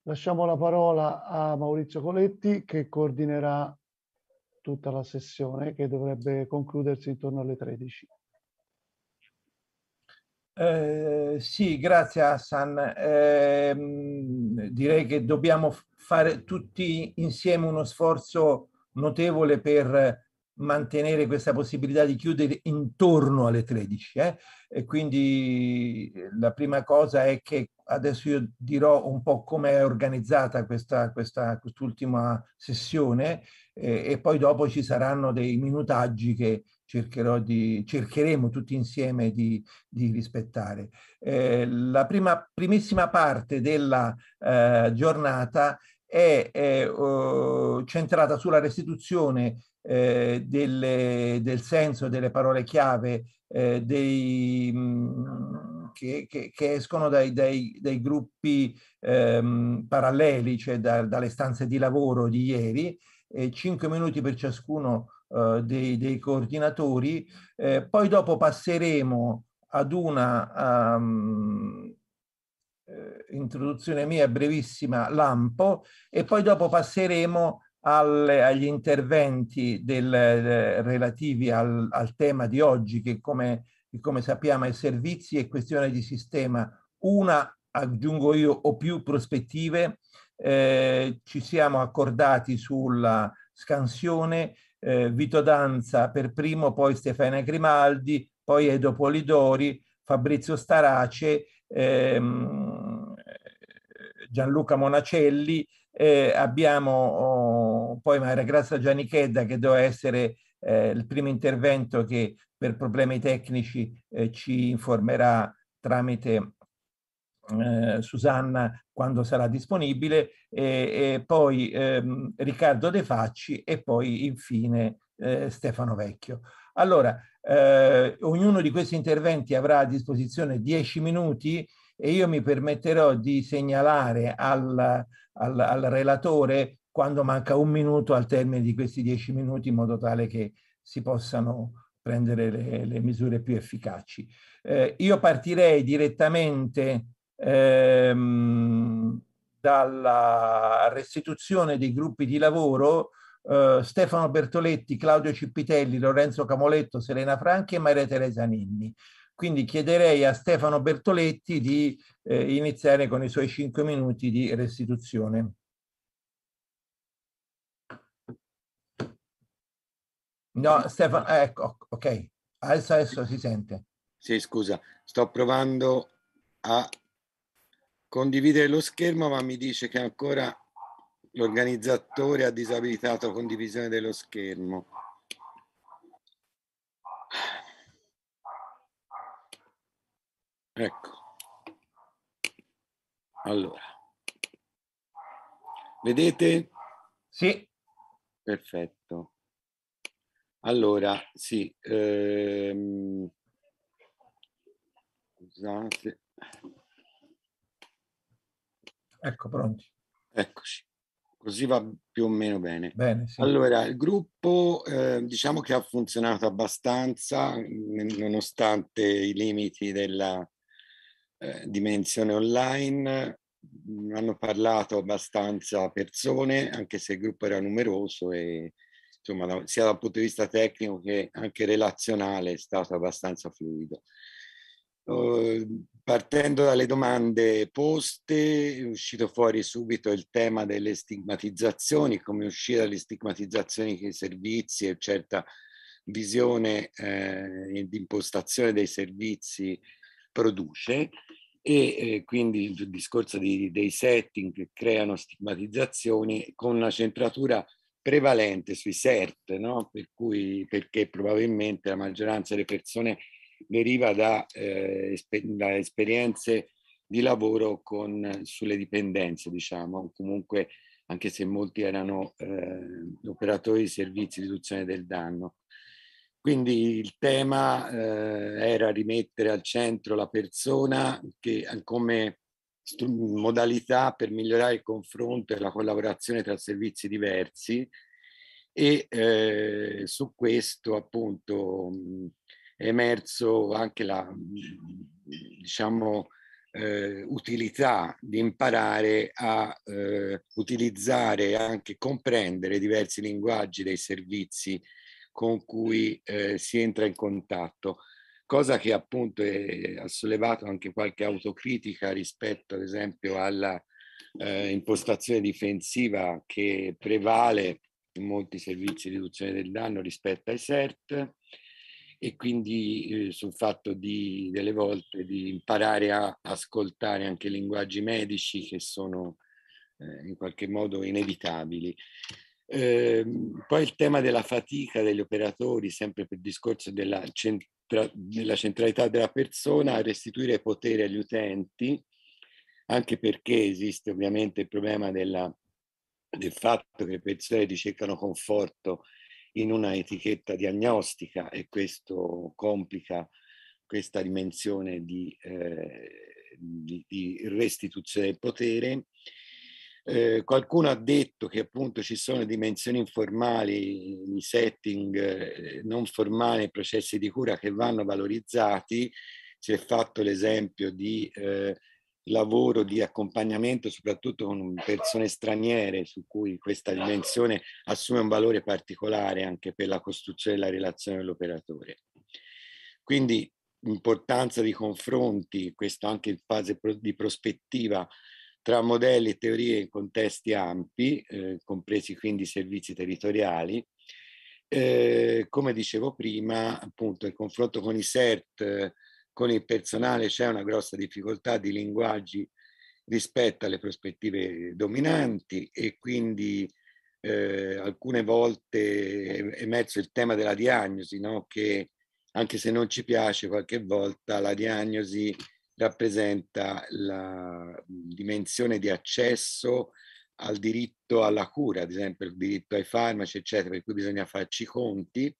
lasciamo la parola a Maurizio Coletti che coordinerà tutta la sessione che dovrebbe concludersi intorno alle 13. Sì, grazie Hassan. Direi che dobbiamo fare tutti insieme uno sforzo notevole per mantenere questa possibilità di chiudere intorno alle 13. E quindi la prima cosa è che adesso io dirò un po' come è organizzata quest'ultima sessione e poi dopo ci saranno dei minutaggi che cercheremo tutti insieme di rispettare. La primissima parte della giornata è centrata sulla restituzione del senso delle parole chiave che escono dai gruppi paralleli, cioè dalle stanze di lavoro di ieri, 5 minuti per ciascuno dei coordinatori. Poi dopo passeremo ad una introduzione mia brevissima lampo e poi dopo passeremo agli interventi relativi al tema di oggi che come sappiamo è servizi e questione di sistema. Una, aggiungo io, o più prospettive. Ci siamo accordati sulla scansione, Vito Danza per primo, poi Stefania Grimaldi, poi Edo Polidori, Fabrizio Starace, Gianluca Monacelli, abbiamo poi Maria Grazia Gianichedda che doveva essere il primo intervento che per problemi tecnici ci informerà tramite Susanna quando sarà disponibile, e poi Riccardo De Facci e poi infine Stefano Vecchio. Allora, ognuno di questi interventi avrà a disposizione 10 minuti e io mi permetterò di segnalare al relatore quando manca un minuto al termine di questi 10 minuti in modo tale che si possano prendere le misure più efficaci. Io partirei direttamente dalla restituzione dei gruppi di lavoro. Stefano Bertoletti, Claudio Cipitelli, Lorenzo Camoletto, Serena Franchi e Maria Teresa Ninni. Quindi chiederei a Stefano Bertoletti di iniziare con i suoi 5 minuti di restituzione. No, Stefano, ecco, ok, adesso si sente. Sì, scusa, sto provando a condividere lo schermo, ma mi dice che ancora l'organizzatore ha disabilitato la condivisione dello schermo. Ecco. Allora. Vedete? Sì. Perfetto. Allora, sì. Scusate. Ecco, pronti. Eccoci. Così va più o meno bene. Bene, sì. Allora, il gruppo diciamo che ha funzionato abbastanza, nonostante i limiti della dimensione online. Hanno parlato abbastanza persone, anche se il gruppo era numeroso e insomma sia dal punto di vista tecnico che anche relazionale è stato abbastanza fluido. Partendo dalle domande poste è uscito fuori subito il tema delle stigmatizzazioni, come uscire dalle stigmatizzazioni che i servizi e certa visione di impostazione dei servizi produce, e quindi il discorso dei setting che creano stigmatizzazioni con una centratura prevalente sui CERT, no? Perché probabilmente la maggioranza delle persone deriva da esperienze di lavoro sulle dipendenze, diciamo, comunque anche se molti erano operatori di servizi di riduzione del danno. Quindi il tema era rimettere al centro la persona come modalità per migliorare il confronto e la collaborazione tra servizi diversi, e su questo appunto è emerso anche diciamo, utilità di imparare a utilizzare e anche comprendere diversi linguaggi dei servizi con cui si entra in contatto, cosa che appunto ha sollevato anche qualche autocritica rispetto ad esempio alla impostazione difensiva che prevale in molti servizi di riduzione del danno rispetto ai CERT, e quindi sul fatto delle volte di imparare a ascoltare anche linguaggi medici che sono in qualche modo inevitabili. Poi il tema della fatica degli operatori, sempre per il discorso della centralità della persona, a restituire potere agli utenti, anche perché esiste ovviamente il problema del fatto che le persone ricercano conforto in una etichetta diagnostica, e questo complica questa dimensione di restituzione del potere. Qualcuno ha detto che appunto ci sono dimensioni informali, i setting non formali, i processi di cura che vanno valorizzati. Si è fatto l'esempio di lavoro di accompagnamento soprattutto con persone straniere, su cui questa dimensione assume un valore particolare anche per la costruzione della relazione dell'operatore. Quindi importanza di confronti, questo anche in fase di prospettiva, tra modelli e teorie in contesti ampi, compresi quindi i servizi territoriali. Come dicevo prima, appunto il confronto con i CERT, con il personale, c'è una grossa difficoltà di linguaggi rispetto alle prospettive dominanti, e quindi alcune volte è emerso il tema della diagnosi, no? Che anche se non ci piace, qualche volta la diagnosi rappresenta la dimensione di accesso al diritto alla cura, ad esempio il diritto ai farmaci, eccetera, per cui bisogna farci i conti.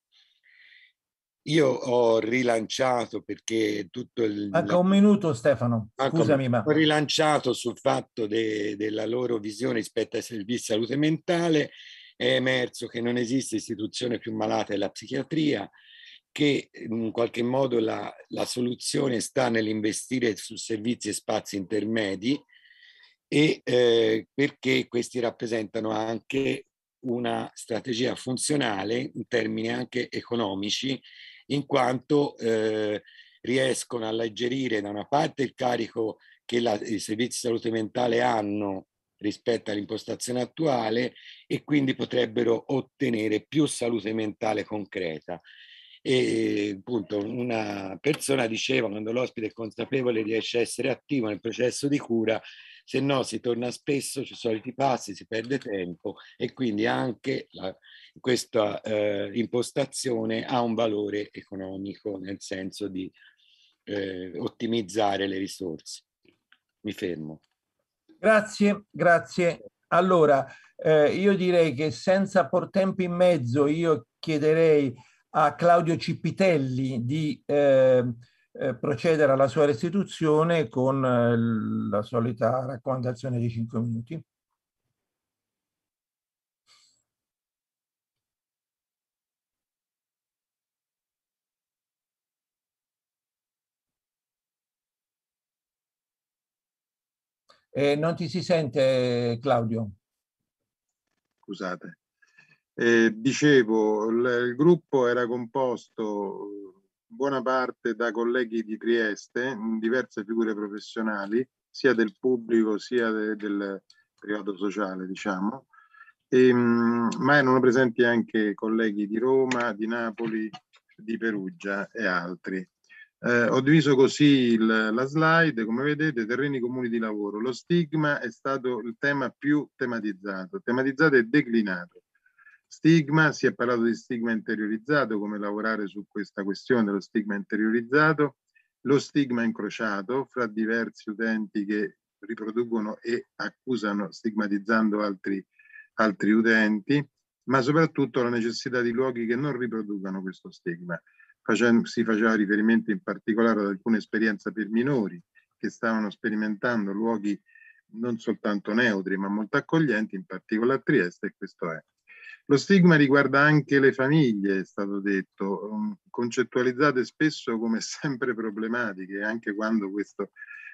Io ho rilanciato, perché tutto il... Manca un minuto, Stefano, scusami, ma... Ho rilanciato sul fatto della loro visione rispetto ai servizi di salute mentale. È emerso che non esiste istituzione più malata della psichiatria, che in qualche modo la soluzione sta nell'investire su servizi e spazi intermedi, e perché questi rappresentano anche una strategia funzionale in termini anche economici, in quanto riescono a alleggerire da una parte il carico che i servizi di salute mentale hanno rispetto all'impostazione attuale, e quindi potrebbero ottenere più salute mentale concreta. E appunto una persona diceva: quando l'ospite è consapevole riesce a essere attivo nel processo di cura, se no si torna spesso sui soliti passi, si perde tempo, e quindi anche questa impostazione ha un valore economico, nel senso di ottimizzare le risorse. Mi fermo. Grazie, grazie. Allora, io direi che senza por tempo in mezzo, io chiederei a Claudio Cipitelli di procedere alla sua restituzione con la solita raccomandazione di 5 minuti. Non ti si sente, Claudio? Scusate. Dicevo, il gruppo era composto buona parte da colleghi di Trieste, in diverse figure professionali, sia del pubblico sia del privato sociale, diciamo, ma erano presenti anche colleghi di Roma, di Napoli, di Perugia e altri. Ho diviso così la slide, come vedete, terreni comuni di lavoro. Lo stigma è stato il tema più tematizzato e declinato. Stigma, si è parlato di stigma interiorizzato, come lavorare su questa questione dello stigma interiorizzato, lo stigma incrociato fra diversi utenti che riproducono e accusano stigmatizzando altri utenti, ma soprattutto la necessità di luoghi che non riproducano questo stigma. Si faceva riferimento in particolare ad alcune esperienze per minori che stavano sperimentando luoghi non soltanto neutri ma molto accoglienti, in particolare a Trieste, e questo è. Lo stigma riguarda anche le famiglie, è stato detto, concettualizzate spesso come sempre problematiche, anche quando questo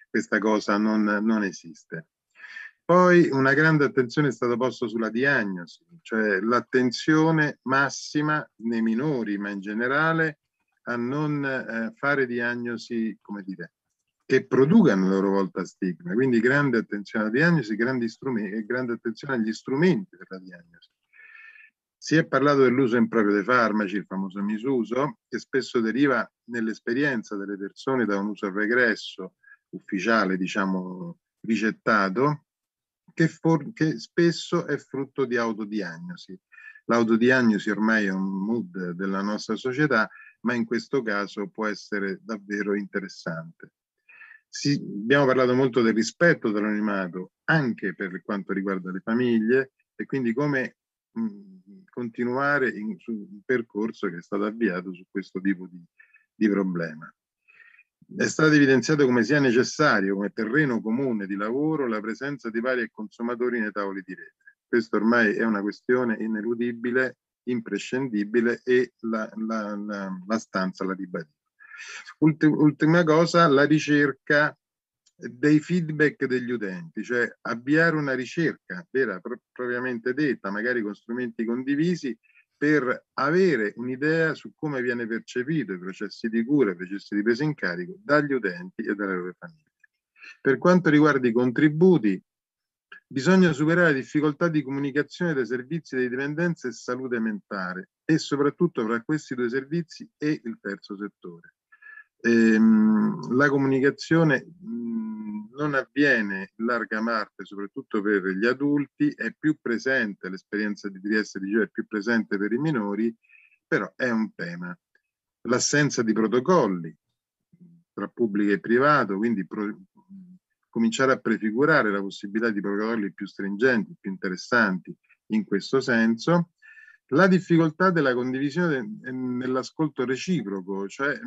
questa cosa non esiste. Poi una grande attenzione è stata posta sulla diagnosi, cioè l'attenzione massima nei minori, ma in generale, a non fare diagnosi, come dire, che producano a loro volta stigma. Quindi grande attenzione alla diagnosi, grande attenzione agli strumenti per la diagnosi. Si è parlato dell'uso improprio dei farmaci, il famoso misuso, che spesso deriva nell'esperienza delle persone da un uso regresso, ufficiale, diciamo, ricettato, che spesso è frutto di autodiagnosi. L'autodiagnosi ormai è un mood della nostra società, ma in questo caso può essere davvero interessante. Abbiamo parlato molto del rispetto dell'anonimato anche per quanto riguarda le famiglie e quindi come continuare su un percorso che è stato avviato su questo tipo di problema. È stato evidenziato come sia necessario, come terreno comune di lavoro, la presenza di vari consumatori nei tavoli di rete. Questo ormai è una questione ineludibile, imprescindibile e la stanza la ribadisce. Ultima cosa, la ricerca dei feedback degli utenti, cioè avviare una ricerca vera, propriamente detta, magari con strumenti condivisi, per avere un'idea su come viene percepito i processi di cura, i processi di presa in carico dagli utenti e dalle loro famiglie. Per quanto riguarda i contributi, bisogna superare le difficoltà di comunicazione dei servizi di dipendenza e salute mentale e soprattutto fra questi due servizi e il terzo settore. La comunicazione non avviene in larga parte, soprattutto per gli adulti, è più presente, l'esperienza di Trieste diceva è più presente per i minori, però è un tema. L'assenza di protocolli tra pubblico e privato, quindi cominciare a prefigurare la possibilità di protocolli più stringenti, più interessanti in questo senso. La difficoltà della condivisione nell'ascolto reciproco, cioè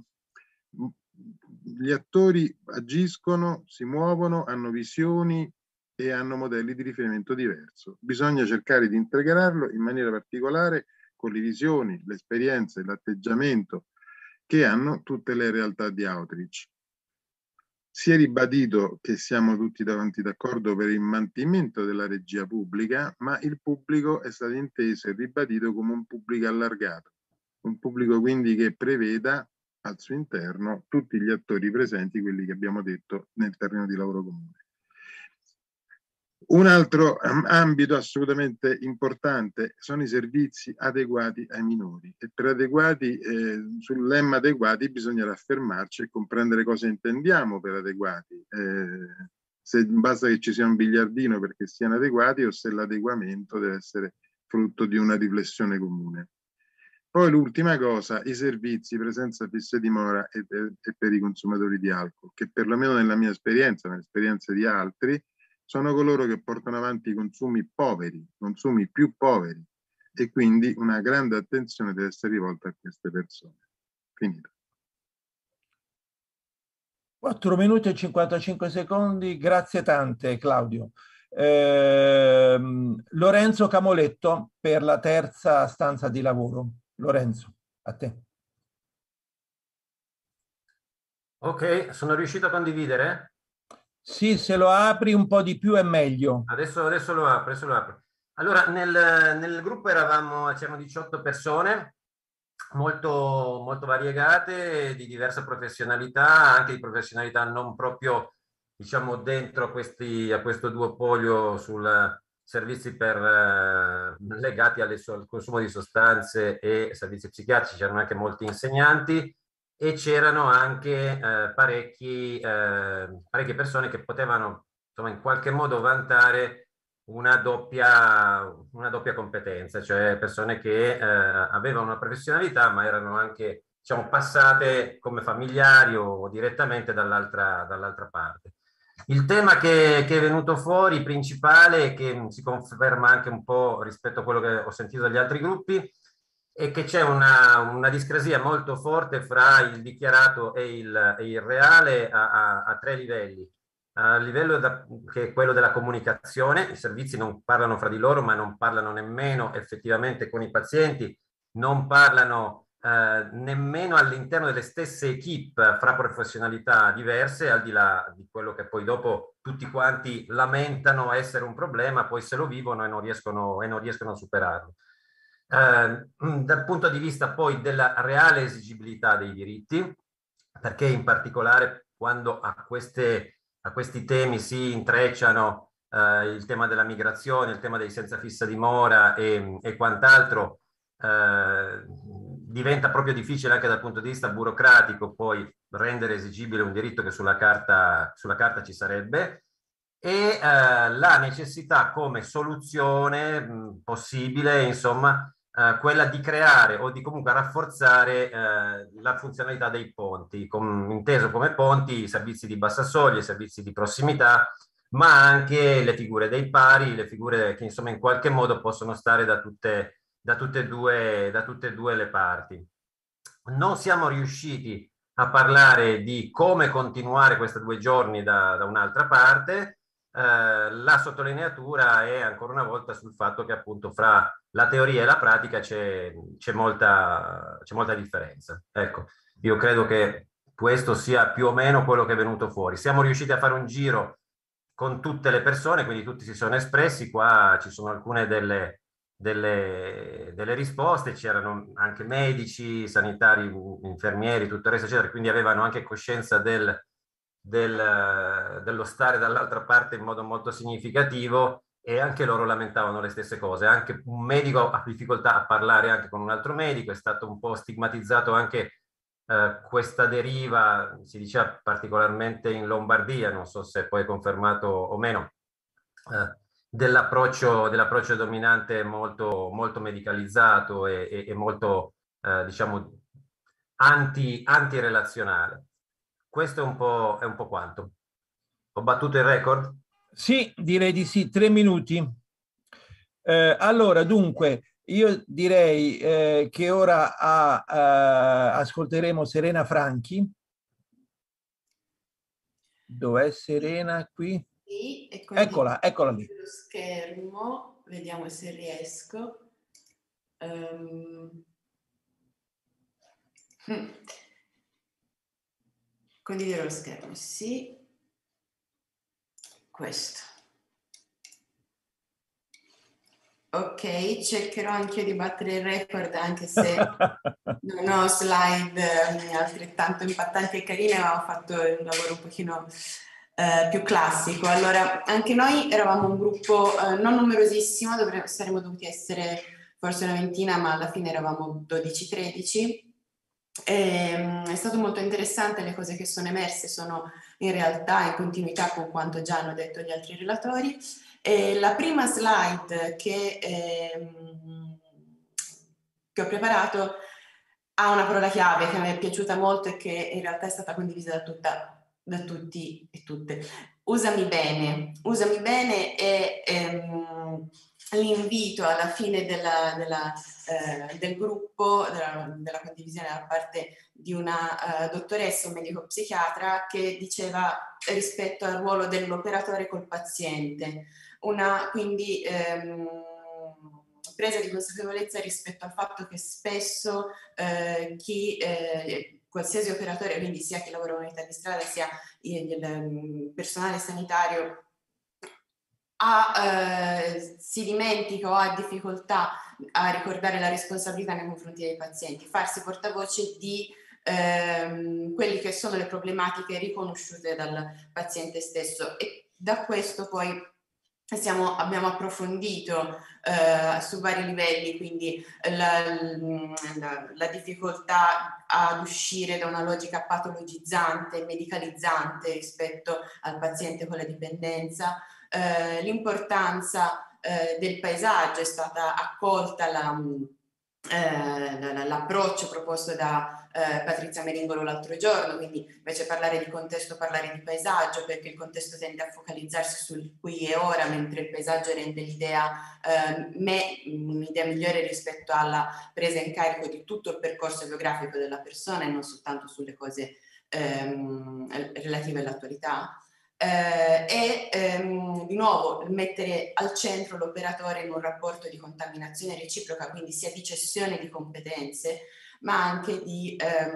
gli attori agiscono, si muovono, hanno visioni e hanno modelli di riferimento diverso. Bisogna cercare di integrarlo in maniera particolare con le visioni, le esperienze, l'atteggiamento che hanno tutte le realtà di outreach. Si è ribadito che siamo tutti davanti d'accordo per il mantenimento della regia pubblica, ma il pubblico è stato inteso e ribadito come un pubblico allargato, un pubblico quindi che preveda al suo interno tutti gli attori presenti, quelli che abbiamo detto nel terreno di lavoro comune. Un altro ambito assolutamente importante sono i servizi adeguati ai minori e per adeguati, sul lemma adeguati bisogna raffermarci e comprendere cosa intendiamo per adeguati, se basta che ci sia un biliardino perché siano adeguati o se l'adeguamento deve essere frutto di una riflessione comune. Poi l'ultima cosa, i servizi, presenza fissa e dimora e per i consumatori di alcol, che perlomeno nella mia esperienza, nell'esperienza di altri, sono coloro che portano avanti i consumi poveri, consumi più poveri, e quindi una grande attenzione deve essere rivolta a queste persone. Finito. 4 minuti e 55 secondi, grazie tante Claudio. Lorenzo Camoletto per la terza stanza di lavoro. Lorenzo, a te. Ok, sono riuscito a condividere? Sì, se lo apri un po' di più è meglio. Adesso lo apro. Allora, nel gruppo c'erano 18 persone, molto variegate, di diversa professionalità, anche di professionalità non proprio, diciamo, dentro a questo duopolio sul servizi legati al consumo di sostanze e servizi psichiatrici. C'erano anche molti insegnanti e c'erano anche parecchie persone che potevano, insomma, in qualche modo vantare una doppia competenza, cioè persone che avevano una professionalità ma erano anche, diciamo, passate come familiari o direttamente dall'altra parte. Il tema che è venuto fuori, principale, che si conferma anche un po' rispetto a quello che ho sentito dagli altri gruppi, è che c'è una discrasia molto forte fra il dichiarato e il reale a 3 livelli. A livello che è quello della comunicazione, i servizi non parlano fra di loro, ma non parlano nemmeno effettivamente con i pazienti, non parlano nemmeno all'interno delle stesse equip fra professionalità diverse, al di là di quello che poi dopo tutti quanti lamentano essere un problema, poi se lo vivono e non riescono a superarlo. Dal punto di vista poi della reale esigibilità dei diritti, perché in particolare quando a questi temi si intrecciano il tema della migrazione, il tema dei senza fissa dimora e quant'altro, diventa proprio difficile anche dal punto di vista burocratico poi rendere esigibile un diritto che sulla carta ci sarebbe, e la necessità come soluzione possibile, insomma, quella di creare o di comunque rafforzare la funzionalità dei ponti, inteso come ponti, i servizi di bassa soglia, i servizi di prossimità, ma anche le figure dei pari, le figure che insomma in qualche modo possono stare da tutte e due le parti. Non siamo riusciti a parlare di come continuare questi 2 giorni da un'altra parte. La sottolineatura è ancora una volta sul fatto che appunto fra la teoria e la pratica c'è molta differenza. Ecco, io credo che questo sia più o meno quello che è venuto fuori. Siamo riusciti a fare un giro con tutte le persone, quindi tutti si sono espressi. Qua ci sono alcune delle risposte, c'erano anche medici, sanitari, infermieri, tutto il resto, eccetera, quindi avevano anche coscienza dello stare dall'altra parte in modo molto significativo, e anche loro lamentavano le stesse cose. Anche un medico ha difficoltà a parlare anche con un altro medico, è stato un po' stigmatizzato anche questa deriva, si diceva particolarmente in Lombardia, non so se poi è confermato o meno, dell'approccio dominante molto, molto medicalizzato e molto, diciamo, antirelazionale. Questo è un po' quanto. Ho battuto il record? Sì, direi di sì, 3 minuti. Allora, dunque, io direi che ora ascolteremo Serena Franchi. Dov'è Serena qui? Sì, e eccola lì. lo schermo, vediamo se riesco. Condividere lo schermo, sì. Questo. Ok, cercherò anche io di battere il record, anche se non ho slide altrettanto impattanti e carine, ma ho fatto un lavoro un pochino più classico. Allora, anche noi eravamo un gruppo non numerosissimo, saremmo dovuti essere forse una ventina, ma alla fine eravamo 12-13. È stato molto interessante, le cose che sono emerse sono in realtà in continuità con quanto già hanno detto gli altri relatori. La prima slide che ho preparato ha una parola chiave che mi è piaciuta molto e che in realtà è stata condivisa da tutti e tutte. Usami bene. Usami bene è l'invito alla fine del gruppo, della condivisione da parte di una dottoressa, un medico psichiatra, che diceva rispetto al ruolo dell'operatore col paziente, quindi presa di consapevolezza rispetto al fatto che spesso qualsiasi operatore, quindi sia chi lavora in unità di strada sia il personale sanitario, si dimentica o ha difficoltà a ricordare la responsabilità nei confronti dei pazienti, farsi portavoce di quelle che sono le problematiche riconosciute dal paziente stesso, e da questo poi abbiamo approfondito su vari livelli, quindi la difficoltà ad uscire da una logica patologizzante, medicalizzante rispetto al paziente con la dipendenza, l'importanza del paesaggio. È stata accolta l'approccio proposto da Patrizia Meringolo l'altro giorno, quindi invece parlare di contesto, parlare di paesaggio, perché il contesto tende a focalizzarsi sul qui e ora, mentre il paesaggio rende l'idea un'idea migliore rispetto alla presa in carico di tutto il percorso biografico della persona e non soltanto sulle cose relative all'attualità. Di nuovo mettere al centro l'operatore in un rapporto di contaminazione reciproca, quindi sia di cessione di competenze, ma anche di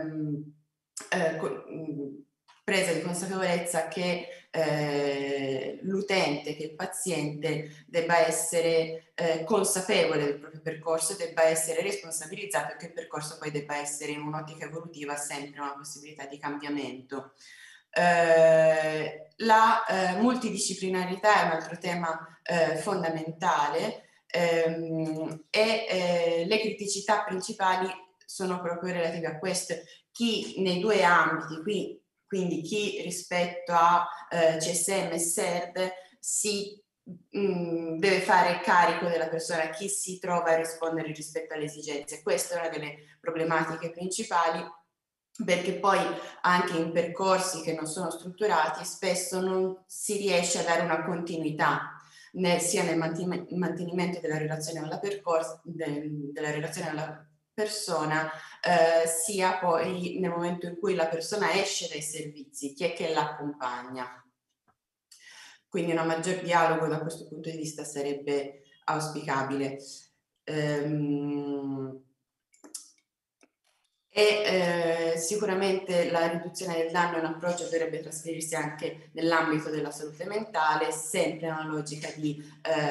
presa di consapevolezza che l'utente, che il paziente debba essere consapevole del proprio percorso, debba essere responsabilizzato e che il percorso poi debba essere in un'ottica evolutiva sempre una possibilità di cambiamento. La multidisciplinarità è un altro tema fondamentale e le criticità principali sono proprio relative a questo. Chi nei due ambiti, quindi chi rispetto a CSM e SERD deve fare carico della persona, chi si trova a rispondere rispetto alle esigenze. Questa è una delle problematiche principali, perché poi anche in percorsi che non sono strutturati spesso non si riesce a dare una continuità sia nel mantenimento della relazione alla persona, sia poi nel momento in cui la persona esce dai servizi, chi è che l'accompagna. Quindi un maggior dialogo da questo punto di vista sarebbe auspicabile. Sicuramente la riduzione del danno è un approccio che dovrebbe trasferirsi anche nell'ambito della salute mentale, sempre una logica di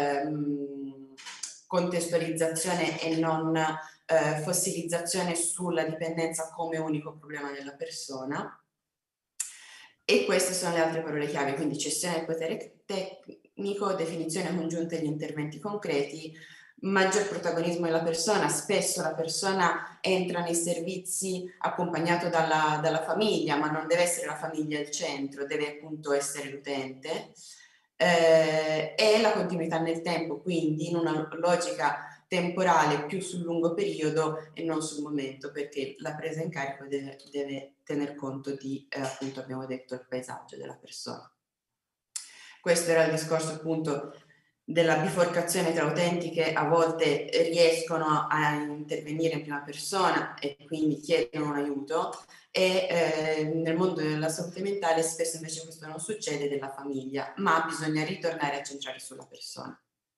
contestualizzazione e non fossilizzazione sulla dipendenza come unico problema della persona. E queste sono le altre parole chiave, quindi cessione del potere tecnico, definizione congiunta degli interventi concreti, maggior protagonismo della persona. Spesso la persona entra nei servizi accompagnato dalla famiglia, ma non deve essere la famiglia il centro, deve appunto essere l'utente. E la continuità nel tempo, quindi in una logica temporale più sul lungo periodo e non sul momento, perché la presa in carico deve tener conto di, appunto abbiamo detto, il paesaggio della persona. Questo era il discorso appunto della biforcazione tra utenti che a volte riescono a intervenire in prima persona e quindi chiedono un aiuto, e nel mondo della salute mentale spesso invece questo non succede, della famiglia, ma bisogna ritornare a centrare sulla persona.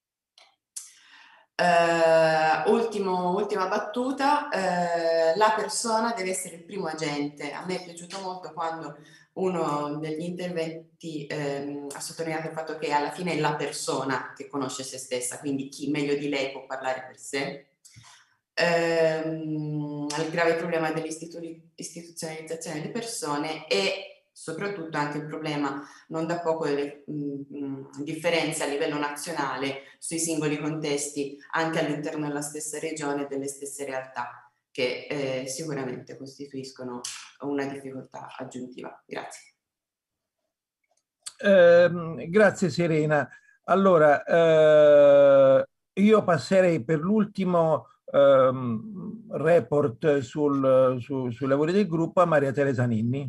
Ultima battuta, la persona deve essere il primo agente. A me è piaciuto molto quando uno degli interventi ha sottolineato il fatto che alla fine è la persona che conosce se stessa, quindi chi meglio di lei può parlare per sé. Il grave problema dell'istituzionalizzazione delle persone e soprattutto anche il problema non da poco delle differenze a livello nazionale sui singoli contesti anche all'interno della stessa regione e delle stesse realtà, che sicuramente costituiscono una difficoltà aggiuntiva. Grazie. Grazie Serena. Allora, io passerei per l'ultimo report sui lavori del gruppo a Maria Teresa Ninni.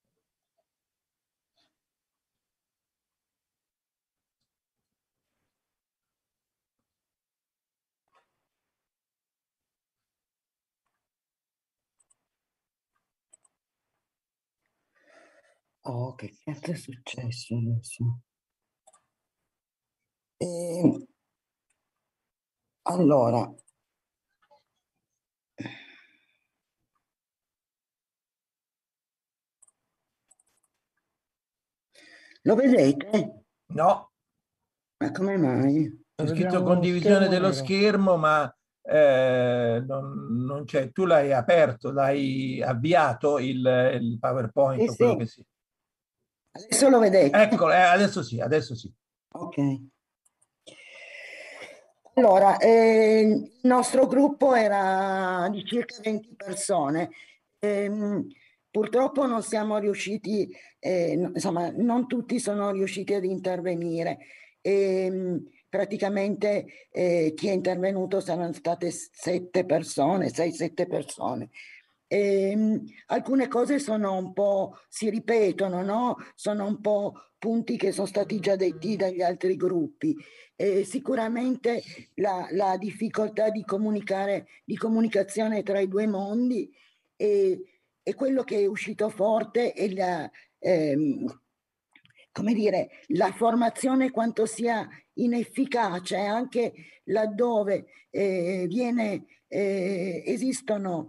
Oh, che cazzo è successo adesso? Allora, lo vedete? No. Ma come mai? Ho scritto condivisione dello schermo, ma non c'è. Tu l'hai aperto, l'hai avviato il PowerPoint o quello che sia. Adesso lo vedete? Eccolo, adesso sì, adesso sì. Ok. Allora, il nostro gruppo era di circa 20 persone. Purtroppo non siamo riusciti, insomma, non tutti sono riusciti ad intervenire. Praticamente chi è intervenuto saranno state 7 persone, 6-7 persone. Alcune cose sono un po', si ripetono, no? Sono un po' punti che sono stati già detti dagli altri gruppi. Sicuramente la difficoltà di comunicazione tra i due mondi e quello che è uscito forte è come dire, la formazione quanto sia inefficace anche laddove esistono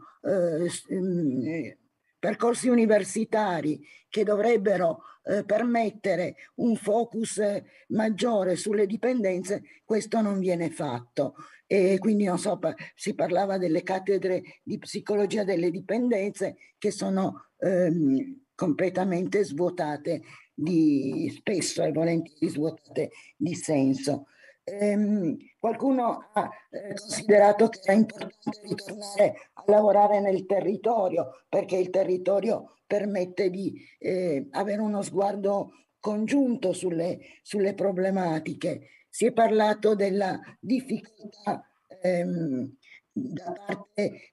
percorsi universitari che dovrebbero permettere un focus maggiore sulle dipendenze, questo non viene fatto. E quindi non so, si parlava delle cattedre di psicologia delle dipendenze che sono completamente svuotate spesso e volentieri svuotate di senso. Qualcuno ha considerato che era importante ritornare a lavorare nel territorio, perché il territorio permette di avere uno sguardo congiunto sulle problematiche. Si è parlato della difficoltà da parte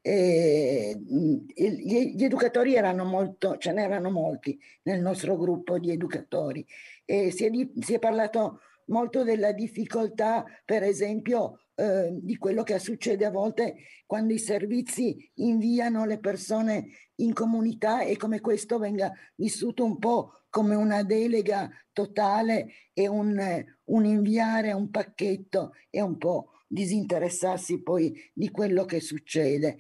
gli educatori erano molto, ce n'erano molti nel nostro gruppo di educatori, e si è parlato molto della difficoltà, per esempio, di quello che succede a volte quando i servizi inviano le persone in comunità e come questo venga vissuto un po' come una delega totale e un inviare un pacchetto e un po' disinteressarsi poi di quello che succede.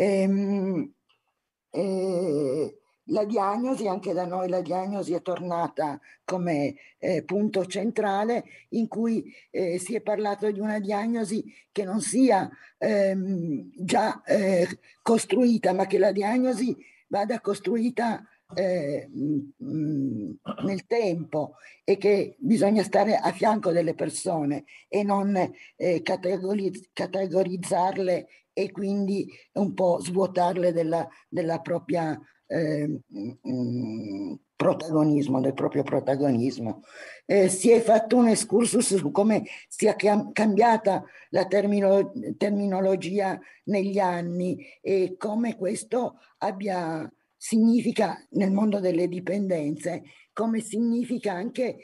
La diagnosi, anche da noi la diagnosi è tornata come punto centrale, in cui si è parlato di una diagnosi che non sia già costruita, ma che la diagnosi vada costruita nel tempo, e che bisogna stare a fianco delle persone e non categorizzarle e quindi un po' svuotarle della propria protagonismo, del proprio protagonismo. Si è fatto un excursus su come sia cambiata la terminologia negli anni e come questo significa nel mondo delle dipendenze, come significa anche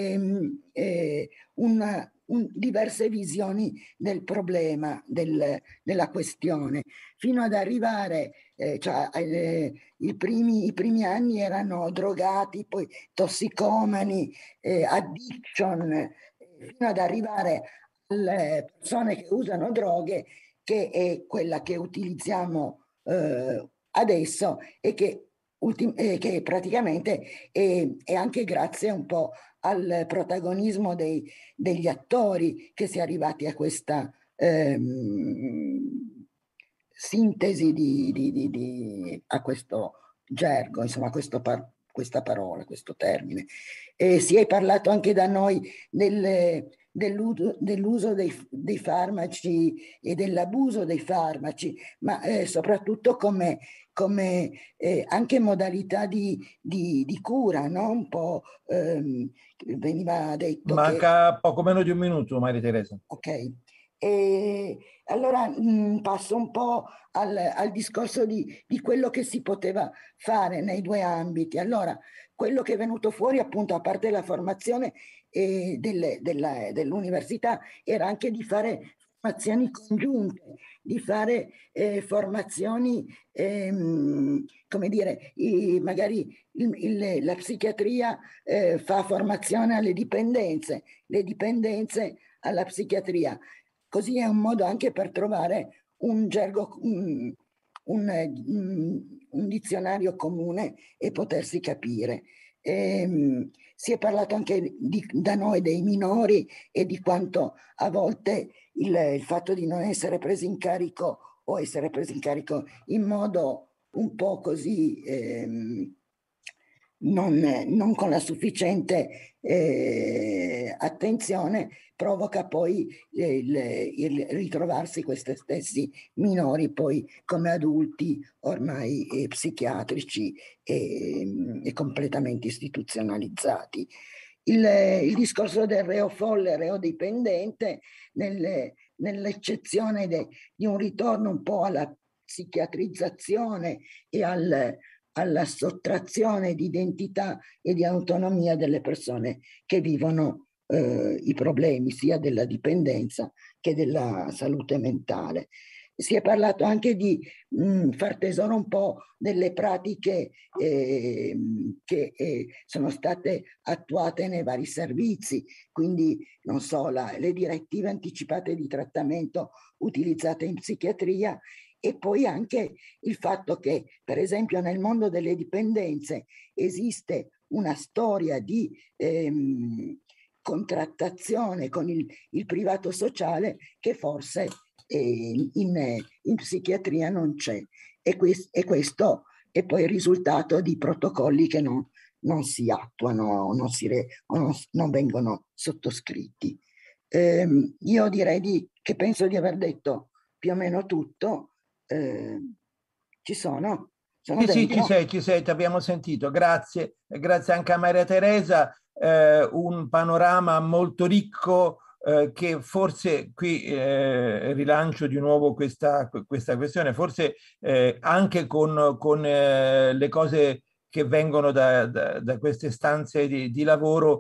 diverse visioni del problema, della questione, fino ad arrivare, i primi anni erano drogati, poi tossicomani, addiction, fino ad arrivare alle persone che usano droghe, che è quella che utilizziamo adesso e che praticamente è anche grazie un po' al protagonismo degli attori che si è arrivati a questa sintesi a questo gergo, insomma, questa parola, questo termine. Si è parlato anche da noi dell'uso dei farmaci e dell'abuso dei farmaci, ma soprattutto come anche modalità di cura, no? Un po' veniva detto. Manca poco meno di un minuto, Maria Teresa. Ok. E allora passo un po' al discorso di quello che si poteva fare nei due ambiti. Allora, quello che è venuto fuori, appunto, a parte la formazione dell'università, era anche di fare formazioni congiunte, di fare formazioni, come dire, magari la psichiatria fa formazione alle dipendenze, le dipendenze alla psichiatria. Così è un modo anche per trovare un gergo, un dizionario comune e potersi capire. Si è parlato anche da noi dei minori e di quanto a volte il fatto di non essere presi in carico o essere presi in carico in modo un po' così non con la sufficiente attenzione, provoca poi il ritrovarsi questi stessi minori poi come adulti ormai psichiatrici e completamente istituzionalizzati. Il discorso del reo folle, reo dipendente, nell'eccezione di un ritorno un po' alla psichiatrizzazione e alla sottrazione di identità e di autonomia delle persone che vivono i problemi sia della dipendenza che della salute mentale. Si è parlato anche di far tesoro un po' delle pratiche che sono state attuate nei vari servizi, quindi non so, le direttive anticipate di trattamento utilizzate in psichiatria, e poi anche il fatto che, per esempio, nel mondo delle dipendenze esiste una storia di contrattazione con il privato sociale che forse in psichiatria non c'è, e questo è poi il risultato di protocolli che non si attuano, non vengono sottoscritti. Io direi che penso di aver detto più o meno tutto. Ci sono? Sono sì, dentro? ci sei, ti abbiamo sentito. Grazie, grazie anche a Maria Teresa. Un panorama molto ricco che forse qui rilancio di nuovo questa questione, forse anche con le cose che vengono da queste stanze di lavoro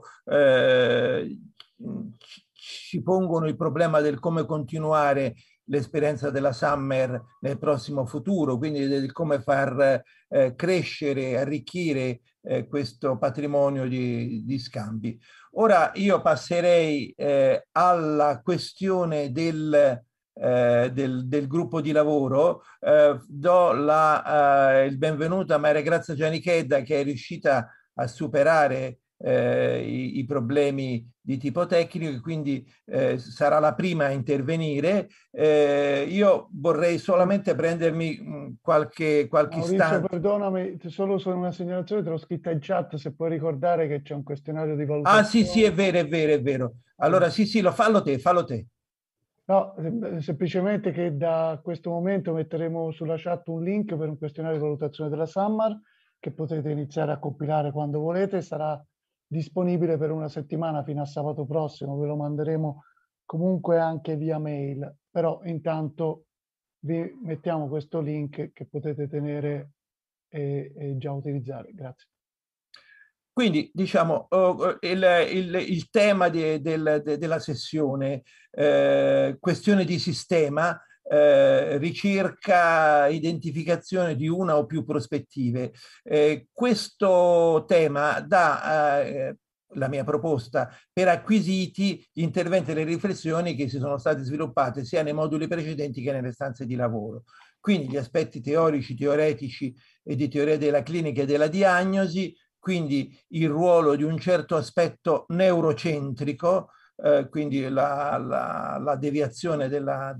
ci pongono il problema del come continuare l'esperienza della Summer nel prossimo futuro, quindi del come far crescere, arricchire questo patrimonio di scambi. Ora io passerei alla questione del gruppo di lavoro. Do il benvenuto a Maria Grazia Gianichedda, che è riuscita a superare i problemi di tipo tecnico e quindi sarà la prima a intervenire. Io vorrei solamente prendermi qualche Maurizio, istante. perdonami, solo su una segnalazione, te l'ho scritta in chat, se puoi ricordare che c'è un questionario di valutazione. Ah sì, è vero, è vero. Allora sì, fallo te. No, semplicemente che da questo momento metteremo sulla chat un link per un questionario di valutazione della Summer che potete iniziare a compilare quando volete. Sarà disponibile per una settimana fino a sabato prossimo, ve lo manderemo comunque anche via mail, però intanto vi mettiamo questo link che potete tenere e già utilizzare. Grazie. Quindi diciamo il tema della sessione, questione di sistema, ricerca, identificazione di una o più prospettive. Questo tema dà la mia proposta per acquisiti gli interventi e le riflessioni che si sono state sviluppate sia nei moduli precedenti che nelle stanze di lavoro. Quindi gli aspetti teorici, teoretici e di teoria della clinica e della diagnosi, quindi il ruolo di un certo aspetto neurocentrico, quindi la deviazione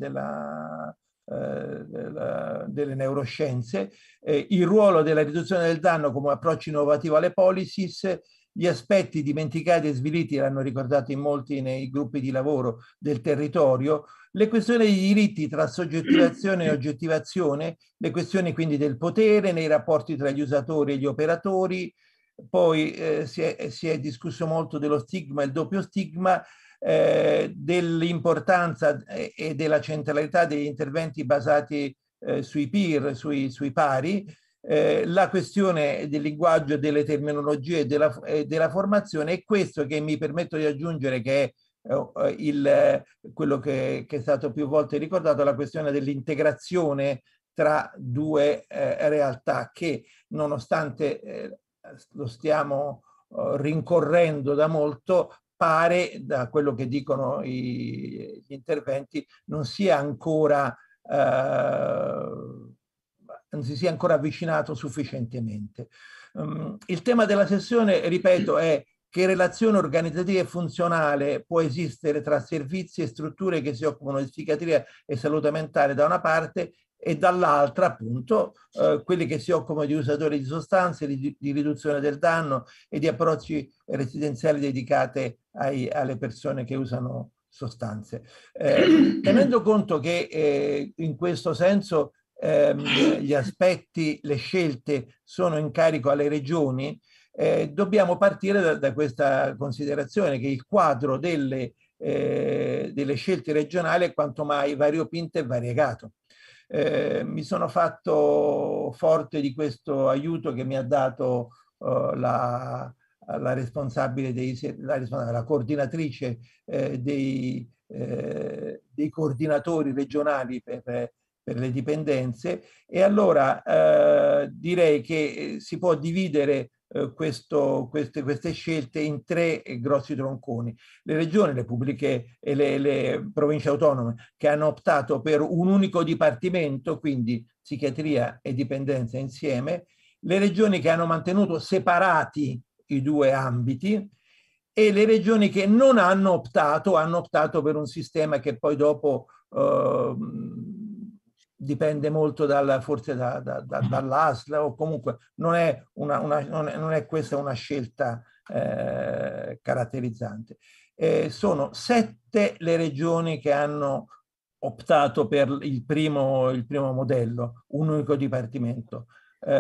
delle neuroscienze, il ruolo della riduzione del danno come approccio innovativo alle policies, gli aspetti dimenticati e sviliti, l'hanno ricordato in molti nei gruppi di lavoro del territorio, le questioni di diritti tra soggettivazione e oggettivazione, le questioni quindi del potere nei rapporti tra gli usatori e gli operatori. Poi si è discusso molto dello stigma, il doppio stigma, dell'importanza e della centralità degli interventi basati sui peer, sui pari, la questione del linguaggio, delle terminologie e della formazione, e questo che mi permetto di aggiungere, che è quello che è stato più volte ricordato, la questione dell'integrazione tra due realtà che, nonostante lo stiamo rincorrendo da molto, pare, da quello che dicono gli interventi, non sia ancora non si sia ancora avvicinato sufficientemente. Il tema della sessione, ripeto, è che relazione organizzativa e funzionale può esistere tra servizi e strutture che si occupano di psichiatria e salute mentale da una parte, e dall'altra appunto quelli che si occupano di usatori di sostanze, di riduzione del danno e di approcci residenziali dedicate alle persone che usano sostanze. Tenendo conto che in questo senso gli aspetti, le scelte sono in carico alle regioni, dobbiamo partire da questa considerazione che il quadro delle scelte regionali è quanto mai variopinto e variegato. Mi sono fatto forte di questo aiuto che mi ha dato la responsabile la coordinatrice dei coordinatori regionali per per le dipendenze, e allora direi che si può dividere queste scelte in 3 grossi tronconi. Le regioni, le pubbliche e le province autonome, che hanno optato per un unico dipartimento, quindi psichiatria e dipendenza insieme, le regioni che hanno mantenuto separati i 2 ambiti, e le regioni che non hanno optato per un sistema che poi dopo dipende molto forse dall'ASL, o comunque non è questa una scelta caratterizzante. Sono 7 le regioni che hanno optato per il primo modello, un unico dipartimento.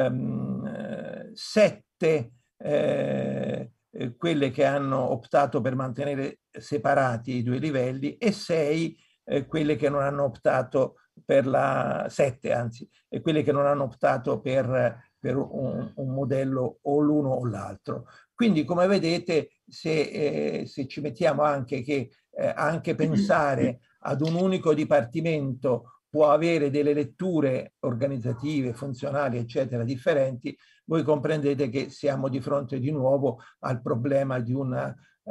7 quelle che hanno optato per mantenere separati i 2 livelli, e 6 quelle che non hanno optato per 7 anzi, e quelle che non hanno optato per un modello o l'uno o l'altro. Quindi, come vedete, se ci mettiamo anche che anche pensare ad un unico dipartimento può avere delle letture organizzative, funzionali, eccetera, differenti, voi comprendete che siamo di fronte di nuovo al problema di una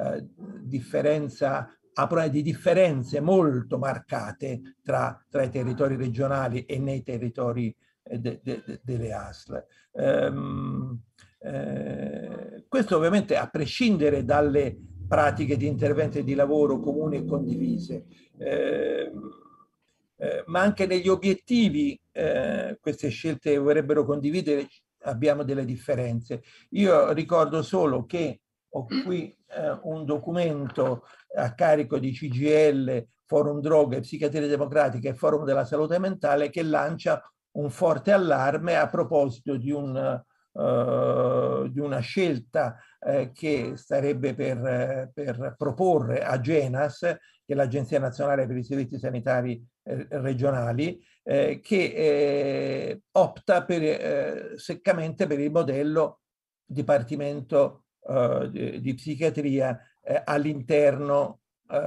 di differenze molto marcate tra i territori regionali e nei territori delle ASL. Questo ovviamente a prescindere dalle pratiche di intervento e di lavoro comuni e condivise, ma anche negli obiettivi queste scelte vorrebbero condividere, abbiamo delle differenze. Io ricordo solo che ho qui un documento a carico di CGIL, Forum Droghe, Psichiatria Democratica e Forum della Salute Mentale, che lancia un forte allarme a proposito di una scelta che starebbe per proporre a GENAS, che è l'Agenzia Nazionale per i Servizi Sanitari Regionali, che opta seccamente per il modello dipartimento di psichiatria all'interno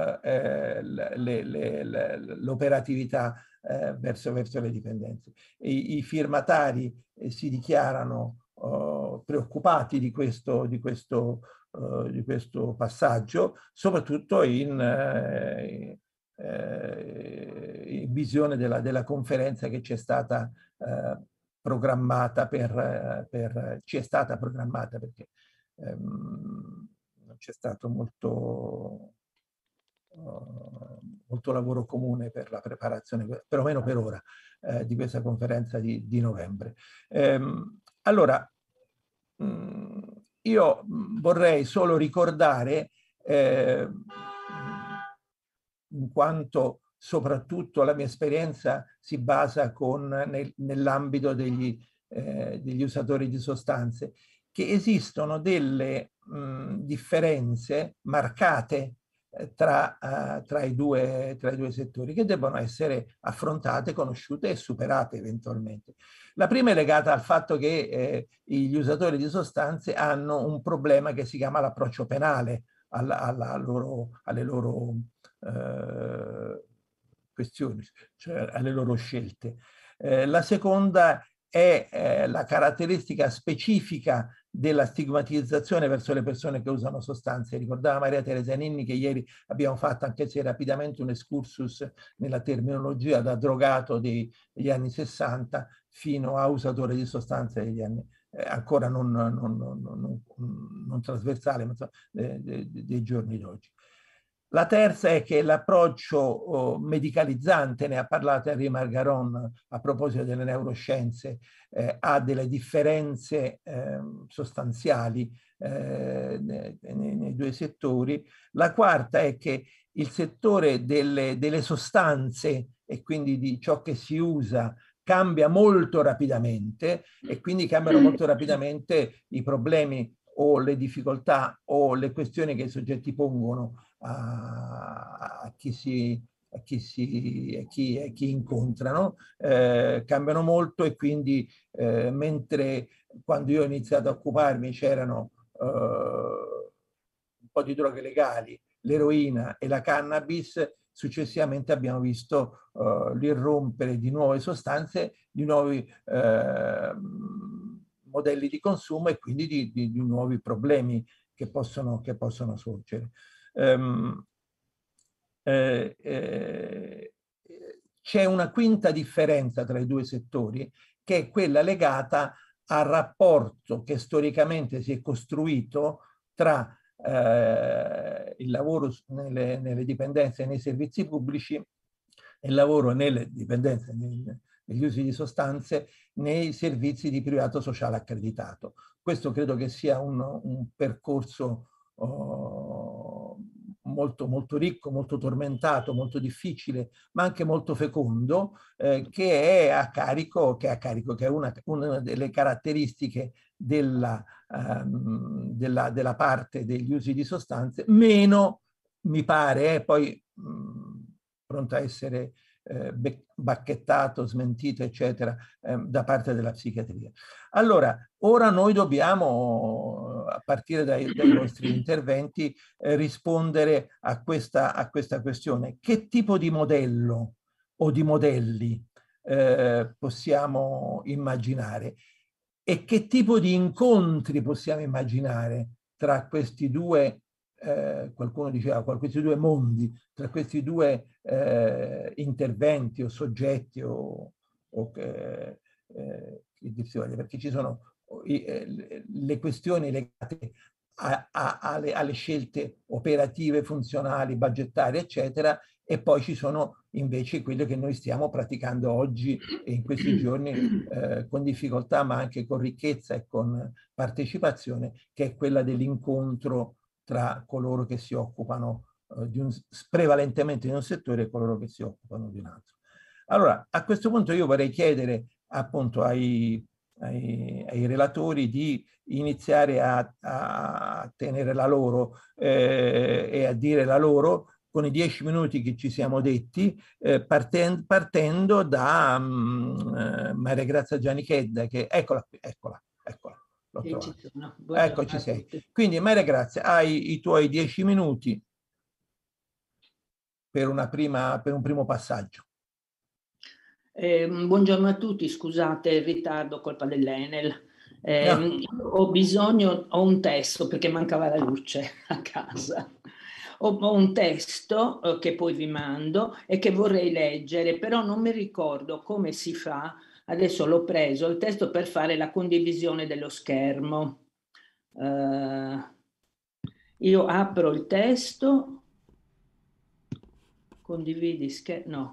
l'operatività verso le dipendenze. I firmatari si dichiarano preoccupati di questo passaggio, soprattutto in visione della conferenza che ci è stata programmata ci è stata programmata perché non c'è stato molto lavoro comune per la preparazione, perlomeno per ora, di questa conferenza di novembre. Allora, io vorrei solo ricordare, in quanto soprattutto la mia esperienza si basa nell'ambito degli usatori di sostanze, che esistono delle differenze marcate tra i due settori, che debbono essere affrontate, conosciute e superate eventualmente. La prima è legata al fatto che gli usatori di sostanze hanno un problema che si chiama l'approccio penale alle loro questioni, cioè alle loro scelte. La seconda è la caratteristica specifica della stigmatizzazione verso le persone che usano sostanze. Ricordava Maria Teresa Ninni che ieri abbiamo fatto, anche se rapidamente, un excursus nella terminologia da drogato degli anni 60 fino a usatore di sostanze degli anni ancora non trasversale, ma dei giorni d'oggi. La terza è che l'approccio medicalizzante, ne ha parlato Henri Margaron a proposito delle neuroscienze, ha delle differenze sostanziali nei 2 settori. La quarta è che il settore delle sostanze, e quindi di ciò che si usa, cambia molto rapidamente, e quindi cambiano molto rapidamente i problemi o le difficoltà o le questioni che i soggetti pongono a chi incontrano, cambiano molto, e quindi mentre quando io ho iniziato a occuparmi c'erano un po' di droghe legali, l'eroina e la cannabis, successivamente abbiamo visto l'irrompere di nuove sostanze, di nuovi modelli di consumo e quindi di nuovi problemi che possono sorgere. C'è una quinta differenza tra i due settori, che è quella legata al rapporto che storicamente si è costruito tra il lavoro nelle dipendenze e nei servizi pubblici e il lavoro nelle dipendenze, negli usi di sostanze, nei servizi di privato sociale accreditato. Questo credo che sia un percorso molto, molto ricco, molto tormentato, molto difficile, ma anche molto fecondo, che è a carico, che è una delle caratteristiche della parte degli usi di sostanze, meno, mi pare, poi pronto a essere bacchettato, smentito, eccetera, da parte della psichiatria. Allora, ora noi dobbiamo, a partire dai vostri interventi, rispondere a questa questione. Che tipo di modello o di modelli possiamo immaginare? E che tipo di incontri possiamo immaginare tra questi due, qualcuno diceva, questi due mondi, tra questi due interventi o soggetti perché ci sono le questioni legate alle scelte operative, funzionali, budgetarie, eccetera, e poi ci sono invece quelle che noi stiamo praticando oggi e in questi giorni con difficoltà, ma anche con ricchezza e con partecipazione, che è quella dell'incontro tra coloro che si occupano prevalentemente di un settore e coloro che si occupano di un altro. Allora, a questo punto io vorrei chiedere appunto ai relatori di iniziare a tenere la loro e a dire la loro con i 10 minuti che ci siamo detti, partendo da Maria Grazia Gianichedda, che eccola qui, eccola, l'ho trovata. Ecco, ci sei. Quindi Maria Grazia, hai i tuoi 10 minuti per un primo passaggio. Buongiorno a tutti, scusate il ritardo, colpa dell'Enel. Ho un testo perché mancava la luce a casa. Ho un testo che poi vi mando e che vorrei leggere, però non mi ricordo come si fa. Adesso l'ho preso il testo per fare la condivisione dello schermo. Io apro il testo, condividi schermo, no.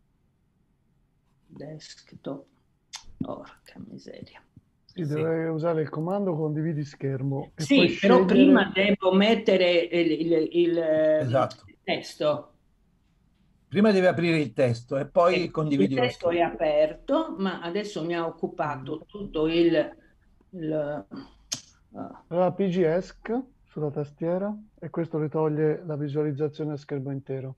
Desktop, porca miseria. Sì, dovrei usare il comando condividi schermo. E sì, poi però scegliere... prima devo mettere il testo. Prima devi aprire il testo e poi condividi lo schermo. Il testo è aperto, ma adesso mi ha occupato tutto Allora PGESC sulla tastiera e questo ritoglie la visualizzazione a schermo intero.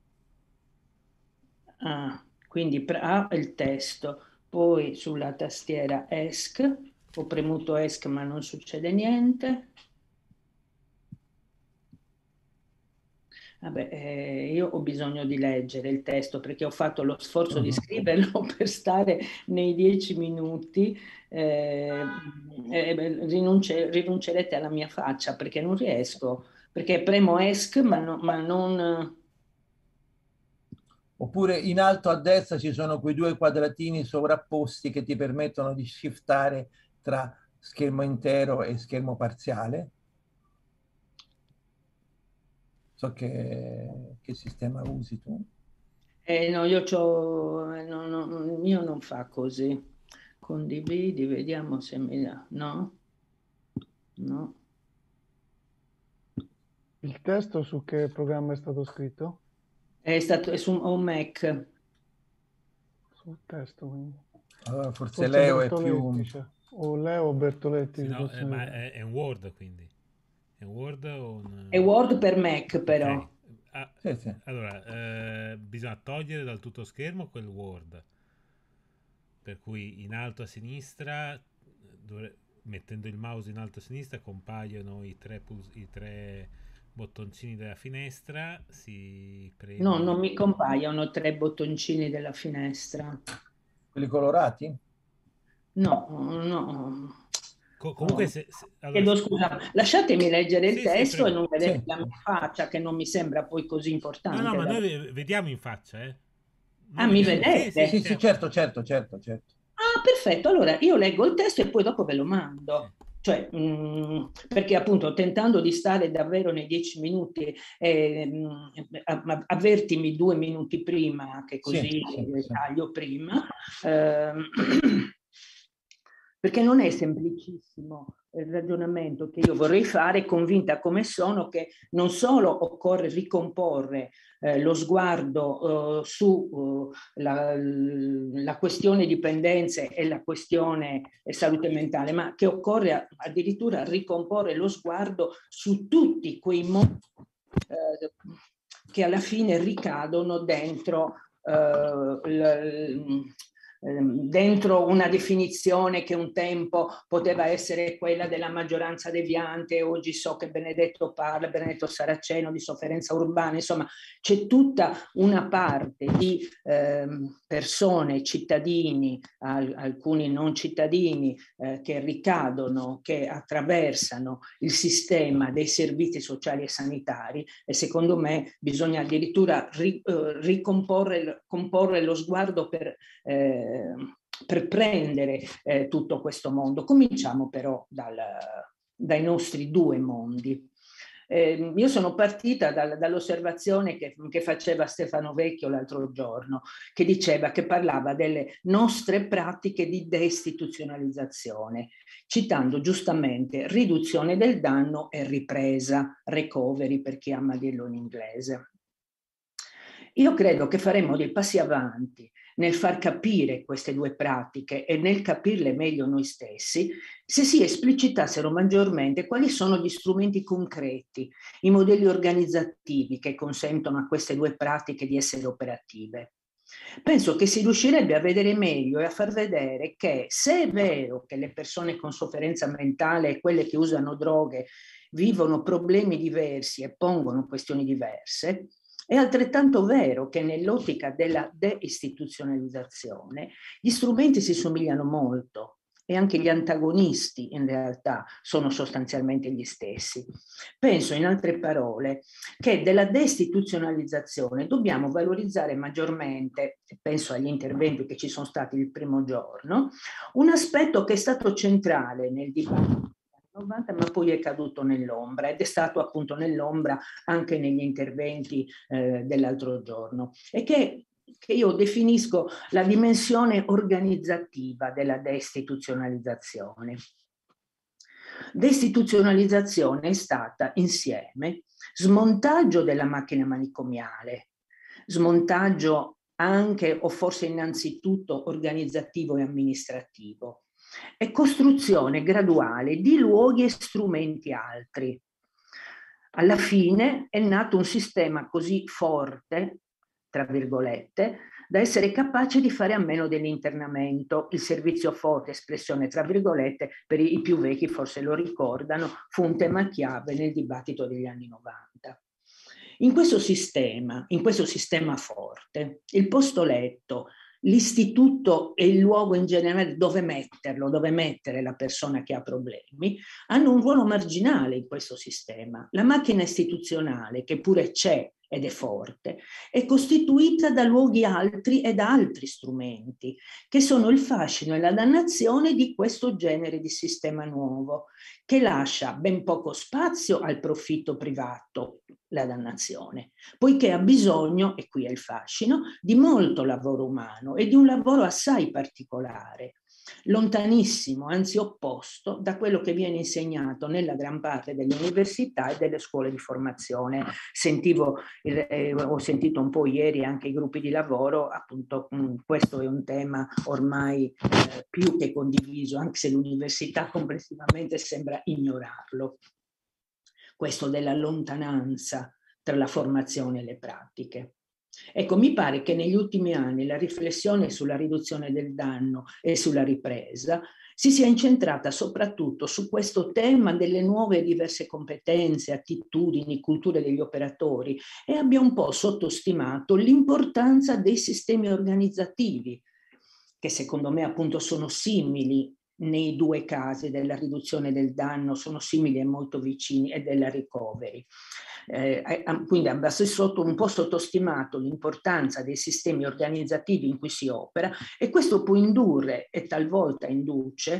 Quindi il testo, poi sulla tastiera ESC, ho premuto ESC ma non succede niente. Vabbè, io ho bisogno di leggere il testo perché ho fatto lo sforzo di scriverlo per stare nei 10 minuti. Rinuncerete alla mia faccia perché non riesco, perché premo ESC ma non... Oppure in alto a destra ci sono quei due quadratini sovrapposti che ti permettono di shiftare tra schermo intero e schermo parziale. So che sistema usi tu. No, io non fa così. Condividi, vediamo se mi dà. No? No. Il testo su che programma è stato scritto? È su un Mac. Sul testo, quindi. Allora, forse Leo è più... O Leo o Bertoletti. Sì, no, ma è un Word, quindi. È un Word o un... È Word per Mac, però. Okay. Sì. Allora, bisogna togliere dal tutto schermo quel Word. Per cui in alto a sinistra, mettendo il mouse in alto a sinistra, compaiono i tre bottoncini della finestra, si preme... No, non mi compaiono 3 bottoncini della finestra. Quelli colorati? No, no. Comunque, No. allora, Chiedo scusa, lasciatemi leggere il sì, testo prego. e non vedete Sì. la mia faccia, che non mi sembra poi così importante. No, ma noi vediamo in faccia, Ah, Noi mi vediamo- vedete? Sì, certo. Ah, perfetto. Allora io leggo il testo e poi dopo ve lo mando. Cioè, perché appunto tentando di stare davvero nei 10 minuti, avvertimi 2 minuti prima, che così Sì. taglio prima, perché non è semplicissimo il ragionamento che io vorrei fare, convinta come sono che non solo occorre ricomporre lo sguardo su la questione dipendenze e la questione salute mentale, ma che occorre addirittura ricomporre lo sguardo su tutti quei modi che alla fine ricadono dentro dentro una definizione che un tempo poteva essere quella della maggioranza deviante, oggi so che Benedetto Saraceno, di sofferenza urbana, insomma c'è tutta una parte di persone, cittadini, alcuni non cittadini, che ricadono, che attraversano il sistema dei servizi sociali e sanitari, e secondo me bisogna addirittura comporre lo sguardo per prendere tutto questo mondo. Cominciamo però dai nostri 2 mondi. Io sono partita dall'osservazione che faceva Stefano Vecchio l'altro giorno, che parlava delle nostre pratiche di deistituzionalizzazione, citando giustamente riduzione del danno e ripresa, recovery per chi ama dirlo in inglese. Io credo che faremo dei passi avanti nel far capire queste 2 pratiche e nel capirle meglio noi stessi, se si esplicitassero maggiormente quali sono gli strumenti concreti, i modelli organizzativi che consentono a queste 2 pratiche di essere operative. Penso che si riuscirebbe a vedere meglio e a far vedere che, se è vero che le persone con sofferenza mentale e quelle che usano droghe vivono problemi diversi e pongono questioni diverse, è altrettanto vero che nell'ottica della deistituzionalizzazione gli strumenti si somigliano molto e anche gli antagonisti in realtà sono sostanzialmente gli stessi. Penso, in altre parole, che della deistituzionalizzazione dobbiamo valorizzare maggiormente, penso agli interventi che ci sono stati il primo giorno, un aspetto che è stato centrale nel dibattito 90, ma poi è caduto nell'ombra ed è stato appunto nell'ombra anche negli interventi dell'altro giorno, e che io definisco la dimensione organizzativa della deistituzionalizzazione. Deistituzionalizzazione è stata insieme smontaggio della macchina manicomiale, smontaggio anche o forse innanzitutto organizzativo e amministrativo, e costruzione graduale di luoghi e strumenti altri. Alla fine è nato un sistema così forte, tra virgolette, da essere capace di fare a meno dell'internamento. Il servizio forte, espressione tra virgolette, per i più vecchi forse lo ricordano, fu un tema chiave nel dibattito degli anni 90. In questo sistema forte, il posto letto, l'istituto e il luogo in generale dove mettere la persona che ha problemi, hanno un ruolo marginale in questo sistema. La macchina istituzionale, che pure c'è ed è forte, è costituita da luoghi altri e da altri strumenti, che sono il fascino e la dannazione di questo genere di sistema nuovo, che lascia ben poco spazio al profitto privato, la dannazione, poiché ha bisogno, e qui è il fascino, di molto lavoro umano e di un lavoro assai particolare, lontanissimo, anzi opposto, da quello che viene insegnato nella gran parte delle università e delle scuole di formazione. Ho sentito un po' ieri anche i gruppi di lavoro, appunto questo è un tema ormai più che condiviso, anche se l'università complessivamente sembra ignorarlo. Questo della lontananza tra la formazione e le pratiche. Ecco, mi pare che negli ultimi anni la riflessione sulla riduzione del danno e sulla ripresa si sia incentrata soprattutto su questo tema delle nuove e diverse competenze, attitudini, culture degli operatori, e abbia un po' sottostimato l'importanza dei sistemi organizzativi, che secondo me appunto sono simili nei due casi della riduzione del danno, sono simili e molto vicini, e della recovery. Quindi abbia un po' sottostimato l'importanza dei sistemi organizzativi in cui si opera, e questo può indurre, e talvolta induce,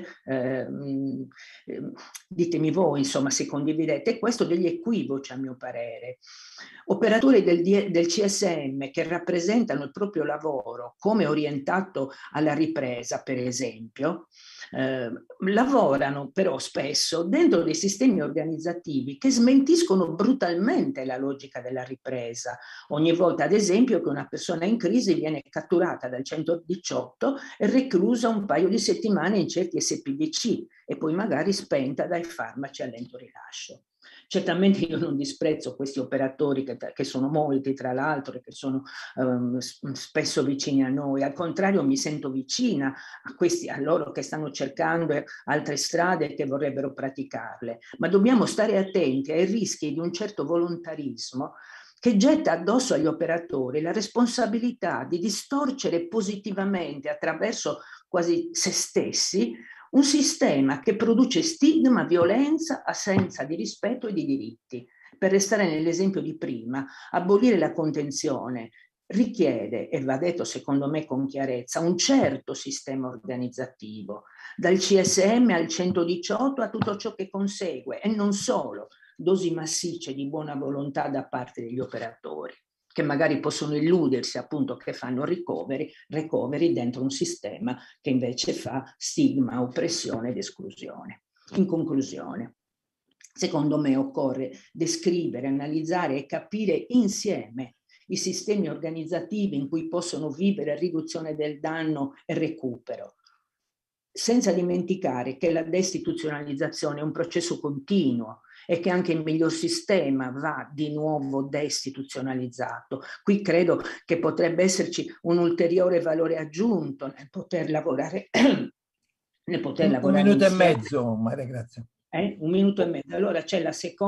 ditemi voi insomma se condividete questo, degli equivoci a mio parere. Operatori del CSM che rappresentano il proprio lavoro come orientato alla ripresa, per esempio, lavorano però spesso dentro dei sistemi organizzativi che smentiscono brutalmente la logica della ripresa. Ogni volta, ad esempio, che una persona in crisi viene catturata dal 118 e reclusa un paio di settimane in certi SPDC e poi magari spenta dai farmaci a lento rilascio. Certamente io non disprezzo questi operatori che sono molti tra l'altro e che sono spesso vicini a noi, al contrario mi sento vicina a loro che stanno cercando altre strade che vorrebbero praticarle, ma dobbiamo stare attenti ai rischi di un certo volontarismo che getta addosso agli operatori la responsabilità di distorcere positivamente attraverso quasi se stessi un sistema che produce stigma, violenza, assenza di rispetto e di diritti. Per restare nell'esempio di prima, abolire la contenzione richiede, e va detto secondo me con chiarezza, un certo sistema organizzativo, dal CSM al 118 a tutto ciò che consegue, e non solo dosi massicce di buona volontà da parte degli operatori, che magari possono illudersi appunto che fanno recovery dentro un sistema che invece fa stigma, oppressione ed esclusione. In conclusione, secondo me occorre descrivere, analizzare e capire insieme i sistemi organizzativi in cui possono vivere riduzione del danno e recupero, senza dimenticare che la deistituzionalizzazione è un processo continuo e che anche il miglior sistema va di nuovo deistituzionalizzato. Qui credo che potrebbe esserci un ulteriore valore aggiunto nel poter lavorare. Un minuto e mezzo, Maria Grazia. Un minuto e mezzo. Allora c'è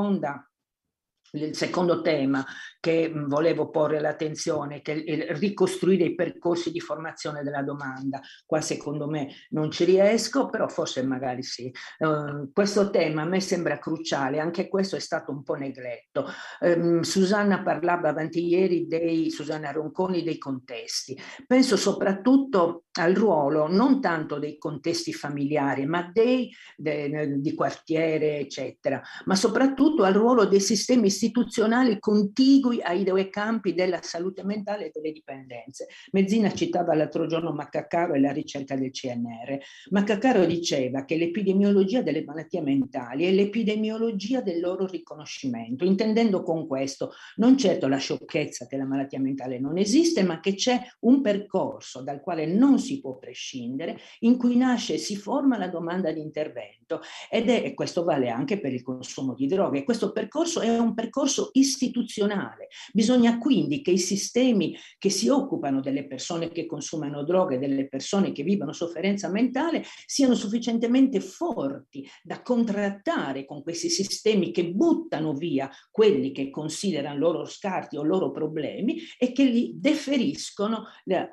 il secondo tema che volevo porre all'attenzione, che è il ricostruire i percorsi di formazione della domanda. Qua secondo me non ci riesco, però forse magari sì. Questo tema a me sembra cruciale, anche questo è stato un po' negletto. Susanna parlava avanti ieri Susanna Ronconi dei contesti. Penso soprattutto al ruolo non tanto dei contesti familiari, ma di quartiere, eccetera, ma soprattutto al ruolo dei sistemi istituzionali contigui ai due campi della salute mentale e delle dipendenze. Mezzina citava l'altro giorno Maccacaro e la ricerca del CNR. Maccacaro diceva che l'epidemiologia delle malattie mentali è l'epidemiologia del loro riconoscimento, intendendo con questo non certo la sciocchezza che la malattia mentale non esiste, ma che c'è un percorso dal quale non si può prescindere, in cui nasce e si forma la domanda di intervento, e questo vale anche per il consumo di droghe. Questo percorso è un percorso istituzionale. Bisogna quindi che i sistemi che si occupano delle persone che consumano droghe, delle persone che vivono sofferenza mentale, siano sufficientemente forti da contrattare con questi sistemi che buttano via quelli che considerano loro scarti o loro problemi e che li deferiscono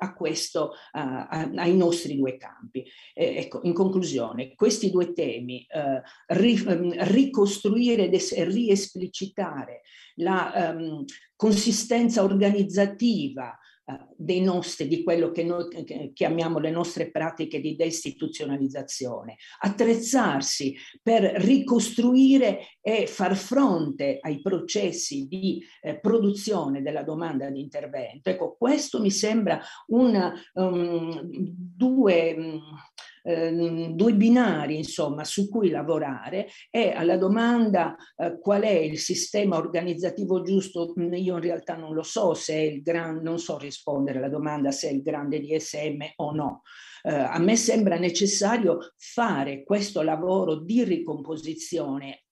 ai nostri due campi. Ecco, in conclusione, questi due temi, ricostruire e riesplicitare la consistenza organizzativa di quello che noi chiamiamo le nostre pratiche di deistituzionalizzazione, attrezzarsi per ricostruire e far fronte ai processi di produzione della domanda di intervento. Ecco, questo mi sembra due binari insomma su cui lavorare, e alla domanda qual è il sistema organizzativo giusto, io in realtà non lo so se è non so rispondere alla domanda se è il grande DSM o no. A me sembra necessario fare questo lavoro di ricomposizione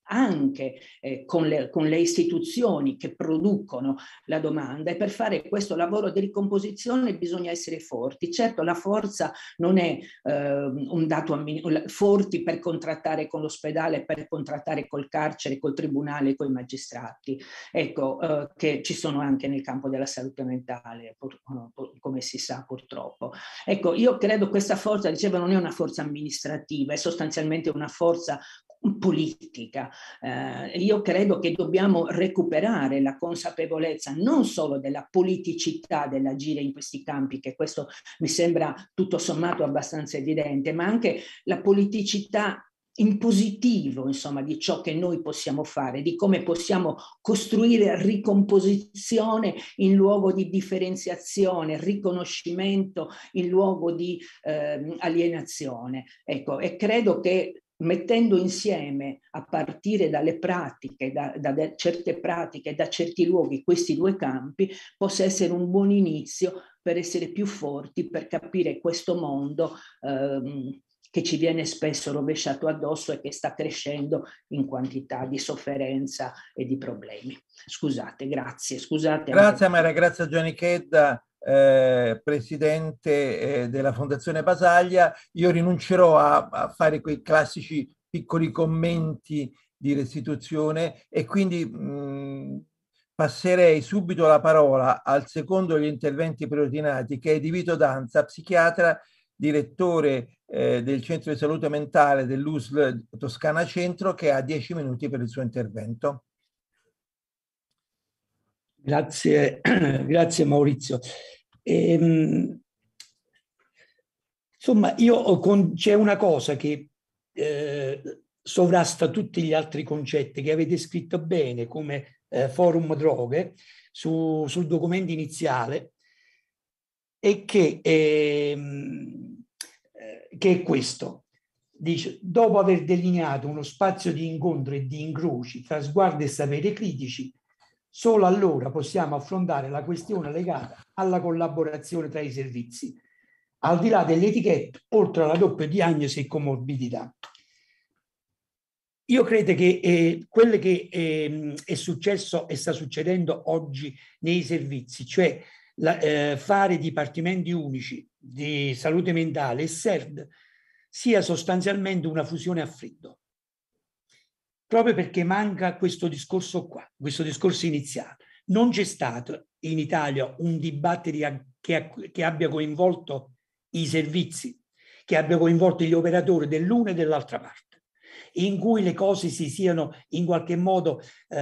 anche con le istituzioni che producono la domanda, e per fare questo lavoro di ricomposizione bisogna essere forti. Certo, la forza non è un dato forti per contrattare con l'ospedale, per contrattare col carcere, col tribunale, con i magistrati, ecco, che ci sono anche nel campo della salute mentale, come si sa purtroppo. Ecco, io credo questa forza, dicevo, non è una forza amministrativa, è sostanzialmente una forza politica. Io credo che dobbiamo recuperare la consapevolezza non solo della politicità dell'agire in questi campi, che questo mi sembra tutto sommato abbastanza evidente, ma anche la politicità in positivo, insomma, di ciò che noi possiamo fare, di come possiamo costruire ricomposizione in luogo di differenziazione, riconoscimento in luogo di alienazione. Ecco, e credo che mettendo insieme, a partire dalle pratiche, da certe pratiche, da certi luoghi, questi due campi, possa essere un buon inizio per essere più forti, per capire questo mondo che ci viene spesso rovesciato addosso e che sta crescendo in quantità di sofferenza e di problemi. Scusate, grazie. Scusate. Grazie Maria, grazie a Gianni Chedda, presidente della Fondazione Basaglia. Io rinuncerò a fare quei classici piccoli commenti di restituzione e quindi passerei subito la parola al secondo degli interventi preordinati, che è di Vito Danza, psichiatra, direttore del Centro di Salute Mentale dell'USL Toscana Centro, che ha 10 minuti per il suo intervento. Grazie, grazie Maurizio. Insomma, c'è una cosa che sovrasta tutti gli altri concetti che avete scritto bene come Forum Droghe sul documento iniziale, e che è questo. Dice: dopo aver delineato uno spazio di incontro e di incroci tra sguardi e saperi critici, solo allora possiamo affrontare la questione legata alla collaborazione tra i servizi, al di là delle etichette, oltre alla doppia diagnosi e comorbidità. Io credo che quello che è successo e sta succedendo oggi nei servizi, cioè fare dipartimenti unici di salute mentale e SERD, sia sostanzialmente una fusione a freddo, proprio perché manca questo discorso qua, questo discorso iniziale. Non c'è stato in Italia un dibattito che abbia coinvolto i servizi, che abbia coinvolto gli operatori dell'una e dell'altra parte, in cui le cose si siano in qualche modo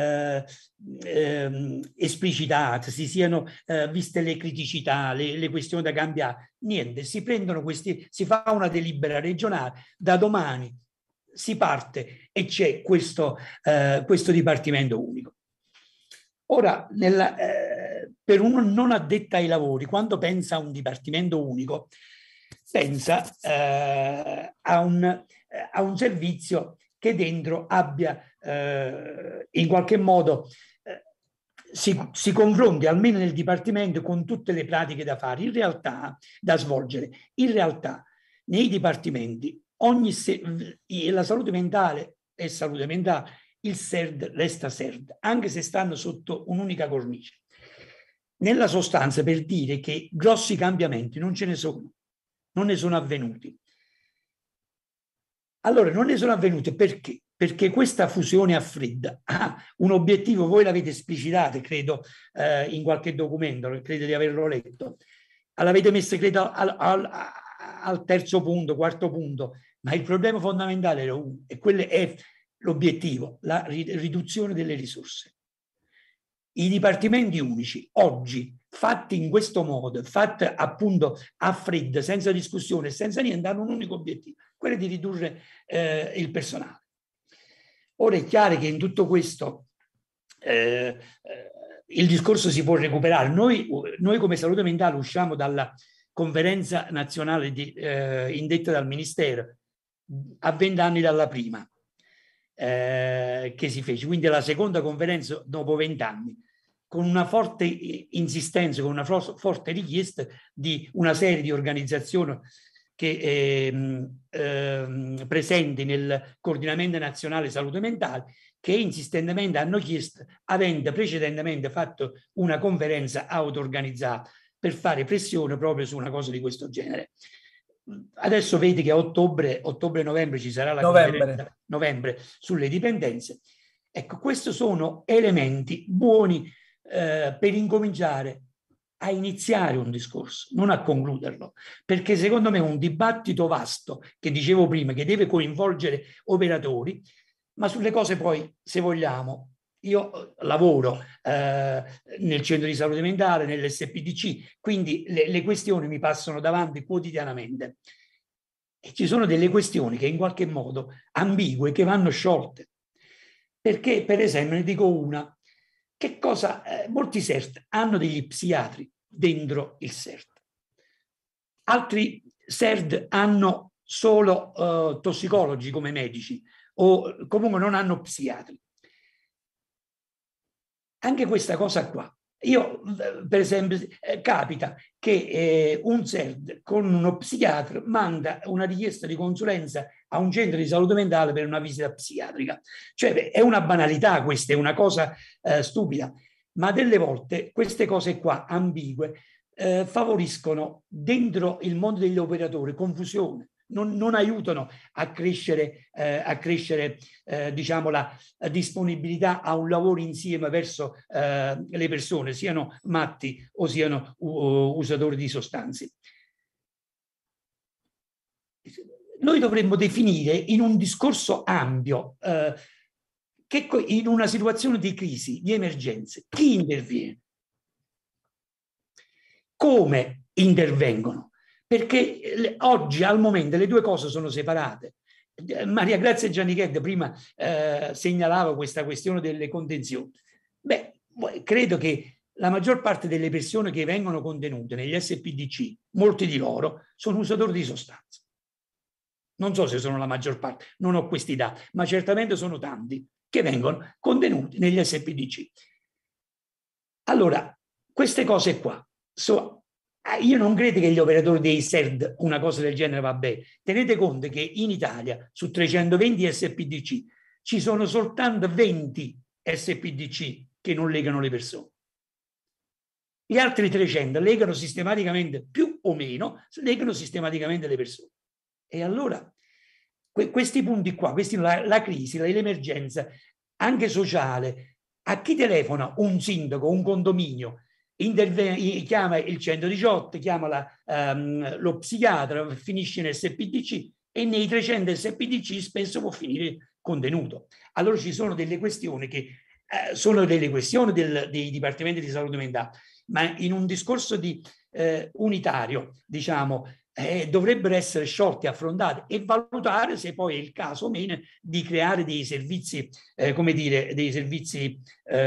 esplicitate, si siano viste le criticità, le questioni da cambiare. Niente, si prendono questi, si fa una delibera regionale, da domani si parte e c'è questo dipartimento unico. Ora, per uno non addetto ai lavori, quando pensa a un dipartimento unico, pensa a un servizio che dentro abbia in qualche modo si confronti almeno nel dipartimento con tutte le pratiche da fare, in realtà da svolgere. In realtà nei dipartimenti la salute mentale è salute mentale, il SERD resta SERD, anche se stanno sotto un'unica cornice. Nella sostanza, per dire che grossi cambiamenti non ce ne sono, non ne sono avvenuti. Allora, non ne sono avvenute perché? Perché questa fusione a fredda ha un obiettivo, voi l'avete esplicitato, credo, in qualche documento, credo di averlo letto. L'avete messo, credo, al terzo punto, quarto punto, ma il problema fondamentale era uno, e quello è l'obiettivo, la riduzione delle risorse. I dipartimenti unici oggi, fatti in questo modo, fatti appunto a freddo, senza discussione, senza niente, hanno un unico obiettivo, quello di ridurre il personale. Ora è chiaro che in tutto questo il discorso si può recuperare. Noi come salute mentale usciamo dalla conferenza nazionale indetta dal Ministero a 20 anni dalla prima che si fece, quindi la seconda conferenza dopo 20 anni, con una forte insistenza, con una forte richiesta di una serie di organizzazioni che presenti nel coordinamento nazionale salute mentale, che insistentemente hanno chiesto, avendo precedentemente fatto una conferenza auto-organizzata per fare pressione proprio su una cosa di questo genere. Adesso vedi che a ottobre-novembre ci sarà la conferenza novembre sulle dipendenze. Ecco, questi sono elementi buoni per incominciare a iniziare un discorso, non a concluderlo, perché secondo me un dibattito vasto, che dicevo prima, che deve coinvolgere operatori, ma sulle cose poi, se vogliamo, io lavoro nel centro di salute mentale, nell'SPDC, quindi le questioni mi passano davanti quotidianamente. E ci sono delle questioni che in qualche modo ambigue, che vanno sciolte. Perché, per esempio, ne dico una, che cosa, molti SERT hanno degli psichiatri dentro il SERT. Altri SERT hanno solo tossicologi come medici o comunque non hanno psichiatri. Anche questa cosa qua. Io, per esempio, capita che un SERT con uno psichiatra manda una richiesta di consulenza a un centro di salute mentale per una visita psichiatrica. Cioè, è una banalità questa, è una cosa stupida, ma delle volte queste cose qua, ambigue, favoriscono dentro il mondo degli operatori confusione. Non aiutano a crescere diciamo, la disponibilità a un lavoro insieme verso le persone, siano matti o siano usatori di sostanze. Noi dovremmo definire in un discorso ampio che in una situazione di crisi, di emergenze, chi interviene? Come intervengono? Perché oggi al momento le due cose sono separate. Maria Grazia Giannichedda prima segnalava questa questione delle contenzioni. Beh, credo che la maggior parte delle persone che vengono contenute negli SPDC, molti di loro, sono usatori di sostanze. Non so se sono la maggior parte, non ho questi dati, ma certamente sono tanti che vengono contenuti negli SPDC. Allora, queste cose qua io non credo che gli operatori dei SERD una cosa del genere va bene. Tenete conto che in Italia su 320 SPDC ci sono soltanto 20 SPDC che non legano le persone. Gli altri 300 legano sistematicamente, più o meno, legano sistematicamente le persone. E allora questi punti qua, la crisi, l'emergenza, anche sociale, a chi telefona un sindaco, un condominio, chiama il 118, chiama lo psichiatra, finisce in SPDC e nei 300 SPDC spesso può finire contenuto. Allora ci sono delle questioni che sono delle questioni dei dipartimenti di salute mentale, ma in un discorso unitario, diciamo, dovrebbero essere sciolti, affrontati e valutare se poi è il caso o meno di creare dei servizi, come dire, dei servizi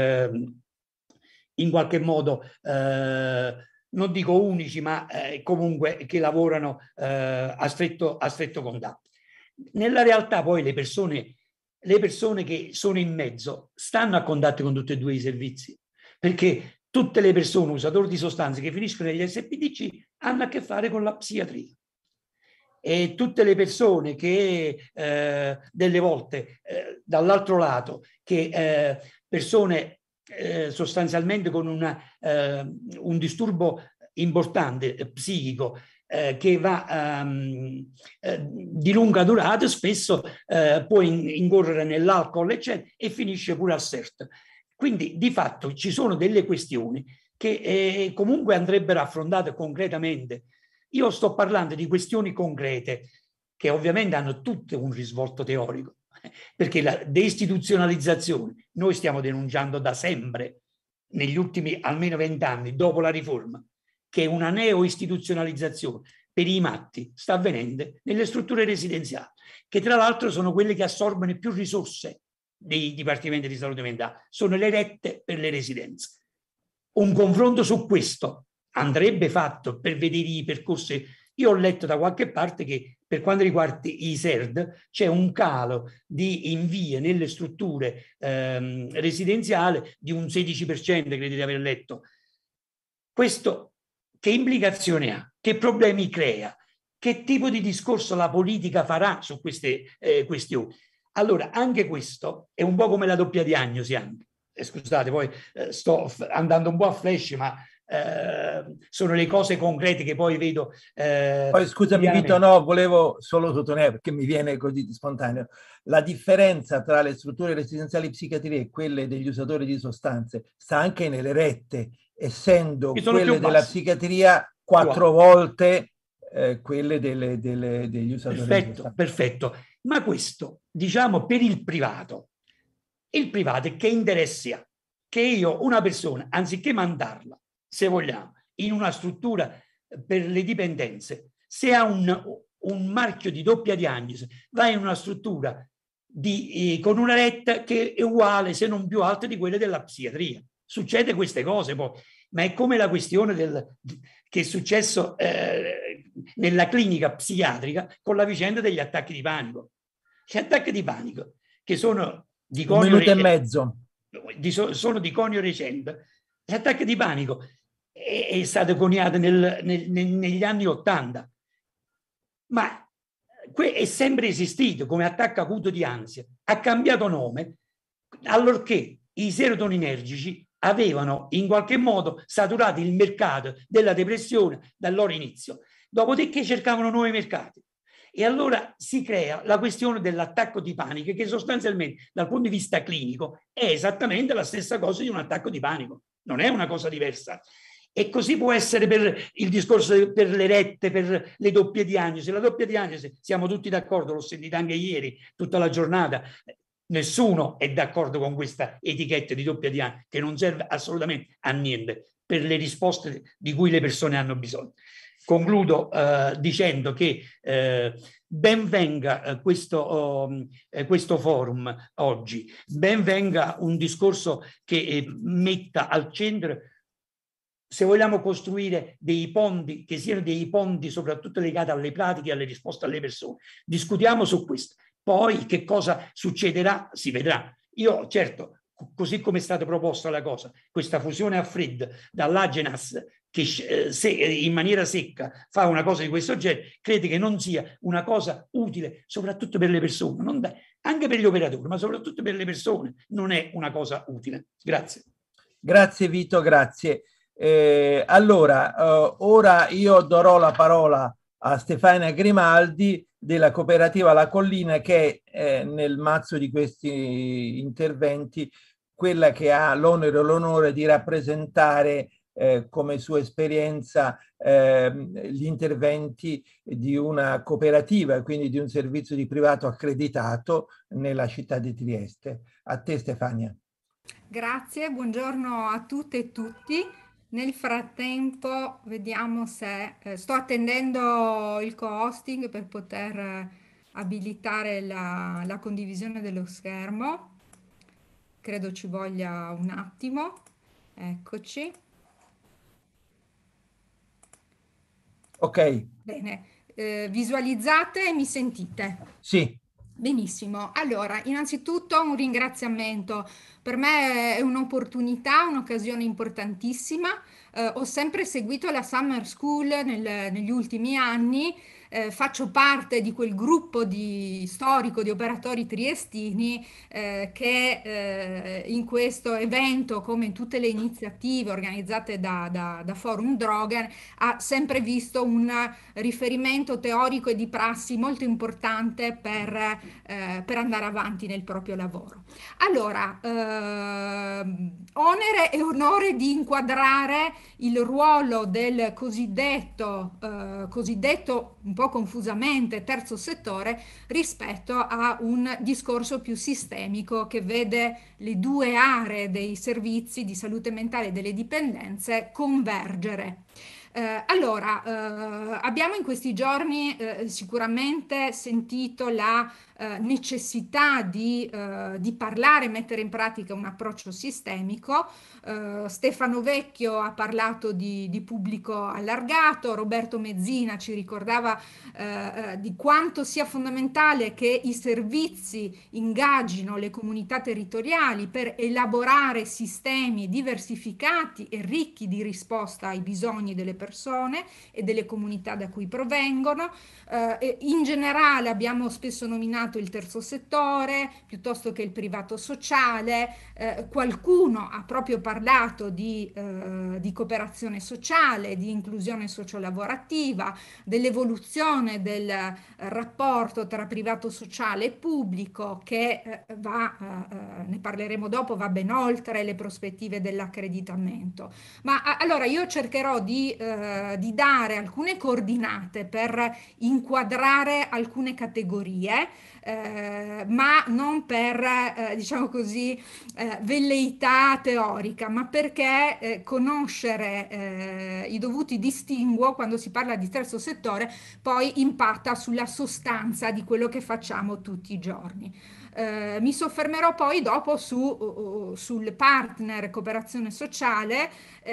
in qualche modo, non dico unici, ma comunque che lavorano a stretto contatto. Nella realtà poi le persone che sono in mezzo stanno a contatto con tutti e due i servizi, perché tutte le persone usatori di sostanze che finiscono negli SPDC hanno a che fare con la psichiatria. E tutte le persone che delle volte, dall'altro lato, che persone sostanzialmente con un disturbo importante psichico che va di lunga durata, spesso può incorrere nell'alcol eccetera, e finisce pure al SERT. Quindi di fatto ci sono delle questioni che comunque andrebbero affrontate concretamente. Io sto parlando di questioni concrete che ovviamente hanno tutte un risvolto teorico, perché la deistituzionalizzazione noi stiamo denunciando da sempre, negli ultimi almeno 20 anni, dopo la riforma, che una neo-istituzionalizzazione per i matti sta avvenendo nelle strutture residenziali, che tra l'altro sono quelle che assorbono più risorse dei dipartimenti di salute mentale, sono le rette per le residenze. Un confronto su questo andrebbe fatto per vedere i percorsi. Io ho letto da qualche parte che per quanto riguarda i SERD c'è un calo di invii nelle strutture residenziali di un 16%, credo di aver letto. Questo che implicazione ha? Che problemi crea? Che tipo di discorso la politica farà su queste questioni? Allora, anche questo è un po' come la doppia diagnosi anche. Scusate, poi sto andando un po' a flash, ma sono le cose concrete che poi vedo. Poi scusami Vito, no, volevo solo sottolineare, perché mi viene così di spontaneo, la differenza tra le strutture residenziali psichiatria e quelle degli usatori di sostanze sta anche nelle rette, essendo quelle della psichiatria 4 volte quelle degli usatori di sostanze. Perfetto, ma questo, diciamo, per il privato che interessi ha? Che io, una persona, anziché mandarla, se vogliamo, in una struttura per le dipendenze, se ha un marchio di doppia diagnosi, va in una struttura con una retta che è uguale, se non più alta, di quelle della psichiatria. Succede queste cose poi, ma è come la questione che è successo nella clinica psichiatrica con la vicenda degli attacchi di panico. Gli attacchi di panico, che sono di conio recente, 1 minuto e mezzo. Sono di conio recente. Gli attacchi di panico è stato coniato negli anni '80, ma è sempre esistito come attacco acuto di ansia. Ha cambiato nome allorché i serotoninergici avevano in qualche modo saturato il mercato della depressione dal loro inizio, dopodiché cercavano nuovi mercati. E allora si crea la questione dell'attacco di panico, che sostanzialmente dal punto di vista clinico è esattamente la stessa cosa di un attacco di panico, non è una cosa diversa. E così può essere per il discorso per le rette, per le doppie diagnosi. La doppia diagnosi, siamo tutti d'accordo, l'ho sentita anche ieri, tutta la giornata. Nessuno è d'accordo con questa etichetta di doppia diagnosi, che non serve assolutamente a niente per le risposte di cui le persone hanno bisogno. Concludo dicendo che ben venga questo forum oggi, ben venga un discorso che metta al centro, se vogliamo costruire dei ponti, che siano dei ponti soprattutto legati alle pratiche e alle risposte alle persone. Discutiamo su questo. Poi che cosa succederà si vedrà. Io certo, così come è stata proposta la cosa, questa fusione a freddo dall'Agenas, che se in maniera secca fa una cosa di questo genere, credo che non sia una cosa utile soprattutto per le persone, anche per gli operatori, ma soprattutto per le persone non è una cosa utile. Grazie. Grazie Vito, grazie. Allora, ora io darò la parola a Stefania Grimaldi della cooperativa La Collina, che è nel mazzo di questi interventi quella che ha l'onere e l'onore di rappresentare come sua esperienza gli interventi di una cooperativa, quindi di un servizio di privato accreditato nella città di Trieste. A te Stefania. Grazie, buongiorno a tutte e tutti. Nel frattempo vediamo se sto attendendo il co-hosting per poter abilitare la condivisione dello schermo. Credo ci voglia un attimo. Eccoci. Ok. Bene, visualizzate e mi sentite? Sì. Benissimo, allora innanzitutto un ringraziamento, per me è un'opportunità, un'occasione importantissima, ho sempre seguito la Summer School negli ultimi anni, faccio parte di quel gruppo storico di operatori triestini che in questo evento, come in tutte le iniziative organizzate da Forum Drogen, ha sempre visto un riferimento teorico e di prassi molto importante per andare avanti nel proprio lavoro. Allora, onere e onore di inquadrare il ruolo del cosiddetto un po' confusamente terzo settore rispetto a un discorso più sistemico che vede le due aree dei servizi di salute mentale e delle dipendenze convergere. Abbiamo in questi giorni sicuramente sentito la necessità di parlare e mettere in pratica un approccio sistemico. Stefano Vecchio ha parlato di pubblico allargato, Roberto Mezzina ci ricordava di quanto sia fondamentale che i servizi ingaggino le comunità territoriali per elaborare sistemi diversificati e ricchi di risposta ai bisogni delle persone e delle comunità da cui provengono. In generale abbiamo spesso nominato il terzo settore piuttosto che il privato sociale, qualcuno ha proprio parlato di cooperazione sociale, di inclusione sociolavorativa, dell'evoluzione del rapporto tra privato sociale e pubblico che ne parleremo dopo, va ben oltre le prospettive dell'accreditamento. Ma allora io cercherò di dare alcune coordinate per inquadrare alcune categorie, ma non per, diciamo così, velleità teorica, ma perché conoscere i dovuti distinguo quando si parla di terzo settore poi impatta sulla sostanza di quello che facciamo tutti i giorni. Mi soffermerò poi dopo sul partner cooperazione sociale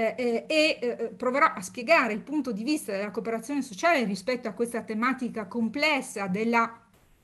proverò a spiegare il punto di vista della cooperazione sociale rispetto a questa tematica complessa della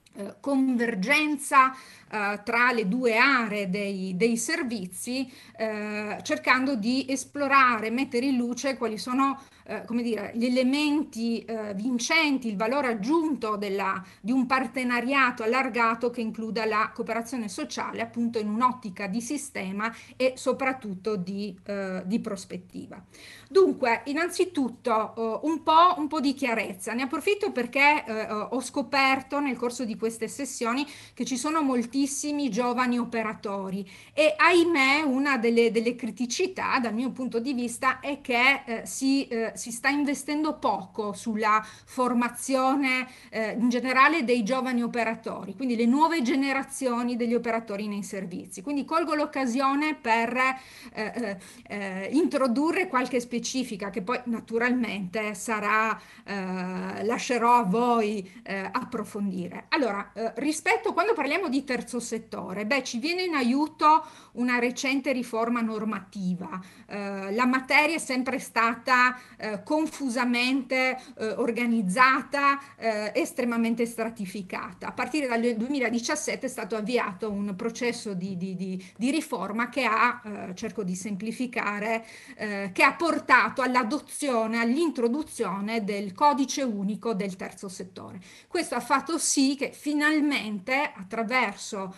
convergenza tra le due aree dei servizi, cercando di esplorare, mettere in luce quali sono come dire, gli elementi vincenti, il valore aggiunto di un partenariato allargato che includa la cooperazione sociale appunto in un'ottica di sistema e soprattutto di prospettiva. Dunque, innanzitutto un po' di chiarezza. Ne approfitto perché ho scoperto nel corso di queste sessioni che ci sono moltissimi giovani operatori e ahimè una delle criticità dal mio punto di vista è che si sta investendo poco sulla formazione in generale dei giovani operatori, quindi le nuove generazioni degli operatori nei servizi. Quindi colgo l'occasione per introdurre qualche specifica che poi naturalmente lascerò a voi approfondire. Allora, quando parliamo di terzo settore, ci viene in aiuto una recente riforma normativa. La materia è sempre stata confusamente organizzata, estremamente stratificata. A partire dal 2017 è stato avviato un processo di riforma che cerco di semplificare, che ha portato all'adozione, all'introduzione del codice unico del terzo settore. Questo ha fatto sì che finalmente attraverso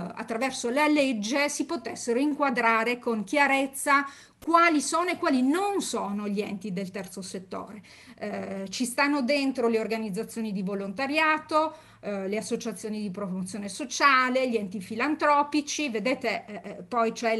la legge si potessero inquadrare con chiarezza quali sono e quali non sono gli enti del terzo settore. Ci stanno dentro le organizzazioni di volontariato, le associazioni di promozione sociale, gli enti filantropici, vedete poi c'è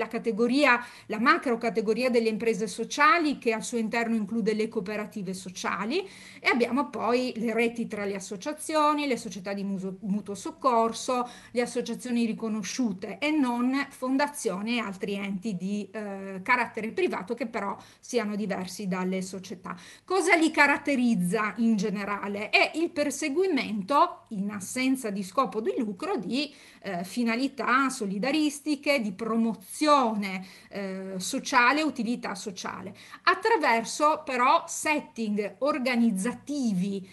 la macro categoria delle imprese sociali che al suo interno include le cooperative sociali e abbiamo poi le reti tra le associazioni, le società di mutuo soccorso, le associazioni riconosciute e non fondazioni e altri enti di carattere privato che però siano diversi dalle società. Cosa li caratterizza in generale? È il perseguimento, in assenza di scopo di lucro, di finalità solidaristiche, di promozione sociale, utilità sociale, attraverso però setting organizzativi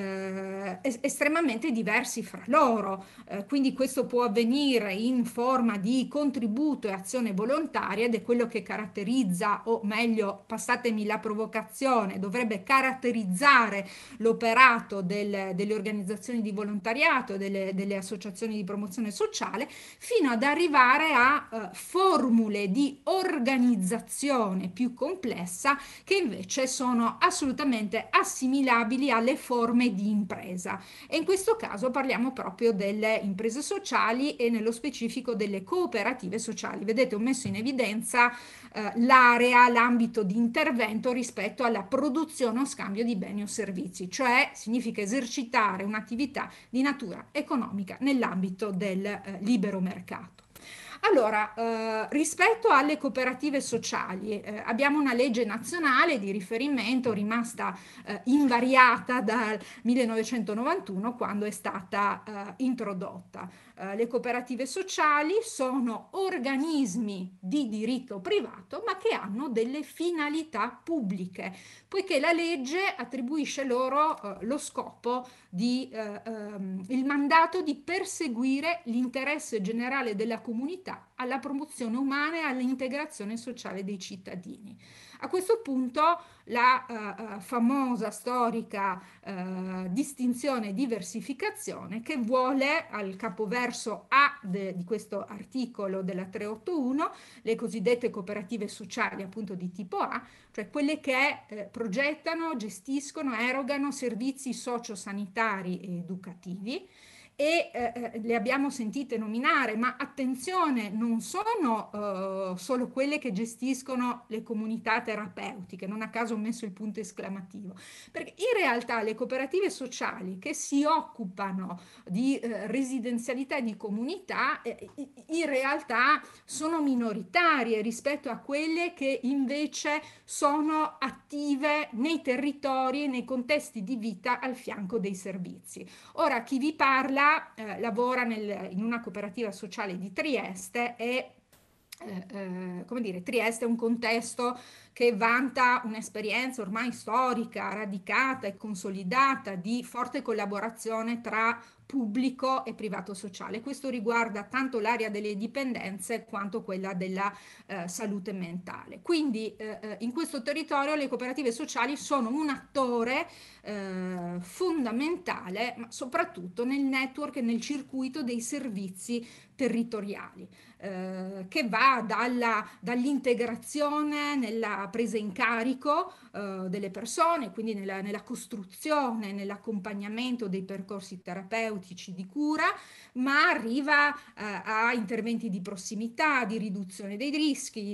estremamente diversi fra loro. Quindi questo può avvenire in forma di contributo e azione volontaria ed è quello che caratterizza, o meglio, passatemi la provocazione, dovrebbe caratterizzare l'operato delle organizzazioni di volontariato, delle associazioni di promozione sociale, fino ad arrivare a formule di organizzazione più complessa che invece sono assolutamente assimilabili alle forme di impresa. E in questo caso parliamo proprio delle imprese sociali e nello specifico delle cooperative sociali. Vedete, ho messo in evidenza l'ambito di intervento rispetto alla produzione o scambio di beni o servizi, cioè significa esercitare un'attività di natura economica nell'ambito del libero mercato. Allora, rispetto alle cooperative sociali, abbiamo una legge nazionale di riferimento rimasta invariata dal 1991 quando è stata introdotta. Le cooperative sociali sono organismi di diritto privato ma che hanno delle finalità pubbliche, poiché la legge attribuisce loro lo scopo il mandato di perseguire l'interesse generale della comunità alla promozione umana e all'integrazione sociale dei cittadini. A questo punto la famosa storica distinzione e diversificazione, che vuole al capoverso A di questo articolo della 381 le cosiddette cooperative sociali appunto di tipo A, cioè quelle che progettano, gestiscono, erogano servizi sociosanitari e educativi, e le abbiamo sentite nominare, ma attenzione, non sono solo quelle che gestiscono le comunità terapeutiche, non a caso ho messo il punto esclamativo, perché in realtà le cooperative sociali che si occupano di residenzialità e di comunità in realtà sono minoritarie rispetto a quelle che invece sono attive nei territori e nei contesti di vita al fianco dei servizi. Ora, chi vi parla lavora in una cooperativa sociale di Trieste e come dire, Trieste è un contesto che vanta un'esperienza ormai storica, radicata e consolidata di forte collaborazione tra pubblico e privato sociale. Questo riguarda tanto l'area delle dipendenze quanto quella della salute mentale. Quindi in questo territorio le cooperative sociali sono un attore fondamentale, ma soprattutto nel network e nel circuito dei servizi territoriali, che va dall'integrazione nella presa in carico delle persone, quindi nella costruzione, nell'accompagnamento dei percorsi terapeutici di cura, ma arriva a interventi di prossimità, di riduzione dei rischi,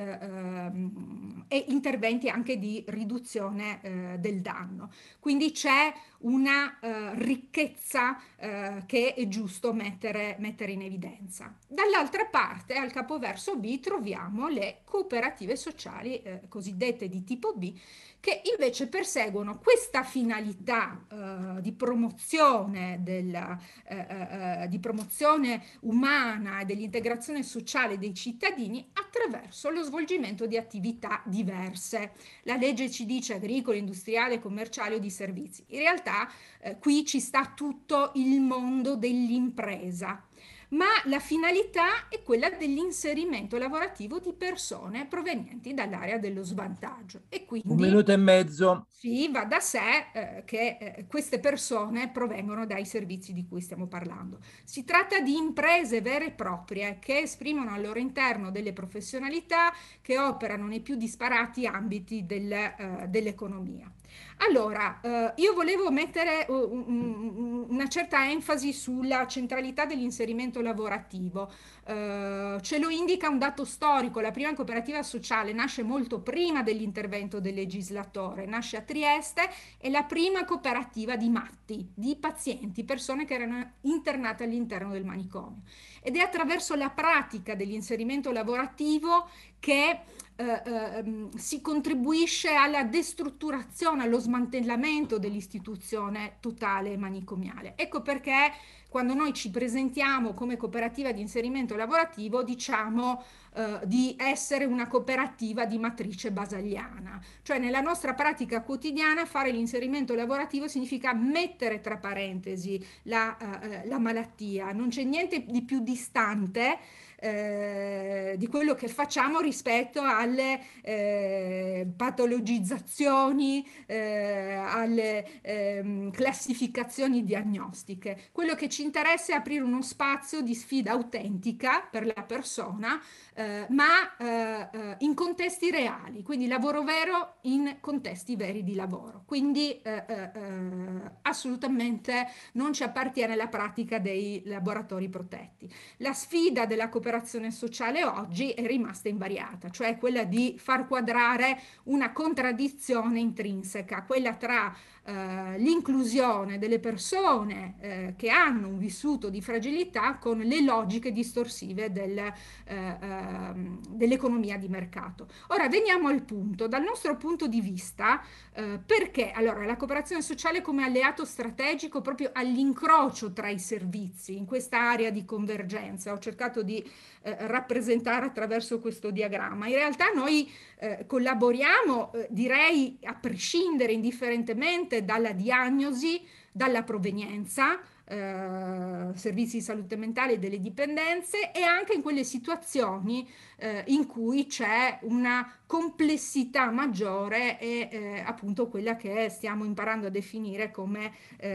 e interventi anche di riduzione del danno. Quindi c'è una ricchezza che è giusto mettere in evidenza. Dall'altra parte, al capoverso B, troviamo le cooperative sociali cosiddette di tipo B, che invece perseguono questa finalità di promozione di promozione umana e dell'integrazione sociale dei cittadini attraverso lo svolgimento di attività diverse. La legge ci dice agricole, industriali, commerciali o di servizi. In realtà qui ci sta tutto il mondo dell'impresa, ma la finalità è quella dell'inserimento lavorativo di persone provenienti dall'area dello svantaggio. E quindi 1 minuto e mezzo. sì, va da sé che queste persone provengono dai servizi di cui stiamo parlando. Si tratta di imprese vere e proprie che esprimono al loro interno delle professionalità che operano nei più disparati ambiti dell'economia. Allora, io volevo mettere una certa enfasi sulla centralità dell'inserimento lavorativo. Ce lo indica un dato storico: la prima cooperativa sociale nasce molto prima dell'intervento del legislatore, nasce a Trieste, è la prima cooperativa di matti, di pazienti, persone che erano internate all'interno del manicomio. Ed è attraverso la pratica dell'inserimento lavorativo che si contribuisce alla destrutturazione, allo smantellamento dell'istituzione totale manicomiale. Ecco perché quando noi ci presentiamo come cooperativa di inserimento lavorativo diciamo di essere una cooperativa di matrice basaliana, cioè nella nostra pratica quotidiana fare l'inserimento lavorativo significa mettere tra parentesi la malattia. Non c'è niente di più distante di quello che facciamo rispetto alle patologizzazioni, alle classificazioni diagnostiche. Quello che ci interessa è aprire uno spazio di sfida autentica per la persona, ma in contesti reali, quindi lavoro vero in contesti veri di lavoro. Quindi assolutamente non ci appartiene la pratica dei laboratori protetti. La sfida della cooperazione sociale oggi è rimasta invariata, cioè quella di far quadrare una contraddizione intrinseca, quella tra l'inclusione delle persone che hanno un vissuto di fragilità con le logiche distorsive dell'economia di mercato. Ora veniamo al punto. Dal nostro punto di vista, perché allora la cooperazione sociale come alleato strategico proprio all'incrocio tra i servizi in questa area di convergenza, ho cercato di rappresentare attraverso questo diagramma. In realtà noi collaboriamo, direi a prescindere, indifferentemente dalla diagnosi dalla provenienza, servizi di salute mentale e delle dipendenze, e anche in quelle situazioni in cui c'è una complessità maggiore e appunto quella che stiamo imparando a definire come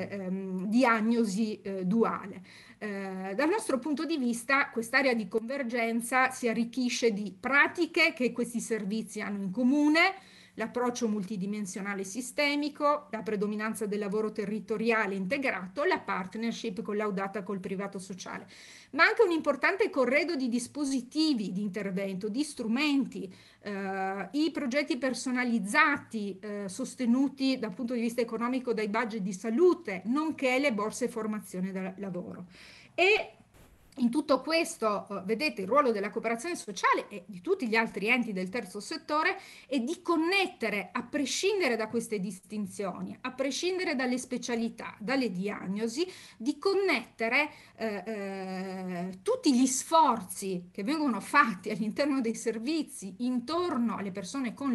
diagnosi duale. Dal nostro punto di vista, quest'area di convergenza si arricchisce di pratiche che questi servizi hanno in comune, l'approccio multidimensionale sistemico, la predominanza del lavoro territoriale integrato, la partnership collaudata col privato sociale, ma anche un importante corredo di dispositivi di intervento, di strumenti, i progetti personalizzati sostenuti dal punto di vista economico dai budget di salute, nonché le borse formazione da lavoro. E in tutto questo, vedete, il ruolo della cooperazione sociale e di tutti gli altri enti del terzo settore è di connettere, a prescindere da queste distinzioni, a prescindere dalle specialità, dalle diagnosi, di connettere tutti gli sforzi che vengono fatti all'interno dei servizi, intorno alle persone, con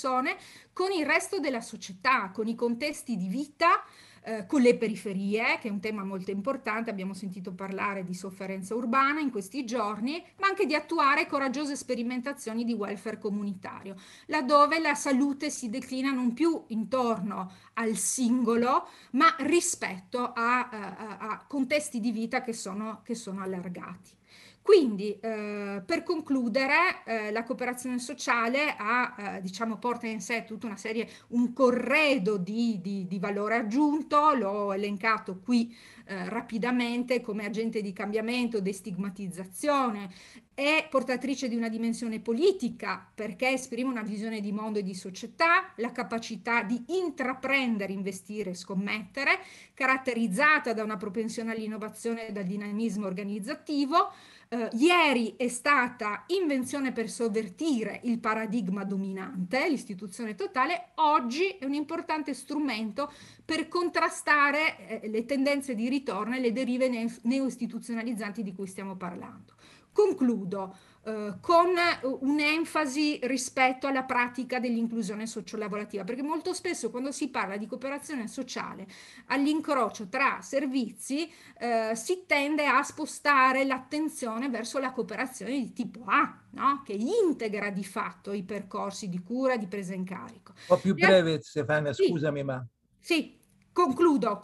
il resto della società, con i contesti di vita, con le periferie, che è un tema molto importante. Abbiamo sentito parlare di sofferenza urbana in questi giorni, ma anche di attuare coraggiose sperimentazioni di welfare comunitario, laddove la salute si declina non più intorno al singolo, ma rispetto a contesti di vita che sono allargati. Quindi, per concludere, la cooperazione sociale diciamo, porta in sé tutta una serie, un corredo di valore aggiunto, l'ho elencato qui rapidamente, come agente di cambiamento, destigmatizzazione, è portatrice di una dimensione politica perché esprime una visione di mondo e di società, la capacità di intraprendere, investire, scommettere, caratterizzata da una propensione all'innovazione e dal dinamismo organizzativo. Ieri è stata invenzione per sovvertire il paradigma dominante, l'istituzione totale. Oggi è un importante strumento per contrastare le tendenze di ritorno e le derive neo-istituzionalizzanti di cui stiamo parlando. Concludo con un'enfasi rispetto alla pratica dell'inclusione sociolavorativa, perché molto spesso quando si parla di cooperazione sociale all'incrocio tra servizi si tende a spostare l'attenzione verso la cooperazione di tipo A, no? Che integra di fatto i percorsi di cura, di presa in carico. Un po' più breve, Stefania, scusami, ma... Sì, concludo.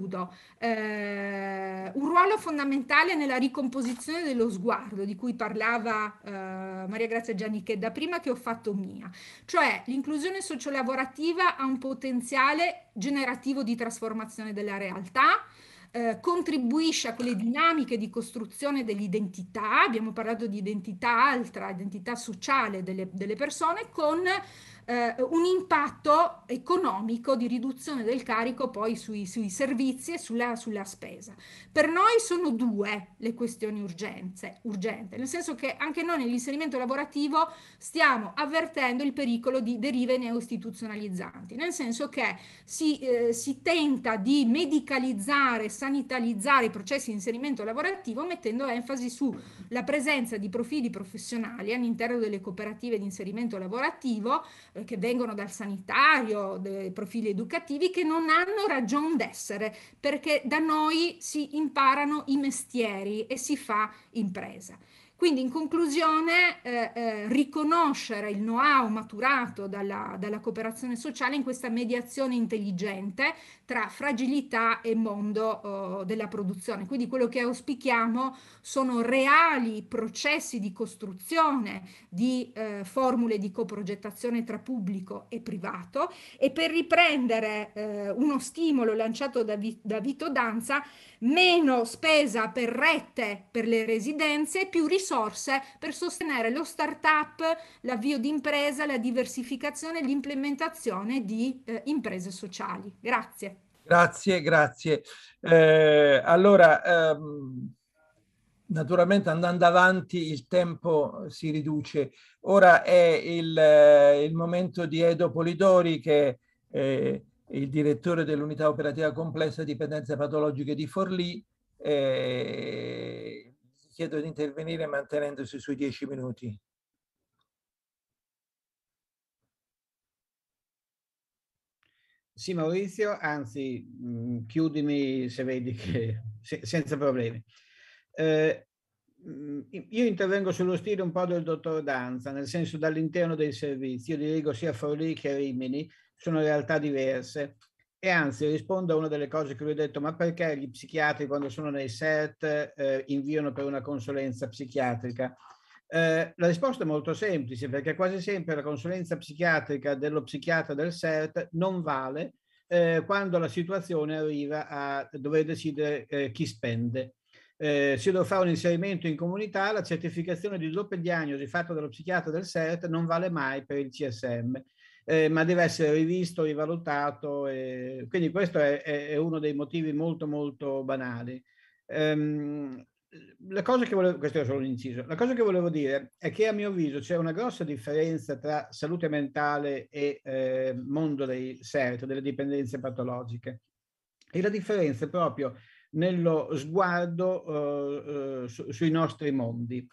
Un ruolo fondamentale nella ricomposizione dello sguardo di cui parlava Maria Grazia Giannichedda prima, che ho fatto mia. Cioè, l'inclusione sociolavorativa ha un potenziale generativo di trasformazione della realtà, contribuisce a quelle dinamiche di costruzione dell'identità, abbiamo parlato di identità altra, identità sociale delle persone, con un impatto economico di riduzione del carico poi sui servizi e sulla spesa. Per noi sono due le questioni urgente, nel senso che anche noi nell'inserimento lavorativo stiamo avvertendo il pericolo di derive neo-istituzionalizzanti, nel senso che si tenta di medicalizzare, sanitalizzare i processi di inserimento lavorativo, mettendo enfasi sulla presenza di profili professionali all'interno delle cooperative di inserimento lavorativo che vengono dal sanitario, dei profili educativi, che non hanno ragion d'essere, perché da noi si imparano i mestieri e si fa impresa. Quindi in conclusione riconoscere il know-how maturato dalla cooperazione sociale in questa mediazione intelligente tra fragilità e mondo della produzione. Quindi quello che auspichiamo sono reali processi di costruzione di formule di coprogettazione tra pubblico e privato, e per riprendere uno stimolo lanciato da Vito Danza: meno spesa per rette per le residenze, più risorse per sostenere lo start-up, l'avvio di impresa, la diversificazione e l'implementazione di imprese sociali. Grazie. Grazie. Allora, naturalmente andando avanti il tempo si riduce. Ora è il momento di Edo Polidori, che è il direttore dell'unità operativa complessa dipendenze patologiche di Forlì. Chiedo di intervenire mantenendosi sui 10 minuti. Sì, Maurizio, anzi, chiudimi se vedi che senza problemi. Io intervengo sullo stile un po' del dottor Danza, nel senso dall'interno dei servizi. Io dirigo sia Forlì che Rimini, sono realtà diverse. E anzi, rispondo a una delle cose che lui ha detto: ma perché gli psichiatri quando sono nei SERT inviano per una consulenza psichiatrica? La risposta è molto semplice, perché quasi sempre la consulenza psichiatrica dello psichiatra del SERT non vale quando la situazione arriva a dover decidere chi spende. Se devo fare un inserimento in comunità, la certificazione di doppia diagnosi fatta dallo psichiatra del SERT non vale mai per il CSM. Ma deve essere rivisto, rivalutato, quindi questo è uno dei motivi molto molto banali. La cosa che volevo, questo è solo un inciso, la cosa che volevo dire è che a mio avviso c'è una grossa differenza tra salute mentale e mondo dei SERT, delle dipendenze patologiche, e la differenza è proprio nello sguardo sui nostri mondi.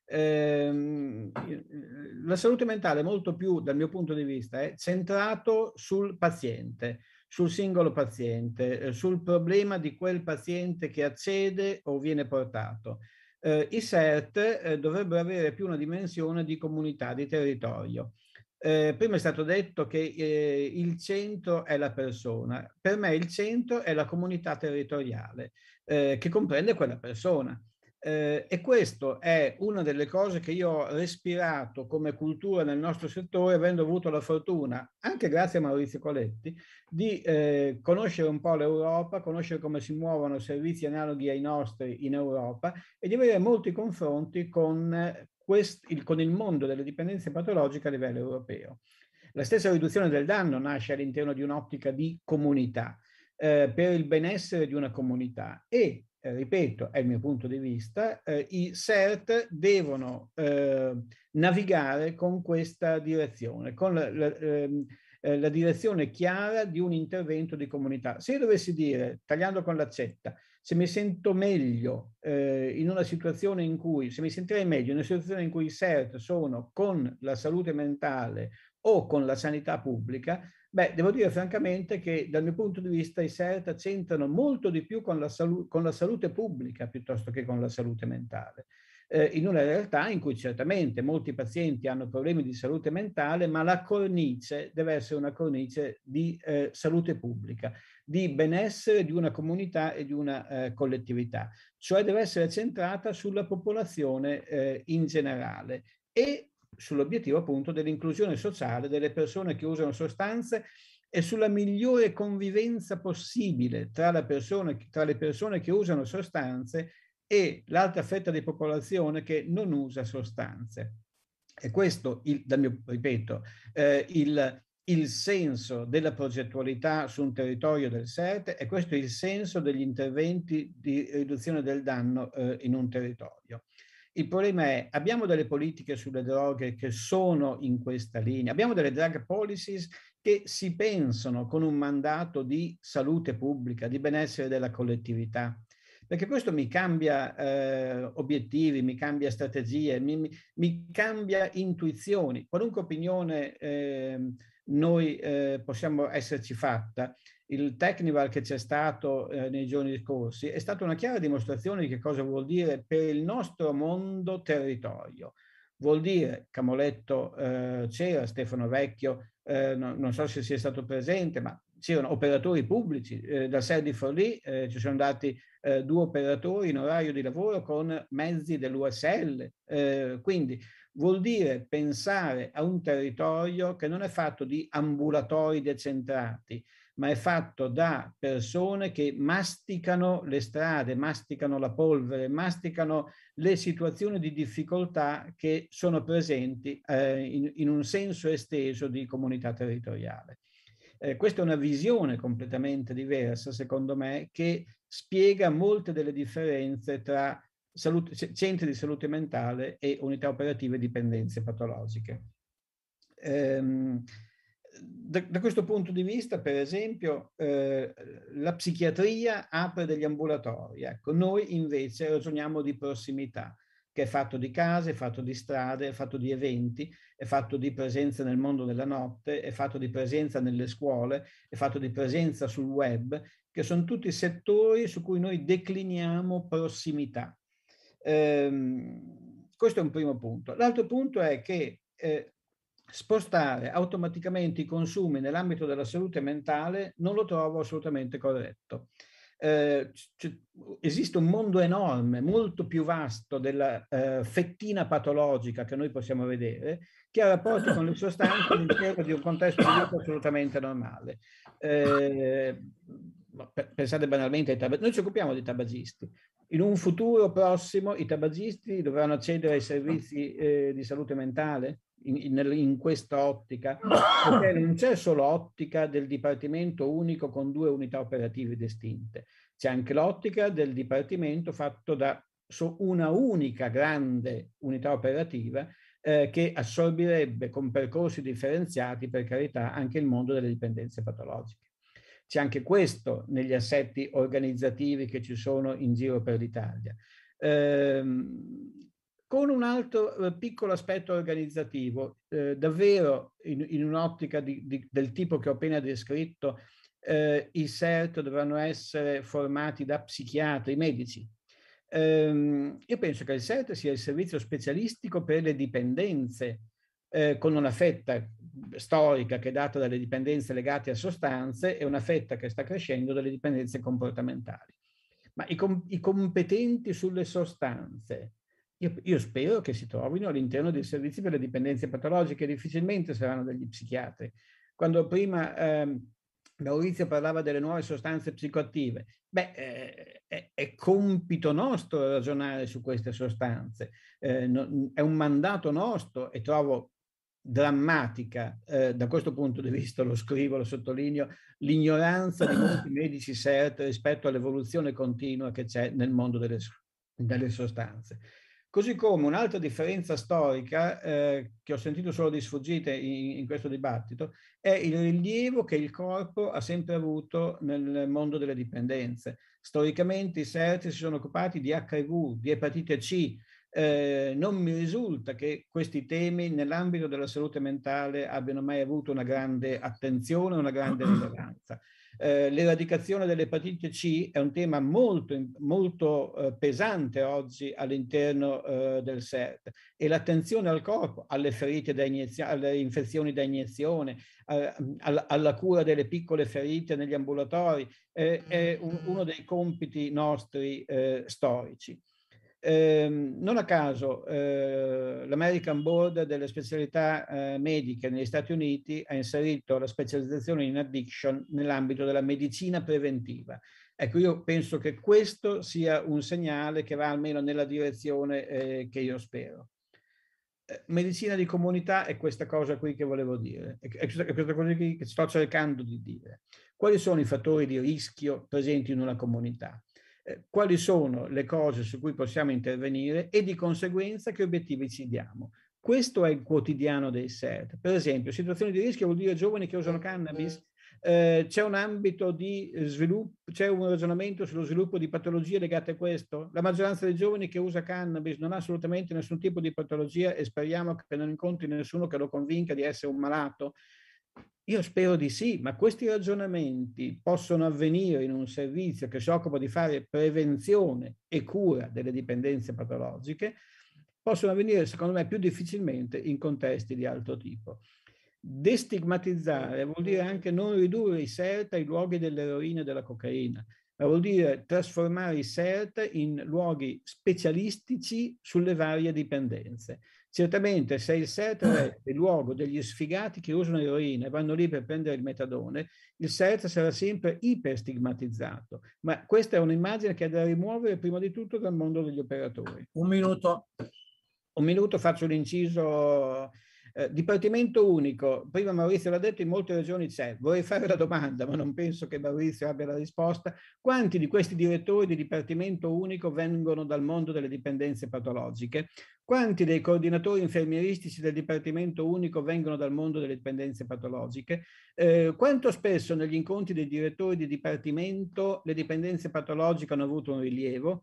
La salute mentale molto più, dal mio punto di vista, è centrato sul paziente, sul singolo paziente, sul problema di quel paziente che accede o viene portato. I SERT dovrebbero avere più una dimensione di comunità, di territorio. Prima è stato detto che il centro è la persona. Per me il centro è la comunità territoriale che comprende quella persona. E questo è una delle cose che io ho respirato come cultura nel nostro settore, avendo avuto la fortuna, anche grazie a Maurizio Coletti, di conoscere un po' l'Europa, conoscere come si muovono servizi analoghi ai nostri in Europa e di avere molti confronti con il mondo delle dipendenze patologiche a livello europeo. La stessa riduzione del danno nasce all'interno di un'ottica di comunità, per il benessere di una comunità e ripeto, è il mio punto di vista, i SERT devono navigare con questa direzione, con la direzione chiara di un intervento di comunità. Se io dovessi dire, tagliando con l'accetta, se mi sento meglio in una situazione in cui, se mi sentirei meglio in una situazione in cui i SERT sono con la salute mentale o con la sanità pubblica, beh, devo dire francamente che dal mio punto di vista i SERT c'entrano molto di più con la salute pubblica piuttosto che con la salute mentale. In una realtà in cui certamente molti pazienti hanno problemi di salute mentale, ma la cornice deve essere una cornice di salute pubblica, di benessere di una comunità e di una collettività, cioè deve essere centrata sulla popolazione in generale e sull'obiettivo appunto dell'inclusione sociale delle persone che usano sostanze e sulla migliore convivenza possibile tra le persone che usano sostanze e l'altra fetta di popolazione che non usa sostanze. E questo, ripeto, il senso della progettualità su un territorio del SERT e questo è il senso degli interventi di riduzione del danno in un territorio. Il problema è, abbiamo delle politiche sulle droghe che sono in questa linea, abbiamo delle drug policies che si pensano con un mandato di salute pubblica, di benessere della collettività, perché questo mi cambia obiettivi, mi cambia strategie, mi cambia intuizioni. Qualunque opinione noi possiamo esserci fatta, il Technival che c'è stato nei giorni scorsi è stata una chiara dimostrazione di che cosa vuol dire per il nostro mondo territorio. Vuol dire, Camoletto c'era, Stefano Vecchio, non so se sia stato presente, ma c'erano operatori pubblici, dal SERT di Forlì ci sono andati 2 operatori in orario di lavoro con mezzi dell'USL, quindi vuol dire pensare a un territorio che non è fatto di ambulatori decentrati, ma è fatto da persone che masticano le strade, masticano la polvere, masticano le situazioni di difficoltà che sono presenti in un senso esteso di comunità territoriale. Questa è una visione completamente diversa, secondo me, che spiega molte delle differenze tra centri di salute mentale e unità operative e dipendenze patologiche. Da questo punto di vista, per esempio, la psichiatria apre degli ambulatori. Ecco, noi invece ragioniamo di prossimità. che è fatto di case, è fatto di strade, è fatto di eventi, è fatto di presenza nel mondo della notte, è fatto di presenza nelle scuole, è fatto di presenza sul web, che sono tutti settori su cui noi decliniamo prossimità. Questo è un primo punto. L'altro punto è che spostare automaticamente i consumi nell'ambito della salute mentale non lo trovo assolutamente corretto. Esiste un mondo enorme, molto più vasto della fettina patologica che noi possiamo vedere, che ha rapporti con le sostanze all'interno di un contesto di vita assolutamente normale. Pensate banalmente ai tabagisti. Noi ci occupiamo di tabagisti. In un futuro prossimo i tabagisti dovranno accedere ai servizi di salute mentale in questa ottica, perché non c'è solo ottica del Dipartimento unico con 2 unità operative distinte, c'è anche l'ottica del Dipartimento fatto da una unica grande unità operativa che assorbirebbe con percorsi differenziati, per carità, anche il mondo delle dipendenze patologiche. C'è anche questo negli assetti organizzativi che ci sono in giro per l'Italia. Con un altro piccolo aspetto organizzativo, davvero in un'ottica del tipo che ho appena descritto, i SERT dovranno essere formati da psichiatri, medici. Io penso che il SERT sia il servizio specialistico per le dipendenze, con una fetta storica che è data dalle dipendenze legate a sostanze e una fetta che sta crescendo dalle dipendenze comportamentali. Ma i competenti sulle sostanze, io spero che si trovino all'interno dei servizi per le dipendenze patologiche, difficilmente saranno degli psichiatri. Quando prima Maurizio parlava delle nuove sostanze psicoattive, è compito nostro ragionare su queste sostanze, è un mandato nostro e trovo drammatica da questo punto di vista, lo scrivo, lo sottolineo, l'ignoranza di molti medici SERT rispetto all'evoluzione continua che c'è nel mondo delle sostanze. Così come un'altra differenza storica che ho sentito solo di sfuggite in questo dibattito è il rilievo che il corpo ha sempre avuto nel mondo delle dipendenze. Storicamente i SERT si sono occupati di HIV, di epatite C. Non mi risulta che questi temi nell'ambito della salute mentale abbiano mai avuto una grande attenzione, una grande rilevanza. L'eradicazione dell'epatite C è un tema molto pesante oggi all'interno del SERT, e l'attenzione al corpo, alle ferite da iniezione, alle infezioni da iniezione, alla cura delle piccole ferite negli ambulatori è uno dei compiti nostri storici. Non a caso l'American Board delle specialità mediche negli Stati Uniti ha inserito la specializzazione in addiction nell'ambito della medicina preventiva. Ecco, io penso che questo sia un segnale che va almeno nella direzione che io spero. Medicina di comunità è questa cosa qui che volevo dire, è questa cosa qui che sto cercando di dire. Quali sono i fattori di rischio presenti in una comunità? Quali sono le cose su cui possiamo intervenire e di conseguenza che obiettivi ci diamo. Questo è il quotidiano dei SERT. Per esempio, situazioni di rischio vuol dire giovani che usano cannabis. C'è un ambito di sviluppo, c'è un ragionamento sullo sviluppo di patologie legate a questo. La maggioranza dei giovani che usa cannabis non ha assolutamente nessun tipo di patologia e speriamo che non incontri nessuno che lo convinca di essere un malato. Io spero di sì, ma questi ragionamenti possono avvenire in un servizio che si occupa di fare prevenzione e cura delle dipendenze patologiche, possono avvenire secondo me più difficilmente in contesti di altro tipo. Destigmatizzare vuol dire anche non ridurre i SERT ai luoghi dell'eroina e della cocaina, ma vuol dire trasformare i SERT in luoghi specialistici sulle varie dipendenze. Certamente se il SERT è il luogo degli sfigati che usano eroina e vanno lì per prendere il metadone, il SERT sarà sempre iperstigmatizzato. Ma questa è un'immagine che è da rimuovere prima di tutto dal mondo degli operatori. Un minuto. Un minuto, faccio l'inciso. Dipartimento unico, prima Maurizio l'ha detto, in molte regioni c'è. Vorrei fare la domanda, ma non penso che Maurizio abbia la risposta. Quanti di questi direttori di dipartimento unico vengono dal mondo delle dipendenze patologiche? Quanti dei coordinatori infermieristici del dipartimento unico vengono dal mondo delle dipendenze patologiche? Quanto spesso negli incontri dei direttori di dipartimento le dipendenze patologiche hanno avuto un rilievo?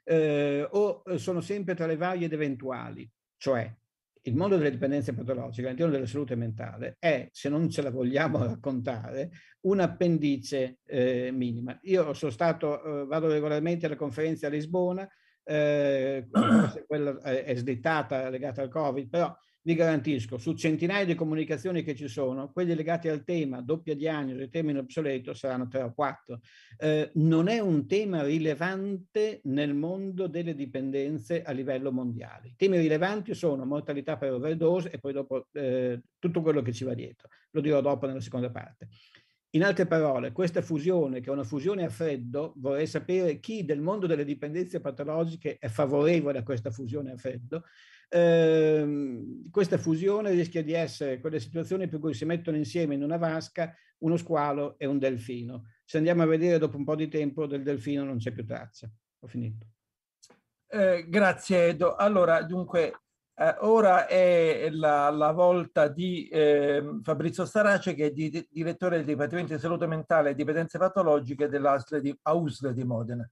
o sono sempre tra le varie ed eventuali, cioè il mondo delle dipendenze patologiche all'interno della salute mentale è, se non ce la vogliamo raccontare, un appendice minima. Io sono stato, vado regolarmente alle conferenze a Lisbona, forse quella è slittata legata al Covid, però vi garantisco, su centinaia di comunicazioni che ci sono, quelli legati al tema doppia diagnosi, termine obsoleto, saranno 3 o 4. Non è un tema rilevante nel mondo delle dipendenze a livello mondiale. I temi rilevanti sono mortalità per overdose e poi dopo tutto quello che ci va dietro. Lo dirò dopo nella seconda parte. In altre parole, questa fusione, che è una fusione a freddo, vorrei sapere chi del mondo delle dipendenze patologiche è favorevole a questa fusione a freddo. Questa fusione rischia di essere quelle situazioni per cui si mettono insieme in una vasca uno squalo e un delfino. Se andiamo a vedere dopo un po' di tempo del delfino non c'è più traccia. Ho finito. Grazie Edo. Allora, dunque, ora è la volta di Fabrizio Starace, che è direttore del Dipartimento di Salute Mentale e Dipendenze Patologiche dell'AUSL di Modena,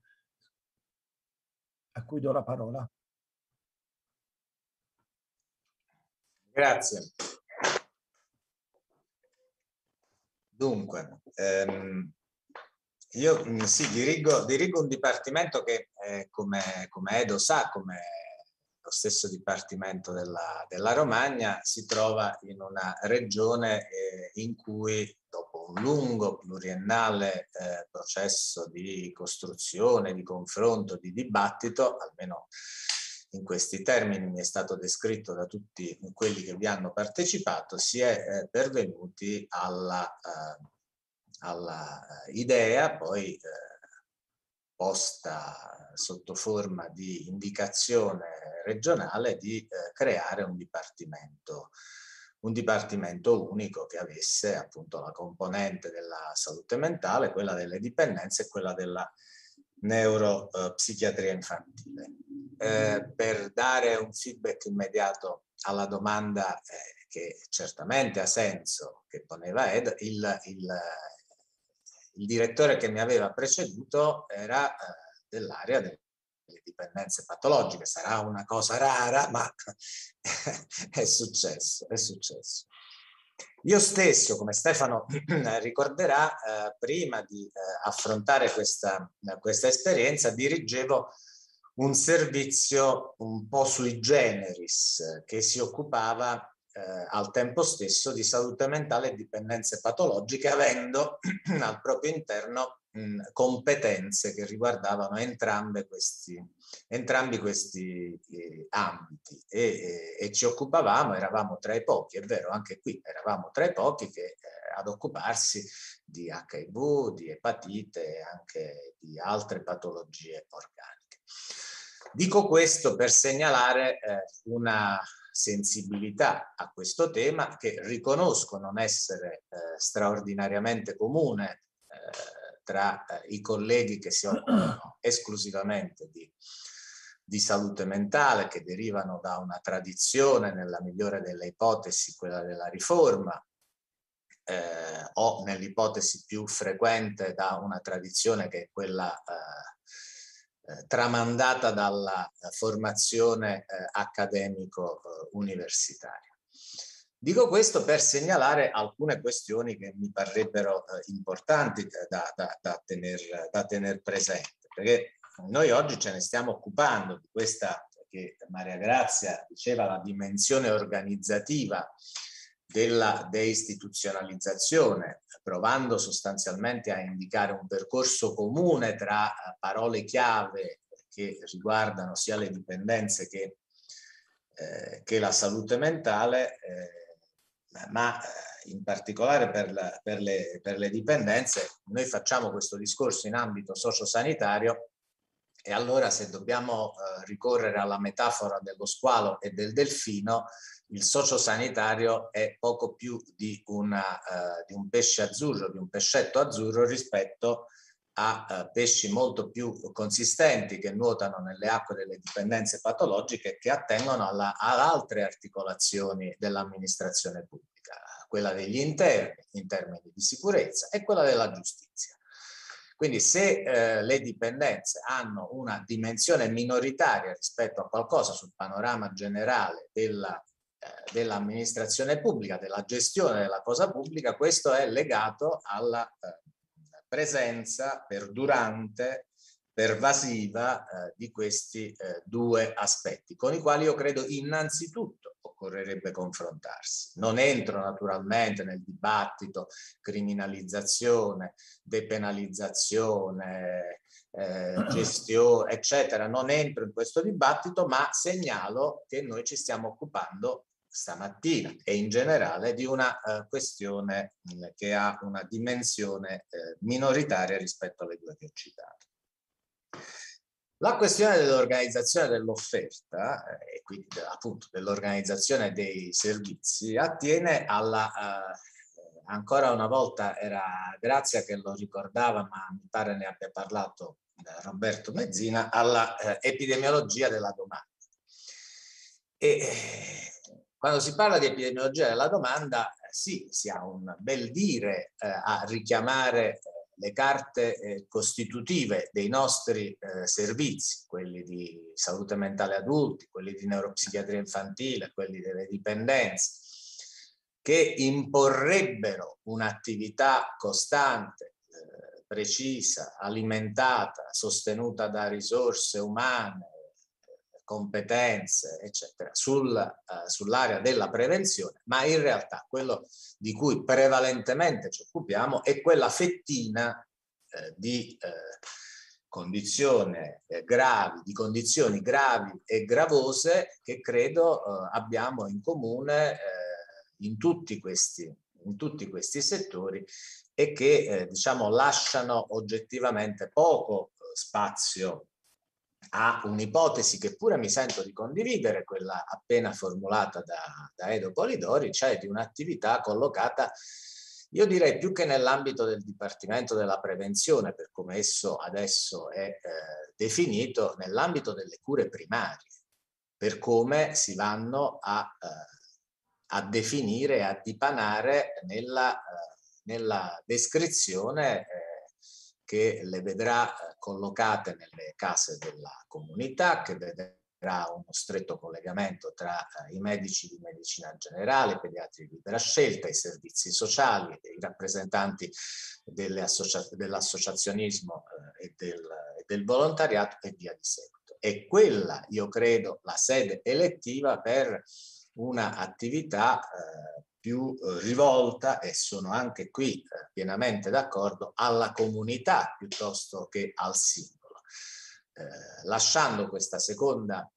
a cui do la parola. Grazie. Dunque, io sì, dirigo un dipartimento che, come Edo sa, come lo stesso dipartimento della Romagna, si trova in una regione in cui, dopo un lungo pluriennale processo di costruzione, di confronto, di dibattito, almeno in questi termini mi è stato descritto da tutti quelli che vi hanno partecipato, si è pervenuti alla idea, poi posta sotto forma di indicazione regionale, di creare un dipartimento unico che avesse appunto la componente della salute mentale, quella delle dipendenze e quella della neuropsichiatria infantile. Per dare un feedback immediato alla domanda che certamente ha senso, che poneva Ed, il direttore che mi aveva preceduto era dell'area delle dipendenze patologiche. Sarà una cosa rara, ma è successo. Io stesso, come Stefano ricorderà, prima di affrontare questa esperienza, dirigevo un servizio un po' sui generis che si occupava al tempo stesso di salute mentale e dipendenze patologiche, avendo al proprio interno competenze che riguardavano entrambi questi ambiti e ci occupavamo, eravamo tra i pochi, è vero, anche qui eravamo tra i pochi che ad occuparsi di HIV, di epatite e anche di altre patologie organiche. Dico questo per segnalare una sensibilità a questo tema che riconosco non essere straordinariamente comune tra i colleghi che si occupano esclusivamente di salute mentale, che derivano da una tradizione, nella migliore delle ipotesi, quella della riforma, o nell'ipotesi più frequente da una tradizione che è quella tramandata dalla formazione accademico-universitaria. Dico questo per segnalare alcune questioni che mi parrebbero importanti da tener presente, perché noi oggi ce ne stiamo occupando di questa, che Maria Grazia diceva, la dimensione organizzativa della deistituzionalizzazione, provando sostanzialmente a indicare un percorso comune tra parole chiave che riguardano sia le dipendenze che la salute mentale, ma in particolare per le dipendenze. Noi facciamo questo discorso in ambito sociosanitario e allora, se dobbiamo ricorrere alla metafora dello squalo e del delfino, il sociosanitario è poco più di un pesce azzurro, di un pescetto azzurro rispetto a pesci molto più consistenti che nuotano nelle acque delle dipendenze patologiche e che attengono ad altre articolazioni dell'amministrazione pubblica, quella degli interni in termini di sicurezza e quella della giustizia. Quindi se le dipendenze hanno una dimensione minoritaria rispetto a qualcosa sul panorama generale dell'amministrazione pubblica, della gestione della cosa pubblica, questo è legato alla presenza perdurante, pervasiva di questi due aspetti, con i quali io credo innanzitutto occorrerebbe confrontarsi. Non entro naturalmente nel dibattito criminalizzazione, depenalizzazione, gestione, eccetera. Non entro in questo dibattito, ma segnalo che noi ci stiamo occupando stamattina e in generale di una questione che ha una dimensione minoritaria rispetto alle due che ho citato. La questione dell'organizzazione dell'offerta e quindi appunto dell'organizzazione dei servizi attiene alla, ancora una volta era Grazia che lo ricordava, ma mi pare ne abbia parlato Roberto Mezzina, alla epidemiologia della domanda. E quando si parla di epidemiologia della domanda, sì, si ha un bel dire a richiamare le carte costitutive dei nostri servizi, quelli di salute mentale adulti, quelli di neuropsichiatria infantile, quelli delle dipendenze, che imporrebbero un'attività costante, precisa, alimentata, sostenuta da risorse umane, competenze, eccetera, sull'area della prevenzione, ma in realtà quello di cui prevalentemente ci occupiamo è quella fettina di condizioni gravi e gravose che credo abbiamo in comune in tutti questi settori e che diciamo lasciano oggettivamente poco spazio a un'ipotesi che pure mi sento di condividere, quella appena formulata da Edo Polidori, cioè di un'attività collocata, io direi più che nell'ambito del Dipartimento della Prevenzione, per come esso adesso è definito, nell'ambito delle cure primarie, per come si vanno a definire, a dipanare nella descrizione che le vedrà collocate nelle case della comunità, che vedrà uno stretto collegamento tra i medici di medicina generale, i pediatri di libera scelta, i servizi sociali, i rappresentanti dell'associazionismo e del volontariato e via di seguito. E quella, io credo, la sede elettiva per una attività più rivolta, e sono anche qui pienamente d'accordo, alla comunità piuttosto che al singolo, lasciando questa seconda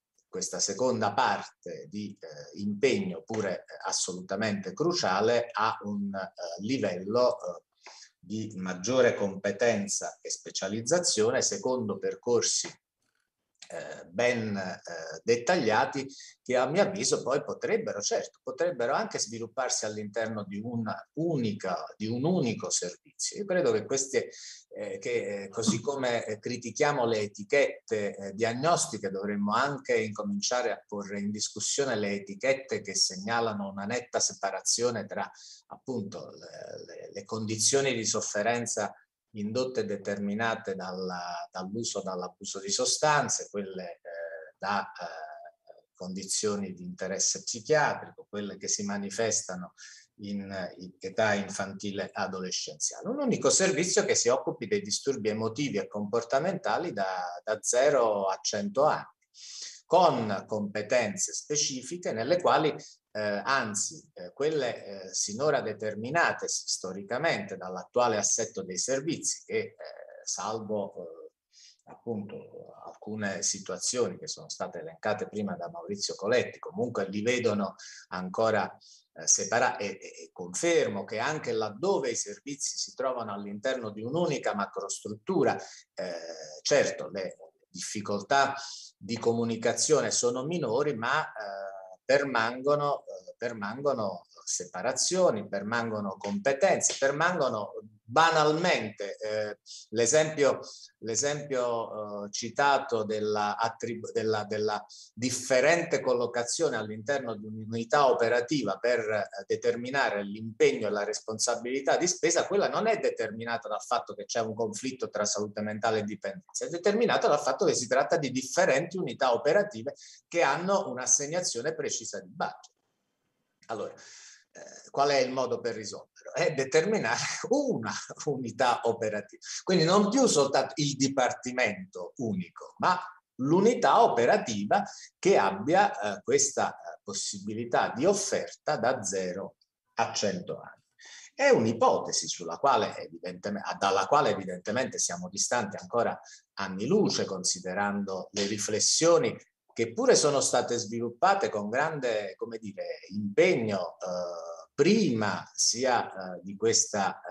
parte di impegno pure assolutamente cruciale a un livello di maggiore competenza e specializzazione secondo percorsi ben dettagliati che a mio avviso poi potrebbero anche svilupparsi all'interno di un unico servizio. Io credo che così come critichiamo le etichette diagnostiche, dovremmo anche incominciare a porre in discussione le etichette che segnalano una netta separazione tra appunto le condizioni di sofferenza indotte e determinate dall'abuso di sostanze, quelle da condizioni di interesse psichiatrico, quelle che si manifestano in età infantile adolescenziale. Un unico servizio che si occupi dei disturbi emotivi e comportamentali da 0 a 100 anni, con competenze specifiche nelle quali quelle sinora determinate storicamente dall'attuale assetto dei servizi che salvo appunto alcune situazioni che sono state elencate prima da Maurizio Coletti, comunque li vedono ancora separati e confermo che anche laddove i servizi si trovano all'interno di un'unica macrostruttura, certo le difficoltà di comunicazione sono minori, ma permangono separazioni, permangono competenze, permangono banalmente l'esempio citato della differente collocazione all'interno di un'unità operativa per determinare l'impegno e la responsabilità di spesa, quella non è determinata dal fatto che c'è un conflitto tra salute mentale e dipendenza, è determinata dal fatto che si tratta di differenti unità operative che hanno un'assegnazione precisa di budget. Allora, qual è il modo per risolverlo? È determinare una unità operativa. Quindi non più soltanto il dipartimento unico, ma l'unità operativa che abbia questa possibilità di offerta da 0 a 100 anni. È un'ipotesi dalla quale evidentemente siamo distanti ancora anni luce, considerando le riflessioni che pure sono state sviluppate con grande, come dire, impegno prima sia di questa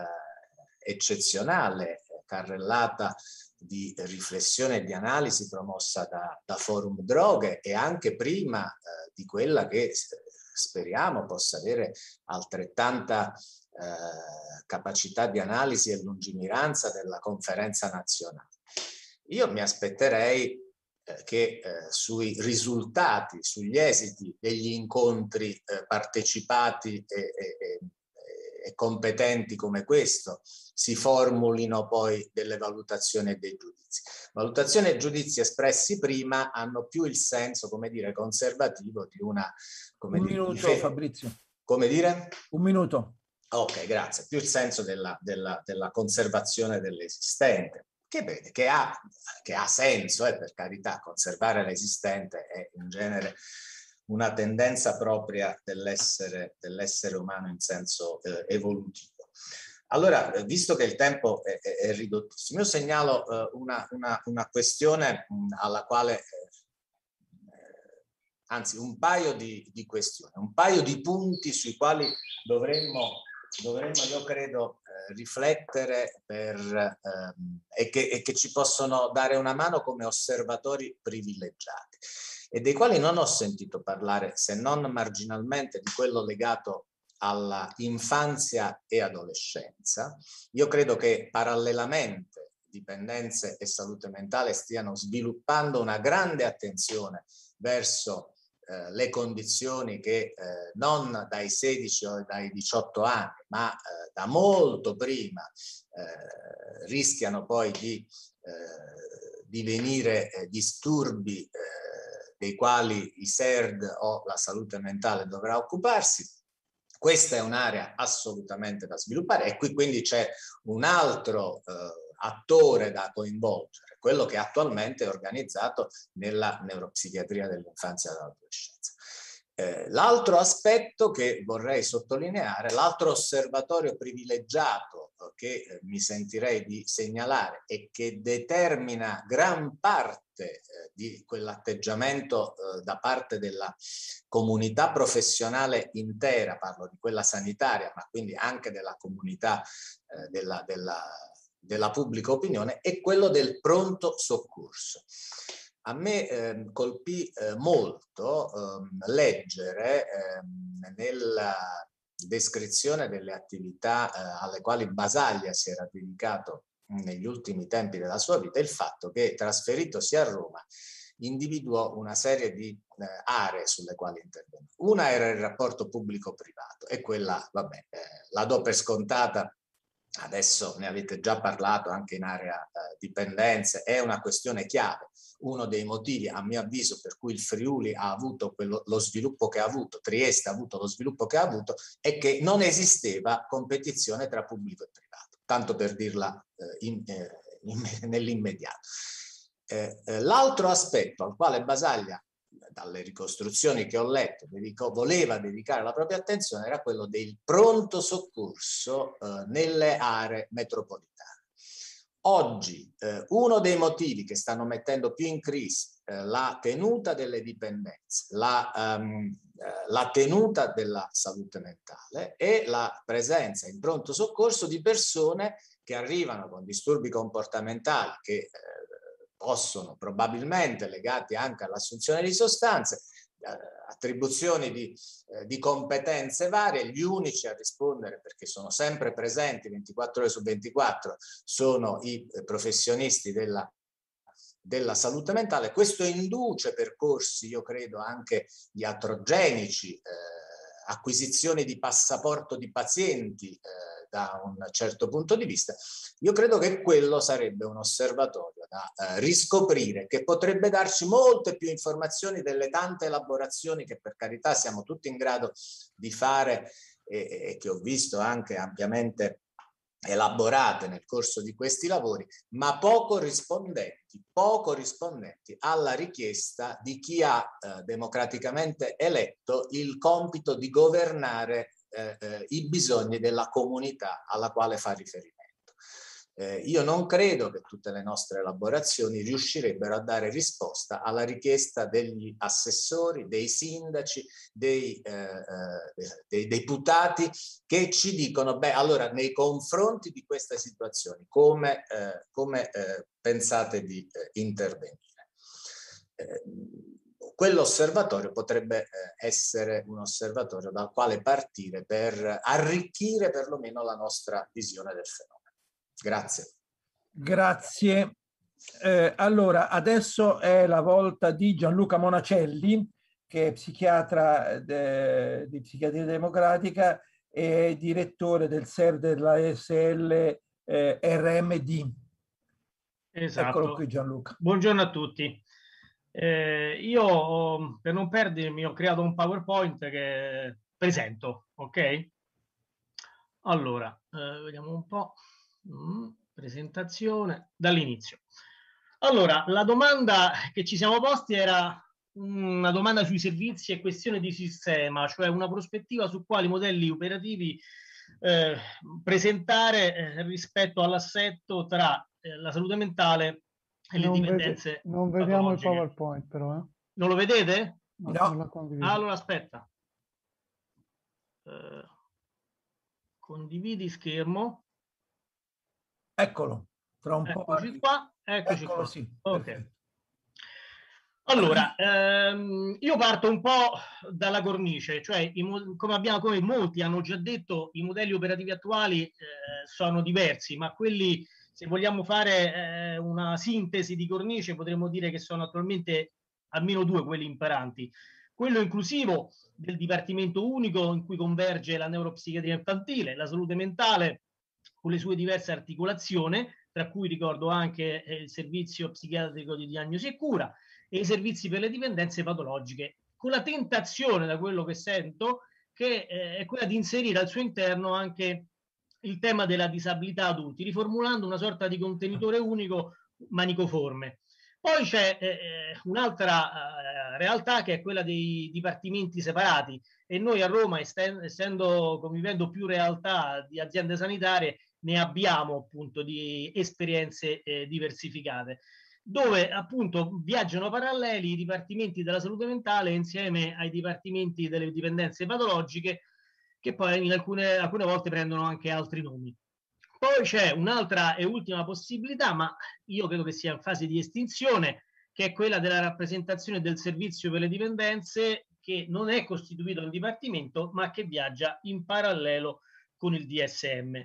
eccezionale carrellata di riflessione e di analisi promossa da Forum Droghe e anche prima di quella che speriamo possa avere altrettanta capacità di analisi e lungimiranza della conferenza nazionale. Io mi aspetterei che sui risultati, sugli esiti degli incontri partecipati e competenti come questo si formulino poi delle valutazioni e dei giudizi. Valutazioni e giudizi espressi prima hanno più il senso, come dire, conservativo di una... Come un dire, minuto, Fabrizio. Come dire? Un minuto. Ok, grazie. Più il senso della conservazione dell'esistente. Che vede, che ha senso, per carità, conservare l'esistente è in genere una tendenza propria dell'essere umano in senso evolutivo. Allora, visto che il tempo è ridottissimo, io segnalo una questione alla quale, anzi un paio di questioni, un paio di punti sui quali dovremmo io credo riflettere e che ci possono dare una mano come osservatori privilegiati e dei quali non ho sentito parlare se non marginalmente di quello legato alla infanzia e adolescenza. Io credo che parallelamente dipendenze e salute mentale stiano sviluppando una grande attenzione verso le condizioni che non dai 16 o dai 18 anni, ma da molto prima rischiano poi di divenire disturbi dei quali i SERD o la salute mentale dovrà occuparsi. Questa è un'area assolutamente da sviluppare e qui quindi c'è un altro attore da coinvolgere, quello che attualmente è organizzato nella neuropsichiatria dell'infanzia e dell'adolescenza. L'altro aspetto che vorrei sottolineare, l'altro osservatorio privilegiato che mi sentirei di segnalare e che determina gran parte di quell'atteggiamento da parte della comunità professionale intera, parlo di quella sanitaria, ma quindi anche della comunità della pubblica opinione, è quello del pronto soccorso. A me colpì molto leggere nella descrizione delle attività alle quali Basaglia si era dedicato negli ultimi tempi della sua vita il fatto che, trasferitosi a Roma, individuò una serie di aree sulle quali intervenire. Una era il rapporto pubblico-privato e quella, vabbè, la do per scontata. Adesso ne avete già parlato anche in area dipendenze, è una questione chiave. Uno dei motivi, a mio avviso, per cui il Friuli ha avuto lo sviluppo che ha avuto, Trieste ha avuto lo sviluppo che ha avuto, è che non esisteva competizione tra pubblico e privato, tanto per dirla nell'immediato. L'altro aspetto al quale Basaglia, dalle ricostruzioni che ho letto, voleva dedicare la propria attenzione era quello del pronto soccorso nelle aree metropolitane. Oggi uno dei motivi che stanno mettendo più in crisi la tenuta delle dipendenze, la tenuta della salute mentale e la presenza in pronto soccorso di persone che arrivano con disturbi comportamentali che possono probabilmente, legati anche all'assunzione di sostanze, attribuzioni di competenze varie. Gli unici a rispondere, perché sono sempre presenti 24 ore su 24, sono i professionisti della salute mentale. Questo induce percorsi, io credo, anche iatrogenici, acquisizione di passaporto di pazienti da un certo punto di vista. Io credo che quello sarebbe un osservatorio da riscoprire, che potrebbe darci molte più informazioni delle tante elaborazioni che, per carità, siamo tutti in grado di fare e che ho visto anche ampiamente elaborate nel corso di questi lavori, ma poco rispondenti alla richiesta di chi ha democraticamente eletto il compito di governare i bisogni della comunità alla quale fa riferimento. Io non credo che tutte le nostre elaborazioni riuscirebbero a dare risposta alla richiesta degli assessori, dei sindaci, dei deputati, che ci dicono: beh, allora, nei confronti di queste situazioni come pensate di intervenire? Quell'osservatorio potrebbe essere un osservatorio dal quale partire per arricchire perlomeno la nostra visione del fenomeno. Grazie. Grazie. Allora, adesso è la volta di Gianluca Monacelli, che è psichiatra di Psichiatria Democratica e direttore del SER della SL RMD. Esatto. Eccolo qui, Gianluca. Buongiorno a tutti. Io, per non perdermi, ho creato un PowerPoint che presento, ok? Allora, vediamo un po'. Presentazione dall'inizio. Allora, la domanda che ci siamo posti era una domanda sui servizi e questione di sistema, cioè una prospettiva su quali modelli operativi presentare rispetto all'assetto tra la salute mentale e le dipendenze non vediamo il patologiche. PowerPoint però. Non lo vedete? No. Non la condivido. Allora aspetta. Condividi schermo. Eccolo, tra un po'. Eccoci qua. Eccoci Eccolo, qua. sì. Ok. Allora, io parto un po' dalla cornice, cioè come molti hanno già detto, i modelli operativi attuali sono diversi, ma quelli, se vogliamo fare una sintesi di cornice, potremmo dire che sono attualmente almeno due quelli imperanti. Quello inclusivo del Dipartimento Unico, in cui converge la neuropsichiatria infantile, la salute mentale con le sue diverse articolazioni, tra cui ricordo anche il servizio psichiatrico di diagnosi e cura e i servizi per le dipendenze patologiche, con la tentazione, da quello che sento, che è quella di inserire al suo interno anche il tema della disabilità adulti, riformulando una sorta di contenitore unico manicoforme. Poi c'è un'altra realtà, che è quella dei dipartimenti separati, e noi a Roma, convivendo più realtà di aziende sanitarie, ne abbiamo appunto di esperienze diversificate, dove appunto viaggiano paralleli i dipartimenti della salute mentale insieme ai dipartimenti delle dipendenze patologiche, che poi in alcune volte prendono anche altri nomi. Poi c'è un'altra e ultima possibilità, ma io credo che sia in fase di estinzione, che è quella della rappresentazione del servizio per le dipendenze, che non è costituito un dipartimento, ma che viaggia in parallelo con il DSM.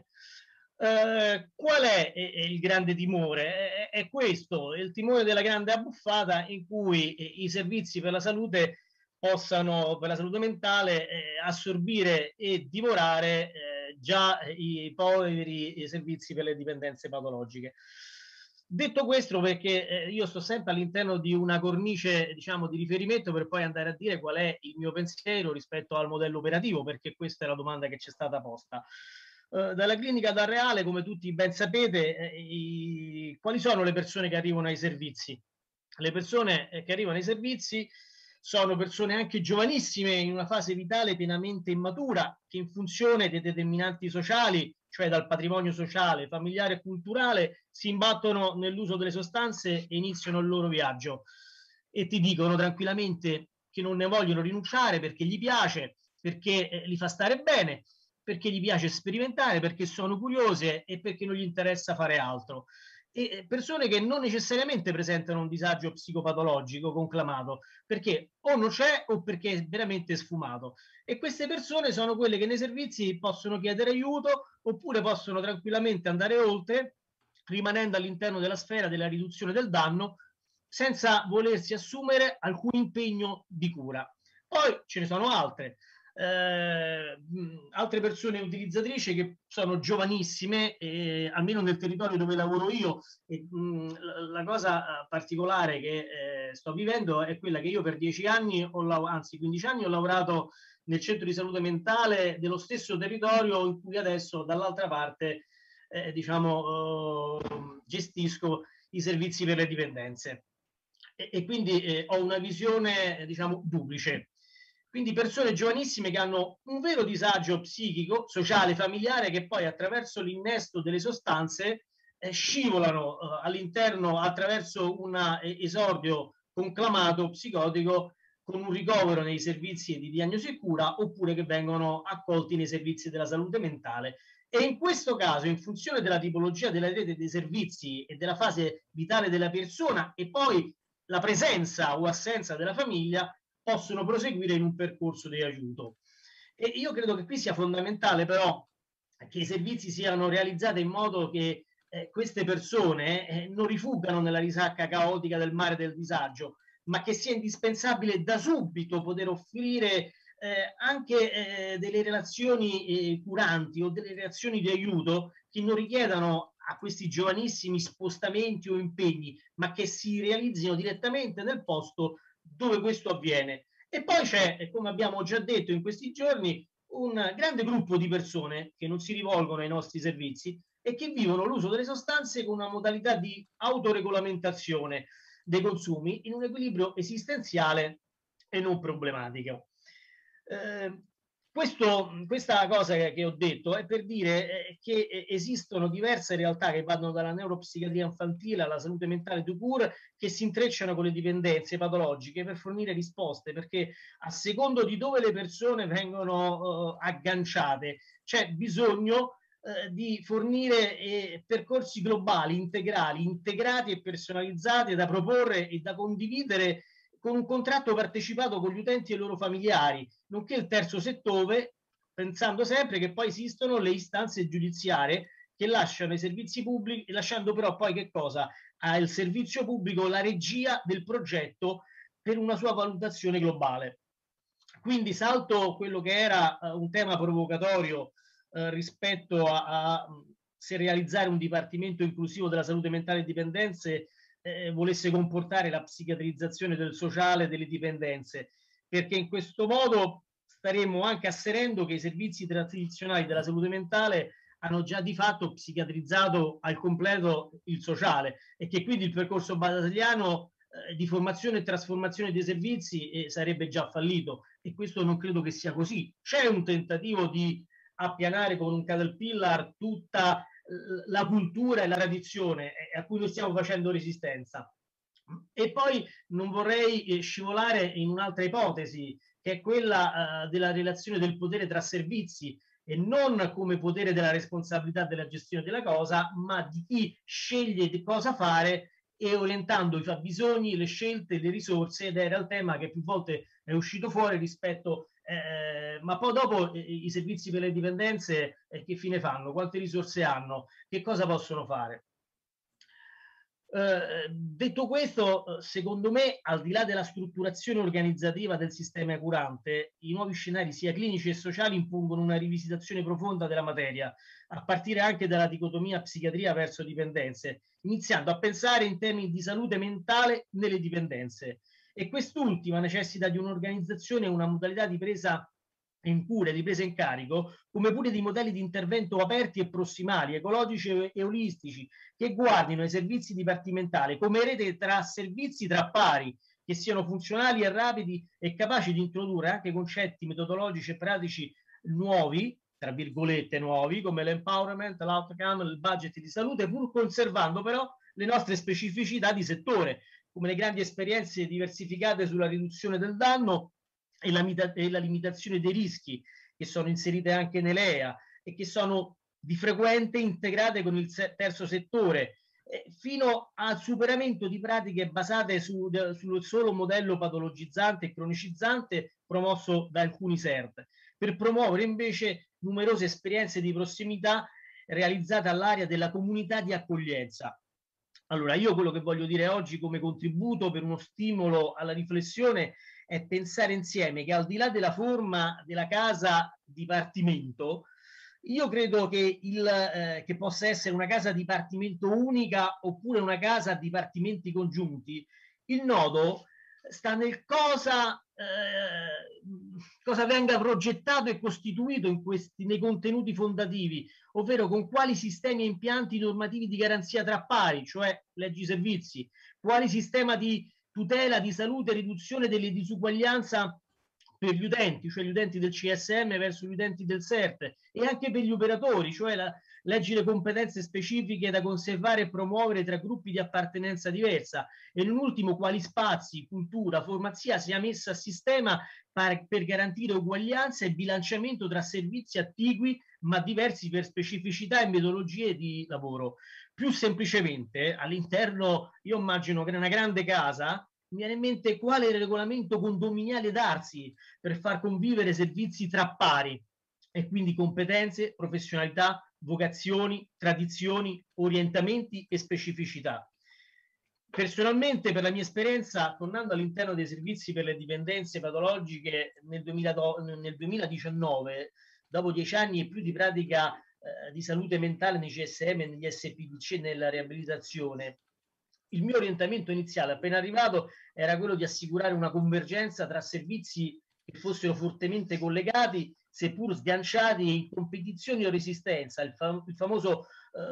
Qual è il grande timore? È questo, il timore della grande abbuffata, in cui i servizi per la salute possano, per la salute mentale, assorbire e divorare già i poveri servizi per le dipendenze patologiche. Detto questo, perché io sto sempre all'interno di una cornice, diciamo, di riferimento, per poi andare a dire qual è il mio pensiero rispetto al modello operativo, perché questa è la domanda che ci è stata posta. Dalla clinica dal reale, come tutti ben sapete, quali sono le persone che arrivano ai servizi? Le persone che arrivano ai servizi sono persone anche giovanissime, in una fase vitale pienamente immatura, che in funzione dei determinanti sociali, cioè dal patrimonio sociale, familiare e culturale, si imbattono nell'uso delle sostanze e iniziano il loro viaggio. E ti dicono tranquillamente che non ne vogliono rinunciare perché gli piace, perché li fa stare bene, perché gli piace sperimentare, perché sono curiose e perché non gli interessa fare altro. e persone che non necessariamente presentano un disagio psicopatologico conclamato, perché o non c'è o perché è veramente sfumato. E queste persone sono quelle che nei servizi possono chiedere aiuto oppure possono tranquillamente andare oltre, rimanendo all'interno della sfera della riduzione del danno, senza volersi assumere alcun impegno di cura. Poi ce ne sono altre. Altre persone utilizzatrici che sono giovanissime, almeno nel territorio dove lavoro io, la cosa particolare che sto vivendo è quella che io per 10 anni, anzi 15 anni, ho lavorato nel centro di salute mentale dello stesso territorio in cui adesso dall'altra parte gestisco i servizi per le dipendenze e quindi ho una visione duplice. Quindi persone giovanissime che hanno un vero disagio psichico, sociale, familiare, che poi attraverso l'innesto delle sostanze scivolano all'interno attraverso un esordio conclamato psicotico con un ricovero nei servizi di diagnosi e cura, oppure che vengono accolti nei servizi della salute mentale. E in questo caso, in funzione della tipologia della rete dei servizi e della fase vitale della persona e poi la presenza o assenza della famiglia, possono proseguire in un percorso di aiuto. E io credo che qui sia fondamentale però che i servizi siano realizzati in modo che queste persone non rifuggano nella risacca caotica del mare del disagio, ma che sia indispensabile da subito poter offrire anche delle relazioni curanti o delle relazioni di aiuto che non richiedano a questi giovanissimi spostamenti o impegni, ma che si realizzino direttamente nel posto dove questo avviene. E poi c'è, come abbiamo già detto in questi giorni, un grande gruppo di persone che non si rivolgono ai nostri servizi e che vivono l'uso delle sostanze con una modalità di autoregolamentazione dei consumi in un equilibrio esistenziale e non problematico. Questa cosa che ho detto è per dire che esistono diverse realtà che vanno dalla neuropsichiatria infantile alla salute mentale tout court, che si intrecciano con le dipendenze patologiche per fornire risposte, perché a secondo di dove le persone vengono agganciate c'è bisogno di fornire percorsi globali, integrali, integrati e personalizzati da proporre e da condividere con un contratto partecipato con gli utenti e i loro familiari, nonché il terzo settore, pensando sempre che poi esistono le istanze giudiziarie che lasciano i servizi pubblici, lasciando però poi che cosa? Al servizio pubblico la regia del progetto per una sua valutazione globale. Quindi salto quello che era un tema provocatorio rispetto a se realizzare un dipartimento inclusivo della salute mentale e dipendenze volesse comportare la psichiatrizzazione del sociale e delle dipendenze, perché in questo modo staremmo anche asserendo che i servizi tradizionali della salute mentale hanno già di fatto psichiatrizzato al completo il sociale e che quindi il percorso batagliano di formazione e trasformazione dei servizi sarebbe già fallito, e questo non credo che sia così. C'è un tentativo di appianare con un caterpillar tutta la cultura e la tradizione a cui noi stiamo facendo resistenza. E poi non vorrei scivolare in un'altra ipotesi, che è quella della relazione del potere tra servizi, e non come potere della responsabilità della gestione della cosa, ma di chi sceglie di cosa fare e orientando i fabbisogni, le scelte, le risorse, ed era il tema che più volte è uscito fuori rispetto ma poi dopo i servizi per le dipendenze che fine fanno? Quante risorse hanno? Che cosa possono fare? Detto questo, secondo me, al di là della strutturazione organizzativa del sistema curante, i nuovi scenari sia clinici e sociali impongono una rivisitazione profonda della materia, a partire anche dalla dicotomia psichiatria verso dipendenze, iniziando a pensare in termini di salute mentale nelle dipendenze. E quest'ultima necessita di un'organizzazione e una modalità di presa in cura, di presa in carico, come pure di modelli di intervento aperti e prossimali, ecologici e olistici, che guardino ai servizi dipartimentali come rete tra servizi tra pari, che siano funzionali e rapidi e capaci di introdurre anche concetti metodologici e pratici nuovi, tra virgolette nuovi, come l'empowerment, l'outcome, il budget di salute, pur conservando però le nostre specificità di settore, come le grandi esperienze diversificate sulla riduzione del danno e la limitazione dei rischi, che sono inserite anche nell'EA e che sono di frequente integrate con il terzo settore, fino al superamento di pratiche basate sul solo modello patologizzante e cronicizzante promosso da alcuni SERT, per promuovere invece numerose esperienze di prossimità realizzate all'area della comunità di accoglienza. Allora, io quello che voglio dire oggi come contributo per uno stimolo alla riflessione è pensare insieme che, al di là della forma della casa dipartimento, io credo che, che possa essere una casa dipartimento unica oppure una casa a dipartimenti congiunti, il nodo sta nel cosa venga progettato e costituito nei contenuti fondativi, ovvero con quali sistemi e impianti normativi di garanzia tra pari, cioè leggi servizi, quali sistema di tutela di salute e riduzione delle disuguaglianza per gli utenti, cioè gli utenti del CSM verso gli utenti del SERT, e anche per gli operatori, cioè leggi le competenze specifiche da conservare e promuovere tra gruppi di appartenenza diversa, e non ultimo quali spazi, cultura, formazione sia messa a sistema per garantire uguaglianza e bilanciamento tra servizi attigui ma diversi per specificità e metodologie di lavoro. Più semplicemente, all'interno, io immagino che in una grande casa mi viene in mente quale regolamento condominiale darsi per far convivere servizi tra pari, e quindi competenze, professionalità, vocazioni, tradizioni, orientamenti e specificità. Personalmente, per la mia esperienza, tornando all'interno dei servizi per le dipendenze patologiche nel 2019, dopo 10 anni e più di pratica di salute mentale nei CSM, negli SPDC e nella riabilitazione, il mio orientamento iniziale, appena arrivato, era quello di assicurare una convergenza tra servizi che fossero fortemente collegati, seppur sganciati in competizione o resistenza, il famoso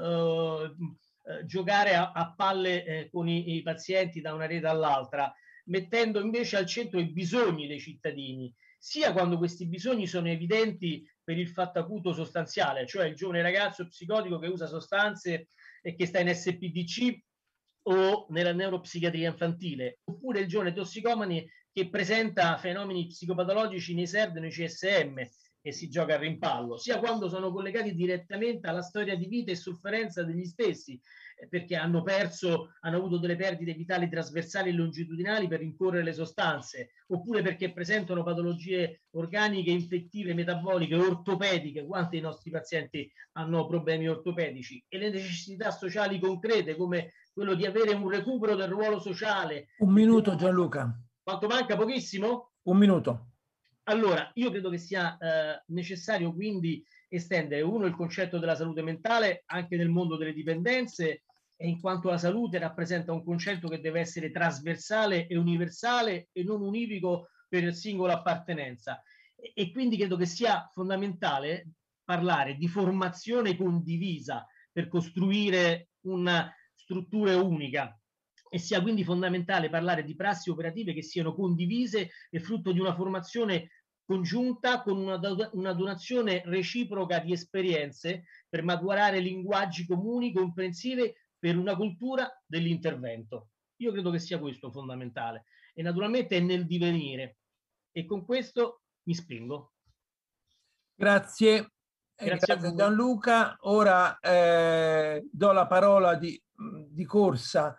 giocare a palle con i pazienti da una rete all'altra, mettendo invece al centro i bisogni dei cittadini, sia quando questi bisogni sono evidenti per il fatto acuto sostanziale, cioè il giovane ragazzo psicotico che usa sostanze e che sta in SPDC o nella neuropsichiatria infantile, oppure il giovane tossicomane che presenta fenomeni psicopatologici nei SERD e nei CSM e si gioca a rimpallo, sia quando sono collegati direttamente alla storia di vita e sofferenza degli stessi, perché hanno avuto delle perdite vitali trasversali e longitudinali per rincorrere le sostanze, oppure perché presentano patologie organiche, infettive, metaboliche, ortopediche. Quanti dei nostri pazienti hanno problemi ortopedici? E le necessità sociali concrete, come quello di avere un recupero del ruolo sociale. Un minuto, Gianluca. Quanto manca? Pochissimo? Un minuto. Allora, io credo che sia necessario quindi estendere, il concetto della salute mentale anche nel mondo delle dipendenze, e in quanto la salute rappresenta un concetto che deve essere trasversale e universale e non univoco per singola appartenenza. E quindi credo che sia fondamentale parlare di formazione condivisa per costruire una struttura unica, e sia quindi fondamentale parlare di prassi operative che siano condivise e frutto di una formazione congiunta con una donazione reciproca di esperienze per maturare linguaggi comuni, comprensivi per una cultura dell'intervento. Io credo che sia questo fondamentale, e naturalmente è nel divenire, e con questo mi spingo. Grazie. Grazie Gianluca. Ora do la parola di corsa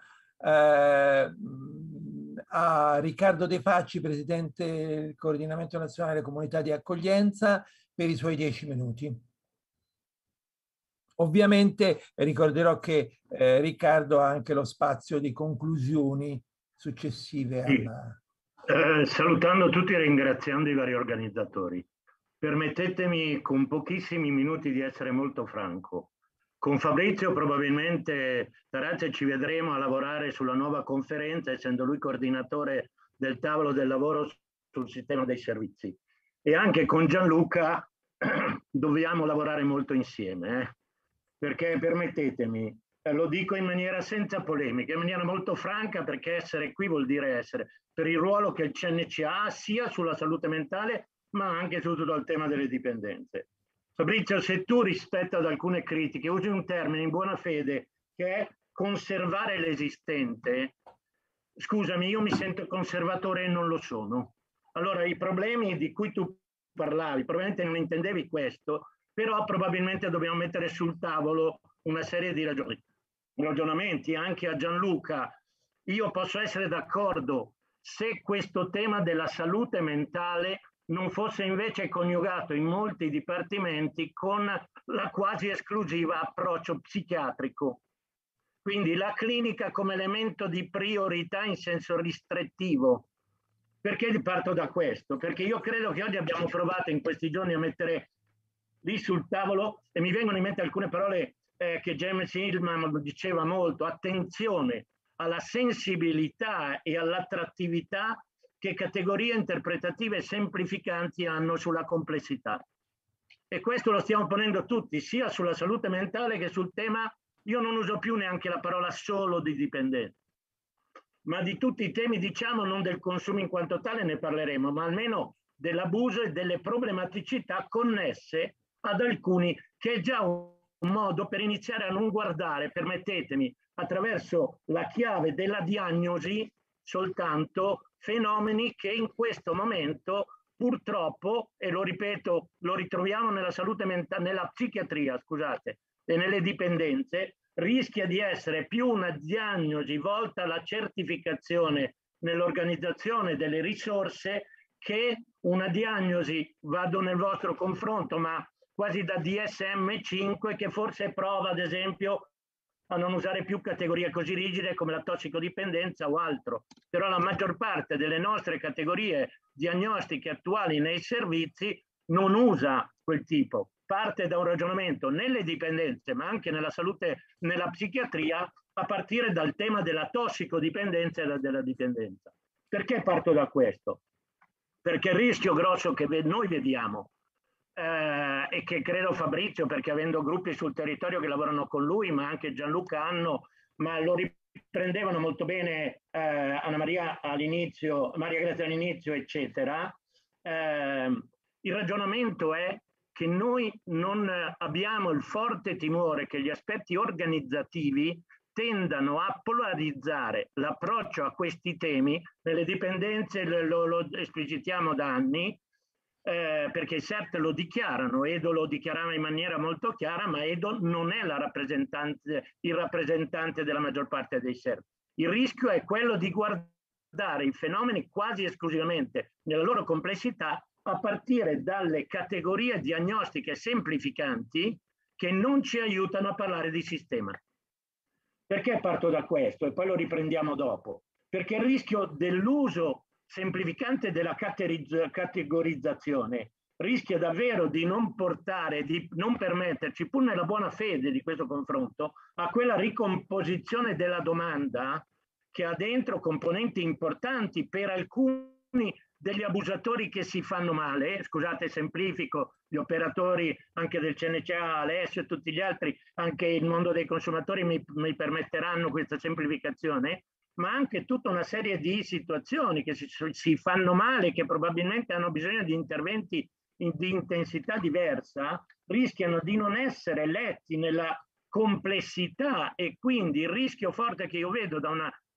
a Riccardo De Facci, presidente del Coordinamento Nazionale Comunità di Accoglienza, per i suoi 10 minuti. Ovviamente ricorderò che Riccardo ha anche lo spazio di conclusioni successive. Sì. Salutando tutti e ringraziando i vari organizzatori. Permettetemi con pochissimi minuti di essere molto franco. Con Fabrizio probabilmente Tarazza ci vedremo a lavorare sulla nuova conferenza, essendo lui coordinatore del tavolo del lavoro sul sistema dei servizi. E anche con Gianluca dobbiamo lavorare molto insieme, perché permettetemi, lo dico in maniera senza polemica, in maniera molto franca, perché essere qui vuol dire essere per il ruolo che il CNC ha sia sulla salute mentale ma anche su tutto il tema delle dipendenze. Fabrizio, se tu rispetto ad alcune critiche usi un termine in buona fede che è conservare l'esistente, scusami, io mi sento conservatore e non lo sono. Allora i problemi di cui tu parlavi, probabilmente non intendevi questo, però probabilmente dobbiamo mettere sul tavolo una serie di ragioni. ragionamenti, anche a Gianluca, io posso essere d'accordo se questo tema della salute mentale non fosse invece coniugato in molti dipartimenti con la quasi esclusiva approccio psichiatrico. Quindi la clinica come elemento di priorità in senso ristrettivo. Perché parto da questo? Perché io credo che oggi abbiamo provato in questi giorni a mettere lì sul tavolo, e mi vengono in mente alcune parole che James Hillman diceva molto: attenzione alla sensibilità e all'attrattività che categorie interpretative semplificanti hanno sulla complessità. E questo lo stiamo ponendo tutti, sia sulla salute mentale che sul tema, io non uso più neanche la parola solo di dipendenza, ma di tutti i temi, diciamo, non del consumo in quanto tale, ne parleremo, ma almeno dell'abuso e delle problematicità connesse ad alcuni, che è già un modo per iniziare a non guardare, permettetemi, attraverso la chiave della diagnosi, soltanto fenomeni che in questo momento purtroppo, e lo ripeto, lo ritroviamo nella salute mentale, nella psichiatria, scusate, e nelle dipendenze, rischia di essere più una diagnosi volta alla certificazione nell'organizzazione delle risorse che una diagnosi, vado nel vostro confronto, ma quasi da DSM-5, che forse prova ad esempio a non usare più categorie così rigide come la tossicodipendenza o altro. Però la maggior parte delle nostre categorie diagnostiche attuali nei servizi non usa quel tipo. Parte da un ragionamento nelle dipendenze, ma anche nella salute, nella psichiatria, a partire dal tema della tossicodipendenza e della dipendenza. Perché parto da questo? Perché il rischio grosso che noi vediamo, e che credo Fabrizio, perché avendo gruppi sul territorio che lavorano con lui, ma anche Gianluca hanno, ma lo riprendevano molto bene Anna Maria all'inizio, Maria Grazia all'inizio, eccetera. Il ragionamento è che noi non abbiamo il forte timore che gli aspetti organizzativi tendano a polarizzare l'approccio a questi temi. Nelle dipendenze lo esplicitiamo da anni, perché i CERT lo dichiarano, Edo lo dichiarava in maniera molto chiara, ma Edo non è il rappresentante della maggior parte dei CERT. Il rischio è quello di guardare i fenomeni quasi esclusivamente nella loro complessità a partire dalle categorie diagnostiche semplificanti che non ci aiutano a parlare di sistema. Perché parto da questo e poi lo riprendiamo dopo? Perché il rischio dell'uso semplificante della categorizzazione rischia davvero di non portare, di non permetterci, pur nella buona fede di questo confronto, a quella ricomposizione della domanda che ha dentro componenti importanti per alcuni degli abusatori che si fanno male. Scusate, semplifico, gli operatori anche del CNCA, Alessio e tutti gli altri, anche il mondo dei consumatori mi permetteranno questa semplificazione, ma anche tutta una serie di situazioni che si fanno male, che probabilmente hanno bisogno di interventi di intensità diversa, rischiano di non essere letti nella complessità, e quindi il rischio forte che io vedo da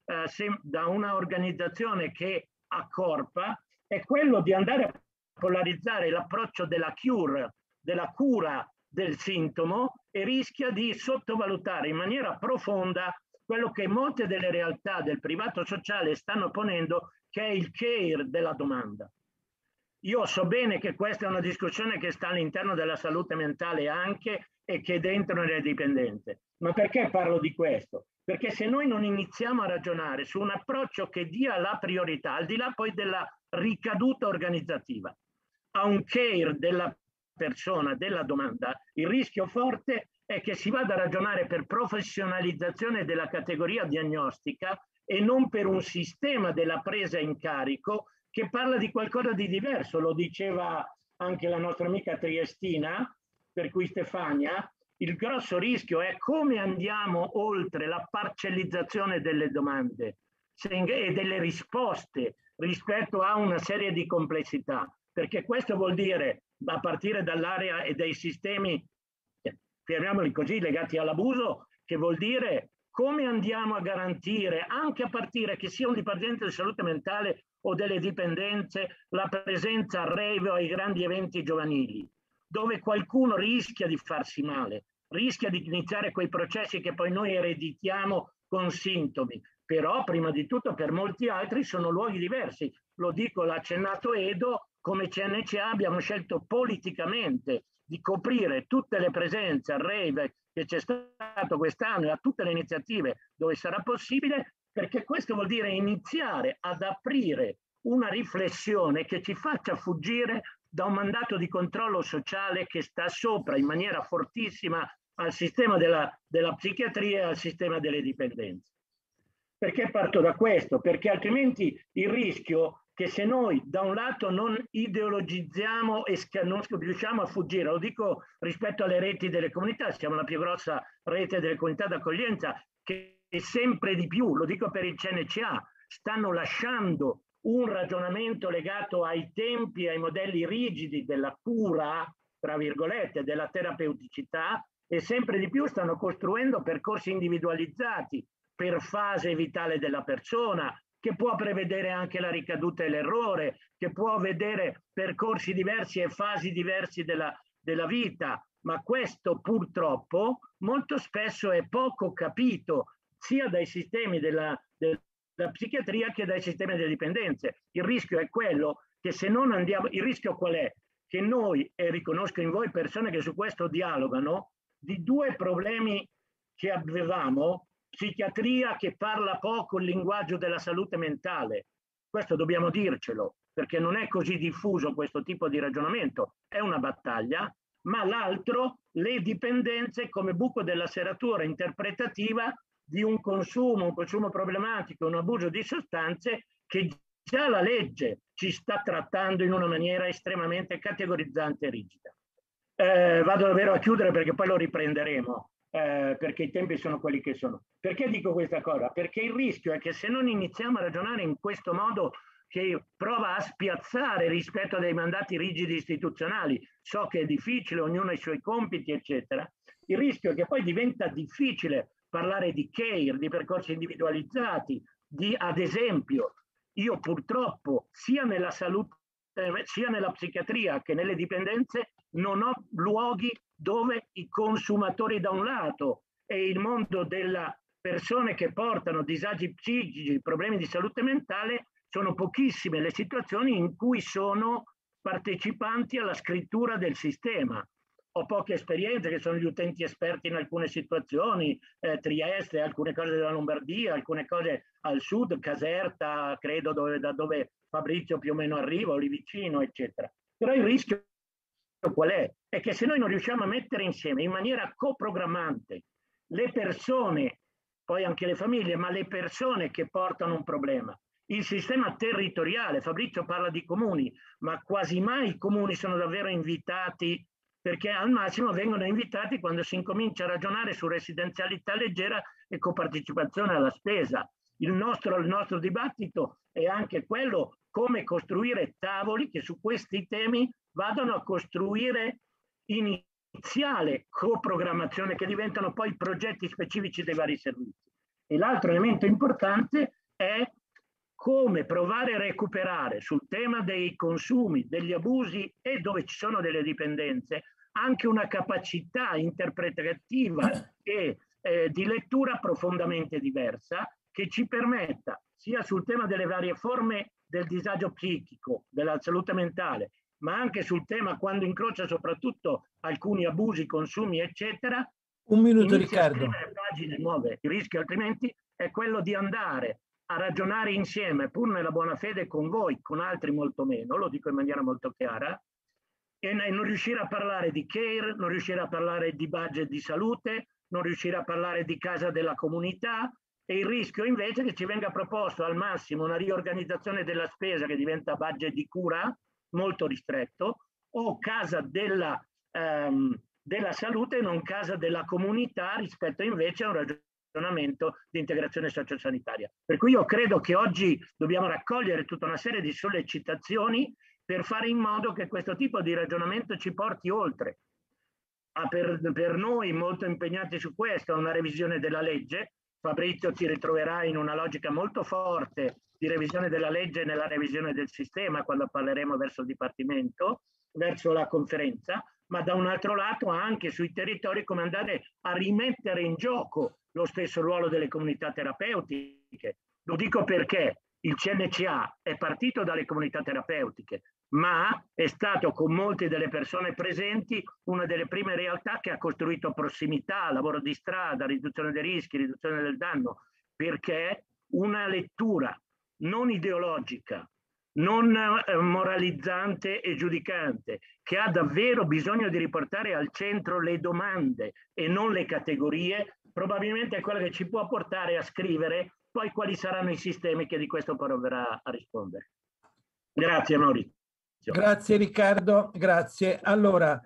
una organizzazione che accorpa è quello di andare a polarizzare l'approccio della cure, della cura del sintomo, e rischia di sottovalutare in maniera profonda quello che molte delle realtà del privato sociale stanno ponendo, che è il care della domanda. Io so bene che questa è una discussione che sta all'interno della salute mentale anche, e che è dentro nelle dipendenze. Ma perché parlo di questo? Perché se noi non iniziamo a ragionare su un approccio che dia la priorità, al di là poi della ricaduta organizzativa, a un care della persona, della domanda, il rischio forte è che si vada a ragionare per professionalizzazione della categoria diagnostica e non per un sistema della presa in carico che parla di qualcosa di diverso. Lo diceva anche la nostra amica triestina, per cui Stefania, il grosso rischio è come andiamo oltre la parcellizzazione delle domande e delle risposte rispetto a una serie di complessità, perché questo vuol dire, a partire dall'area e dai sistemi, chiamiamoli così, legati all'abuso, che vuol dire come andiamo a garantire, anche a partire che sia un dipartimento di salute mentale o delle dipendenze, la presenza a rave o ai grandi eventi giovanili, dove qualcuno rischia di farsi male, rischia di iniziare quei processi che poi noi ereditiamo con sintomi. Però prima di tutto per molti altri sono luoghi diversi. Lo dico, l'ha accennato Edo, come CNCA abbiamo scelto politicamente di coprire tutte le presenze al rave che c'è stato quest'anno e a tutte le iniziative dove sarà possibile, perché questo vuol dire iniziare ad aprire una riflessione che ci faccia fuggire da un mandato di controllo sociale che sta sopra in maniera fortissima al sistema della psichiatria e al sistema delle dipendenze. Perché parto da questo? Perché altrimenti il rischio che se noi da un lato non ideologizziamo e non riusciamo a fuggire, lo dico rispetto alle reti delle comunità, siamo la più grossa rete delle comunità d'accoglienza, che sempre di più, lo dico per il CNCA, stanno lasciando un ragionamento legato ai tempi e ai modelli rigidi della cura, tra virgolette, della terapeuticità, e sempre di più stanno costruendo percorsi individualizzati per fase vitale della persona, che può prevedere anche la ricaduta e l'errore, che può vedere percorsi diversi e fasi diversi della vita, ma questo purtroppo molto spesso è poco capito sia dai sistemi della psichiatria che dai sistemi delle dipendenze. Il rischio è quello che se non andiamo, il rischio qual è? Che noi, e riconosco in voi persone che su questo dialogano, di due problemi che avevamo: psichiatria che parla poco il linguaggio della salute mentale, questo dobbiamo dircelo, perché non è così diffuso questo tipo di ragionamento, è una battaglia, ma l'altro, le dipendenze come buco della serratura interpretativa di un consumo problematico, un abuso di sostanze che già la legge ci sta trattando in una maniera estremamente categorizzante e rigida. Vado davvero a chiudere perché poi lo riprenderemo. Perché i tempi sono quelli che sono. Perché dico questa cosa? Perché il rischio è che se non iniziamo a ragionare in questo modo che prova a spiazzare rispetto a dei mandati rigidi istituzionali, so che è difficile, ognuno ha i suoi compiti, eccetera, il rischio è che poi diventa difficile parlare di care, di percorsi individualizzati, ad esempio, io purtroppo sia nella salute, sia nella psichiatria che nelle dipendenze non ho luoghi dove i consumatori da un lato e il mondo delle persone che portano disagi psichici, problemi di salute mentale, sono pochissime le situazioni in cui sono partecipanti alla scrittura del sistema. Ho poche esperienze, che sono gli utenti esperti in alcune situazioni, Trieste, alcune cose della Lombardia, alcune cose al sud, Caserta, credo da dove Fabrizio più o meno arriva, lì vicino, eccetera. Però il rischio qual è? È che se noi non riusciamo a mettere insieme in maniera coprogrammante le persone, poi anche le famiglie, ma le persone che portano un problema, il sistema territoriale, Fabrizio parla di comuni, ma quasi mai i comuni sono davvero invitati, perché al massimo vengono invitati quando si incomincia a ragionare su residenzialità leggera e copartecipazione alla spesa. Il nostro dibattito è anche quello come costruire tavoli che su questi temi vadano a costruire iniziale coprogrammazione che diventano poi progetti specifici dei vari servizi. E l'altro elemento importante è come provare a recuperare sul tema dei consumi, degli abusi e dove ci sono delle dipendenze anche una capacità interpretativa e di lettura profondamente diversa che ci permetta sia sul tema delle varie forme del disagio psichico, della salute mentale, ma anche sul tema quando incrocia soprattutto alcuni abusi, consumi, eccetera. Un minuto, Riccardo. Pagine nuove. Il rischio altrimenti è quello di andare a ragionare insieme, pur nella buona fede con voi, con altri molto meno, lo dico in maniera molto chiara, e non riuscire a parlare di care, non riuscire a parlare di budget di salute, non riuscire a parlare di casa della comunità, e il rischio invece che ci venga proposto al massimo una riorganizzazione della spesa che diventa budget di cura molto ristretto, o casa della salute e non casa della comunità rispetto invece a un ragionamento di integrazione sociosanitaria. Per cui io credo che oggi dobbiamo raccogliere tutta una serie di sollecitazioni per fare in modo che questo tipo di ragionamento ci porti oltre. Per noi molto impegnati su questo, una revisione della legge. Fabrizio ci ritroverà in una logica molto forte di revisione della legge nella revisione del sistema quando parleremo verso il Dipartimento, verso la conferenza, ma da un altro lato anche sui territori come andare a rimettere in gioco lo stesso ruolo delle comunità terapeutiche. Lo dico perché il CNCA è partito dalle comunità terapeutiche, ma è stato con molte delle persone presenti una delle prime realtà che ha costruito prossimità, lavoro di strada, riduzione dei rischi, riduzione del danno, perché una lettura non ideologica, non moralizzante e giudicante, che ha davvero bisogno di riportare al centro le domande e non le categorie, probabilmente è quella che ci può portare a scrivere poi quali saranno i sistemi che di questo proverà a rispondere. Grazie Maurizio. Grazie Riccardo, grazie. Allora,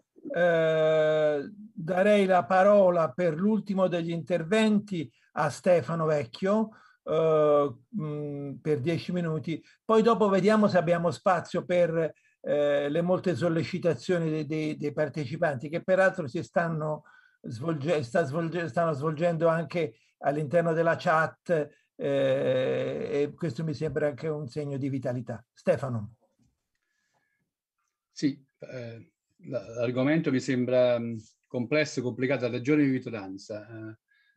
darei la parola per l'ultimo degli interventi a Stefano Vecchio per 10 minuti, poi dopo vediamo se abbiamo spazio per le molte sollecitazioni dei partecipanti, che peraltro stanno svolgendo anche all'interno della chat, e questo mi sembra anche un segno di vitalità. Stefano. Sì, l'argomento mi sembra complesso, complicato, ha ragione di Vitoranza.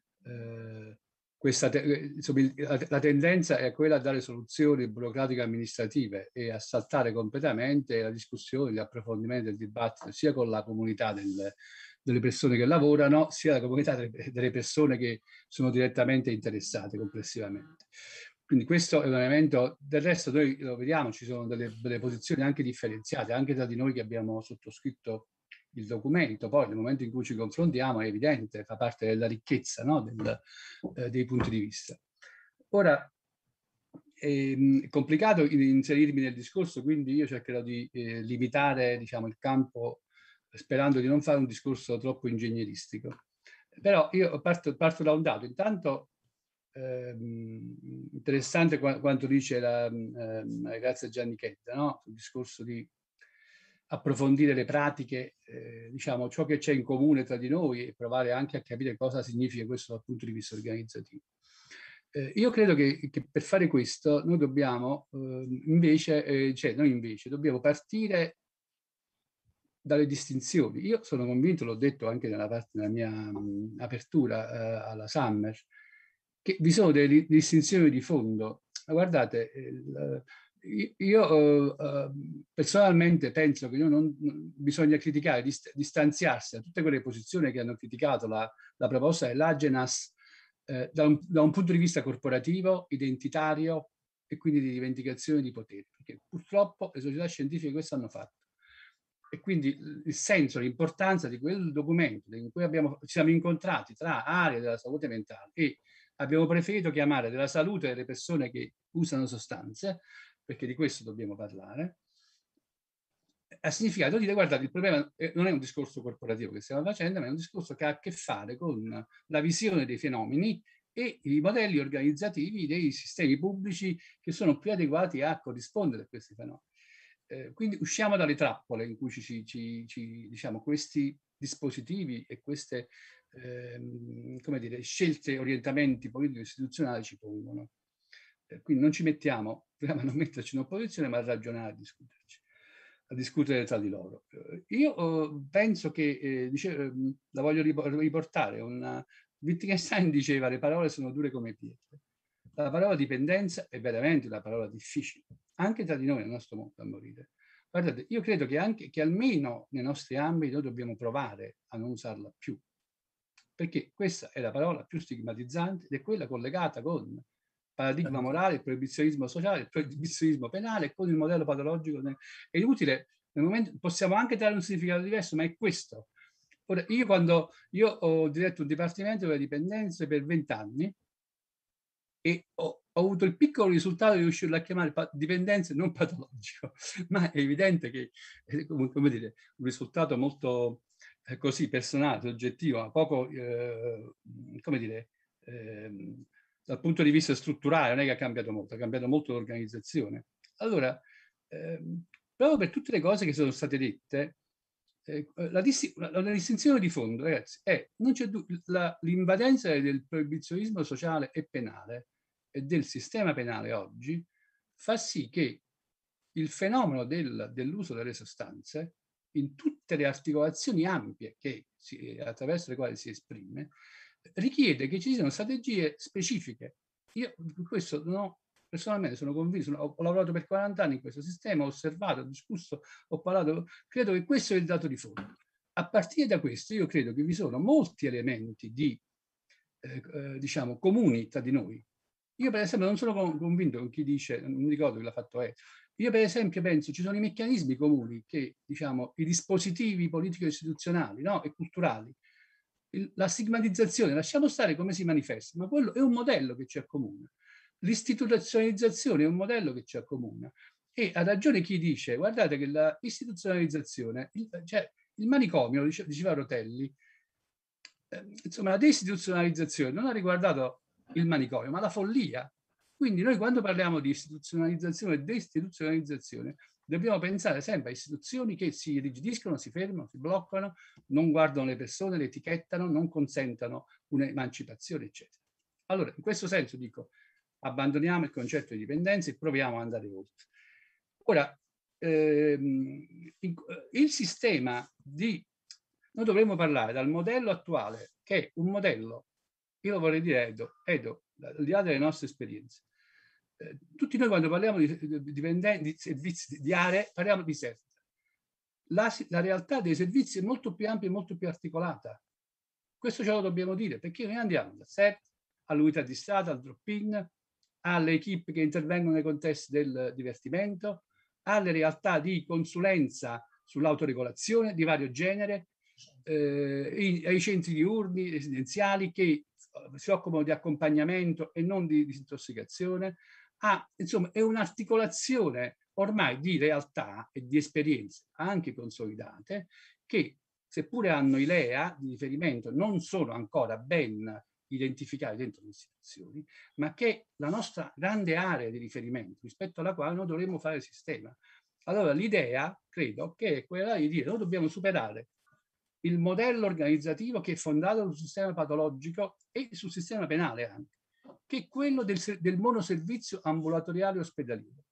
La tendenza è quella a dare soluzioni burocratiche amministrative e a saltare completamente la discussione, gli approfondimenti del dibattito, sia con la comunità delle persone che lavorano, sia la comunità delle persone che sono direttamente interessate complessivamente. Quindi questo è un elemento, del resto noi lo vediamo, ci sono delle posizioni anche differenziate, anche tra di noi che abbiamo sottoscritto il documento, poi nel momento in cui ci confrontiamo è evidente, fa parte della ricchezza, no? Dei punti di vista. Ora, è complicato inserirmi nel discorso, quindi io cercherò di limitare, diciamo, il campo, sperando di non fare un discorso troppo ingegneristico. Però io parto da un dato. Intanto interessante quanto dice la ragazza Gianni Chedda, no? Sul discorso di approfondire le pratiche, diciamo, ciò che c'è in comune tra di noi e provare anche a capire cosa significa questo dal punto di vista organizzativo. Io credo che per fare questo noi dobbiamo dobbiamo partire dalle distinzioni. Io sono convinto, l'ho detto anche nella mia apertura alla Summer, che vi sono delle distinzioni di fondo. Guardate, io personalmente penso che non bisogna criticare, distanziarsi da tutte quelle posizioni che hanno criticato la proposta dell'Agenas da un punto di vista corporativo, identitario e quindi di rivendicazione di potere, perché purtroppo le società scientifiche questo hanno fatto. E quindi il senso, l'importanza di quel documento in cui ci siamo incontrati tra aree della salute mentale e abbiamo preferito chiamare della salute delle persone che usano sostanze, perché di questo dobbiamo parlare, ha significato dire: guardate, il problema non è un discorso corporativo che stiamo facendo, ma è un discorso che ha a che fare con la visione dei fenomeni e i modelli organizzativi dei sistemi pubblici che sono più adeguati a corrispondere a questi fenomeni. Quindi usciamo dalle trappole in cui diciamo, questi dispositivi e queste come dire, scelte, orientamenti politico-istituzionali ci pongono. Quindi non ci mettiamo, proviamo a non metterci in opposizione, ma a ragionare, a discutere tra di loro. Io penso che, la voglio riportare, Wittgenstein diceva: le parole sono dure come pietre. La parola dipendenza è veramente una parola difficile, anche tra di noi nel nostro mondo a morire. Guardate, io credo che almeno nei nostri ambiti noi dobbiamo provare a non usarla più, perché questa è la parola più stigmatizzante ed è quella collegata con il paradigma morale, il proibizionismo sociale, il proibizionismo penale, con il modello patologico. È inutile, nel momento, possiamo anche dare un significato diverso, ma è questo. Ora, quando ho diretto un dipartimento delle dipendenze per 20 anni e ho avuto il piccolo risultato di riuscirlo a chiamare dipendenza non patologico, ma è evidente che è come dire, un risultato molto così personale, soggettivo, ma poco, come dire, dal punto di vista strutturale non è che ha cambiato molto l'organizzazione. Allora, proprio per tutte le cose che sono state dette, la distinzione di fondo, ragazzi, non c'è l'invadenza del proibizionismo sociale e penale e del sistema penale oggi fa sì che il fenomeno dell'uso delle sostanze in tutte le articolazioni ampie attraverso le quali si esprime, richiede che ci siano strategie specifiche. Io questo personalmente sono convinto, ho lavorato per 40 anni in questo sistema, ho osservato, ho discusso, ho parlato, credo che questo è il dato di fondo. A partire da questo io credo che vi sono molti elementi diciamo, comuni tra di noi. Io per esempio non sono convinto con chi dice, non mi ricordo chi l'ha fatto io per esempio penso ci sono i meccanismi comuni che, diciamo, i dispositivi politico-istituzionali, no? E culturali, la stigmatizzazione, lasciamo stare come si manifesta, ma quello è un modello che ci accomuna. L'istituzionalizzazione è un modello che ci accomuna. E ha ragione chi dice, guardate che la istituzionalizzazione, cioè il manicomio, diceva Rotelli, insomma la deistituzionalizzazione non ha riguardato il manicomio, ma la follia. Quindi noi quando parliamo di istituzionalizzazione e deistituzionalizzazione dobbiamo pensare sempre a istituzioni che si irrigidiscono, si fermano, si bloccano, non guardano le persone, le etichettano, non consentono un'emancipazione, eccetera. Allora, in questo senso dico, abbandoniamo il concetto di dipendenza e proviamo ad andare oltre. Ora, il sistema noi dovremmo parlare dal modello attuale, che è un modello, io lo vorrei dire, Edo, al di là delle nostre esperienze, tutti noi quando parliamo di servizi, di aree, parliamo di CERT. La realtà dei servizi è molto più ampia e molto più articolata. Questo ce lo dobbiamo dire, perché noi andiamo dal CERT all'unità di Stato, al drop-in, alle equip che intervengono nei contesti del divertimento, alle realtà di consulenza sull'autoregolazione di vario genere, ai centri diurni, residenziali che si occupano di accompagnamento e non di disintossicazione. Insomma, è un'articolazione ormai di realtà e di esperienze anche consolidate che, seppure hanno i LEA di riferimento, non sono ancora ben identificati dentro le istituzioni, ma che è la nostra grande area di riferimento rispetto alla quale noi dovremmo fare sistema. Allora l'idea, credo, che è quella di dire noi dobbiamo superare il modello organizzativo che è fondato sul sistema patologico e sul sistema penale anche, che è quello del monoservizio ambulatoriale ospedaliero,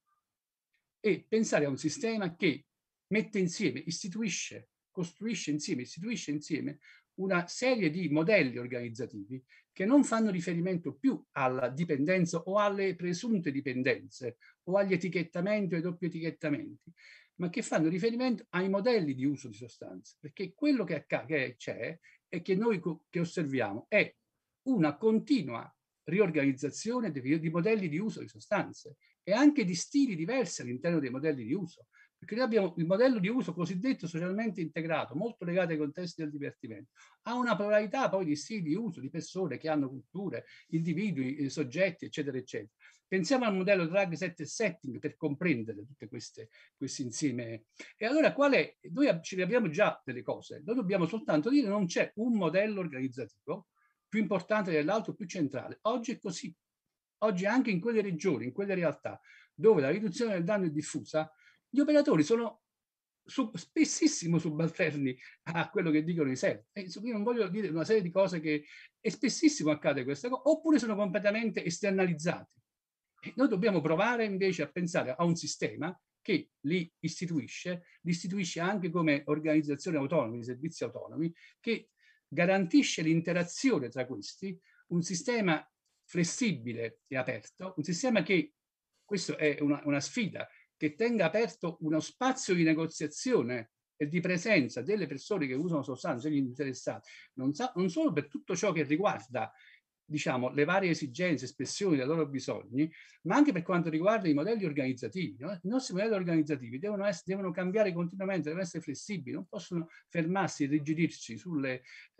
e pensare a un sistema che mette insieme, istituisce, costruisce insieme, istituisce insieme una serie di modelli organizzativi che non fanno riferimento più alla dipendenza o alle presunte dipendenze o agli etichettamenti o ai doppi etichettamenti, ma che fanno riferimento ai modelli di uso di sostanze, perché quello che c'è e che noi che osserviamo è una continua riorganizzazione di modelli di uso di sostanze e anche di stili diversi all'interno dei modelli di uso, perché noi abbiamo il modello di uso cosiddetto socialmente integrato, molto legato ai contesti del divertimento, ha una pluralità poi di stili di uso, di persone che hanno culture, individui, soggetti, eccetera, eccetera. Pensiamo al modello drug set e setting per comprendere tutte questi insieme. E allora noi ci abbiamo già delle cose, noi dobbiamo soltanto dire non c'è un modello organizzativo più importante dell'altro, più centrale. Oggi è così. Oggi anche in quelle regioni, in quelle realtà dove la riduzione del danno è diffusa, gli operatori sono spessissimo subalterni a quello che dicono i SER. Io non voglio dire una serie di cose che è spessissimo accade questa cosa, oppure sono completamente esternalizzati. E noi dobbiamo provare invece a pensare a un sistema che li istituisce anche come organizzazione autonoma, di servizi autonomi, che garantisce l'interazione tra questi, un sistema flessibile e aperto, un sistema che, questo è una sfida, che tenga aperto uno spazio di negoziazione e di presenza delle persone che usano sostanze, degli interessati, non solo per tutto ciò che riguarda, diciamo, le varie esigenze, espressioni dei loro bisogni, ma anche per quanto riguarda i modelli organizzativi. No? I nostri modelli organizzativi devono cambiare continuamente, devono essere flessibili, non possono fermarsi e rigidirsi sul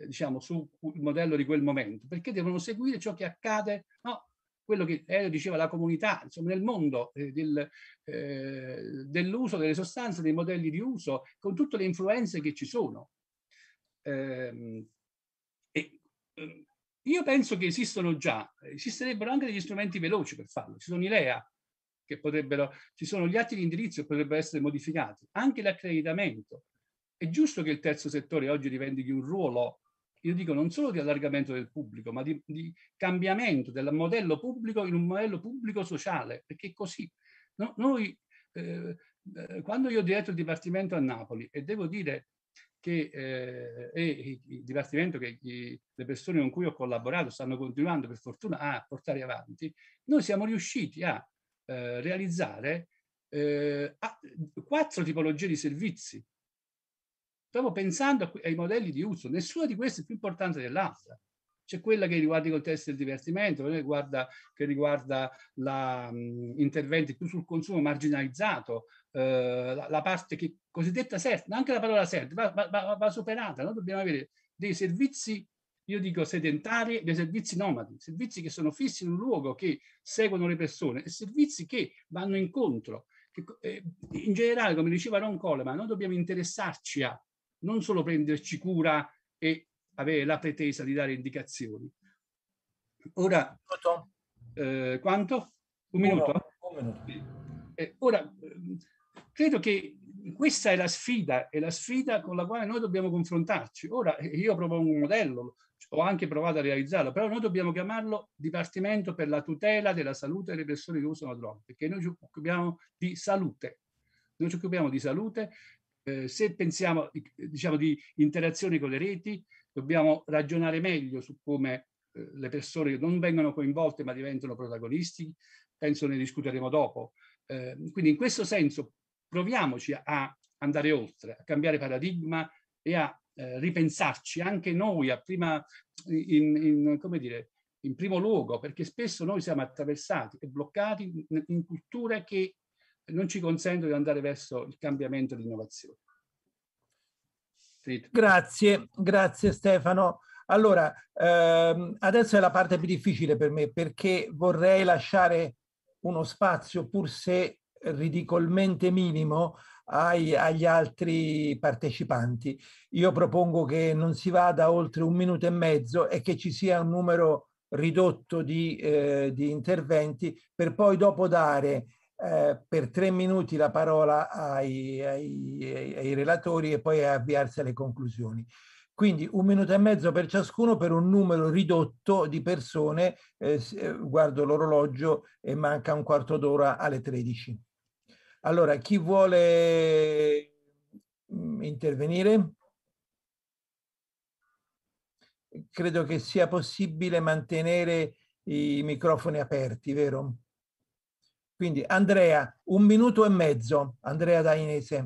modello di quel momento, perché devono seguire ciò che accade, no? Quello che diceva la comunità, insomma, nel mondo dell'uso delle sostanze, dei modelli di uso, con tutte le influenze che ci sono. Io penso che esisterebbero anche degli strumenti veloci per farlo. Ci sono i LEA, ci sono gli atti di indirizzo che potrebbero essere modificati, anche l'accreditamento. È giusto che il terzo settore oggi rivendichi un ruolo, io dico non solo di allargamento del pubblico, ma di cambiamento del modello pubblico in un modello pubblico sociale, perché è così. No, noi quando io ho diretto il Dipartimento a Napoli, e devo dire che il Dipartimento, che le persone con cui ho collaborato stanno continuando per fortuna a portare avanti, noi siamo riusciti a realizzare 4 tipologie di servizi, proprio pensando ai modelli di uso. Nessuna di queste è più importante dell'altra. C'è quella che riguarda i contesti del divertimento, che riguarda interventi più sul consumo marginalizzato, la parte che cosiddetta CERT, ma anche la parola CERT va superata. Noi dobbiamo avere dei servizi, io dico sedentari, dei servizi nomadi, servizi che sono fissi in un luogo, che seguono le persone, e servizi che vanno incontro. In generale, come diceva Ron Coleman, noi dobbiamo interessarci a non solo prenderci cura e avere la pretesa di dare indicazioni. Ora, quanto? Un minuto? Ora, credo che questa è la sfida con la quale noi dobbiamo confrontarci. Ora, io propongo un modello, ho anche provato a realizzarlo, però noi dobbiamo chiamarlo Dipartimento per la tutela della salute delle persone che usano droghe, perché noi ci occupiamo di salute. Noi ci occupiamo di salute. Se pensiamo, diciamo, di interazioni con le reti, dobbiamo ragionare meglio su come le persone non vengono coinvolte ma diventano protagonisti. Penso ne discuteremo dopo. Quindi in questo senso proviamoci a andare oltre, a cambiare paradigma e a ripensarci anche noi come dire, in primo luogo, perché spesso noi siamo attraversati e bloccati in culture che non ci consentono di andare verso il cambiamento e l'innovazione. Grazie Stefano. Allora, adesso è la parte più difficile per me, perché vorrei lasciare uno spazio, pur se ridicolmente minimo, agli altri partecipanti. Io propongo che non si vada oltre 1 minuto e mezzo e che ci sia un numero ridotto di interventi, per poi dopo dare per 3 minuti la parola ai relatori e poi avviarsi alle conclusioni. Quindi 1 minuto e mezzo per ciascuno, per un numero ridotto di persone. Guardo l'orologio e manca un quarto d'ora alle 13. Allora, chi vuole intervenire? Credo che sia possibile mantenere i microfoni aperti, vero? Quindi Andrea, 1 minuto e mezzo. Andrea Dainese.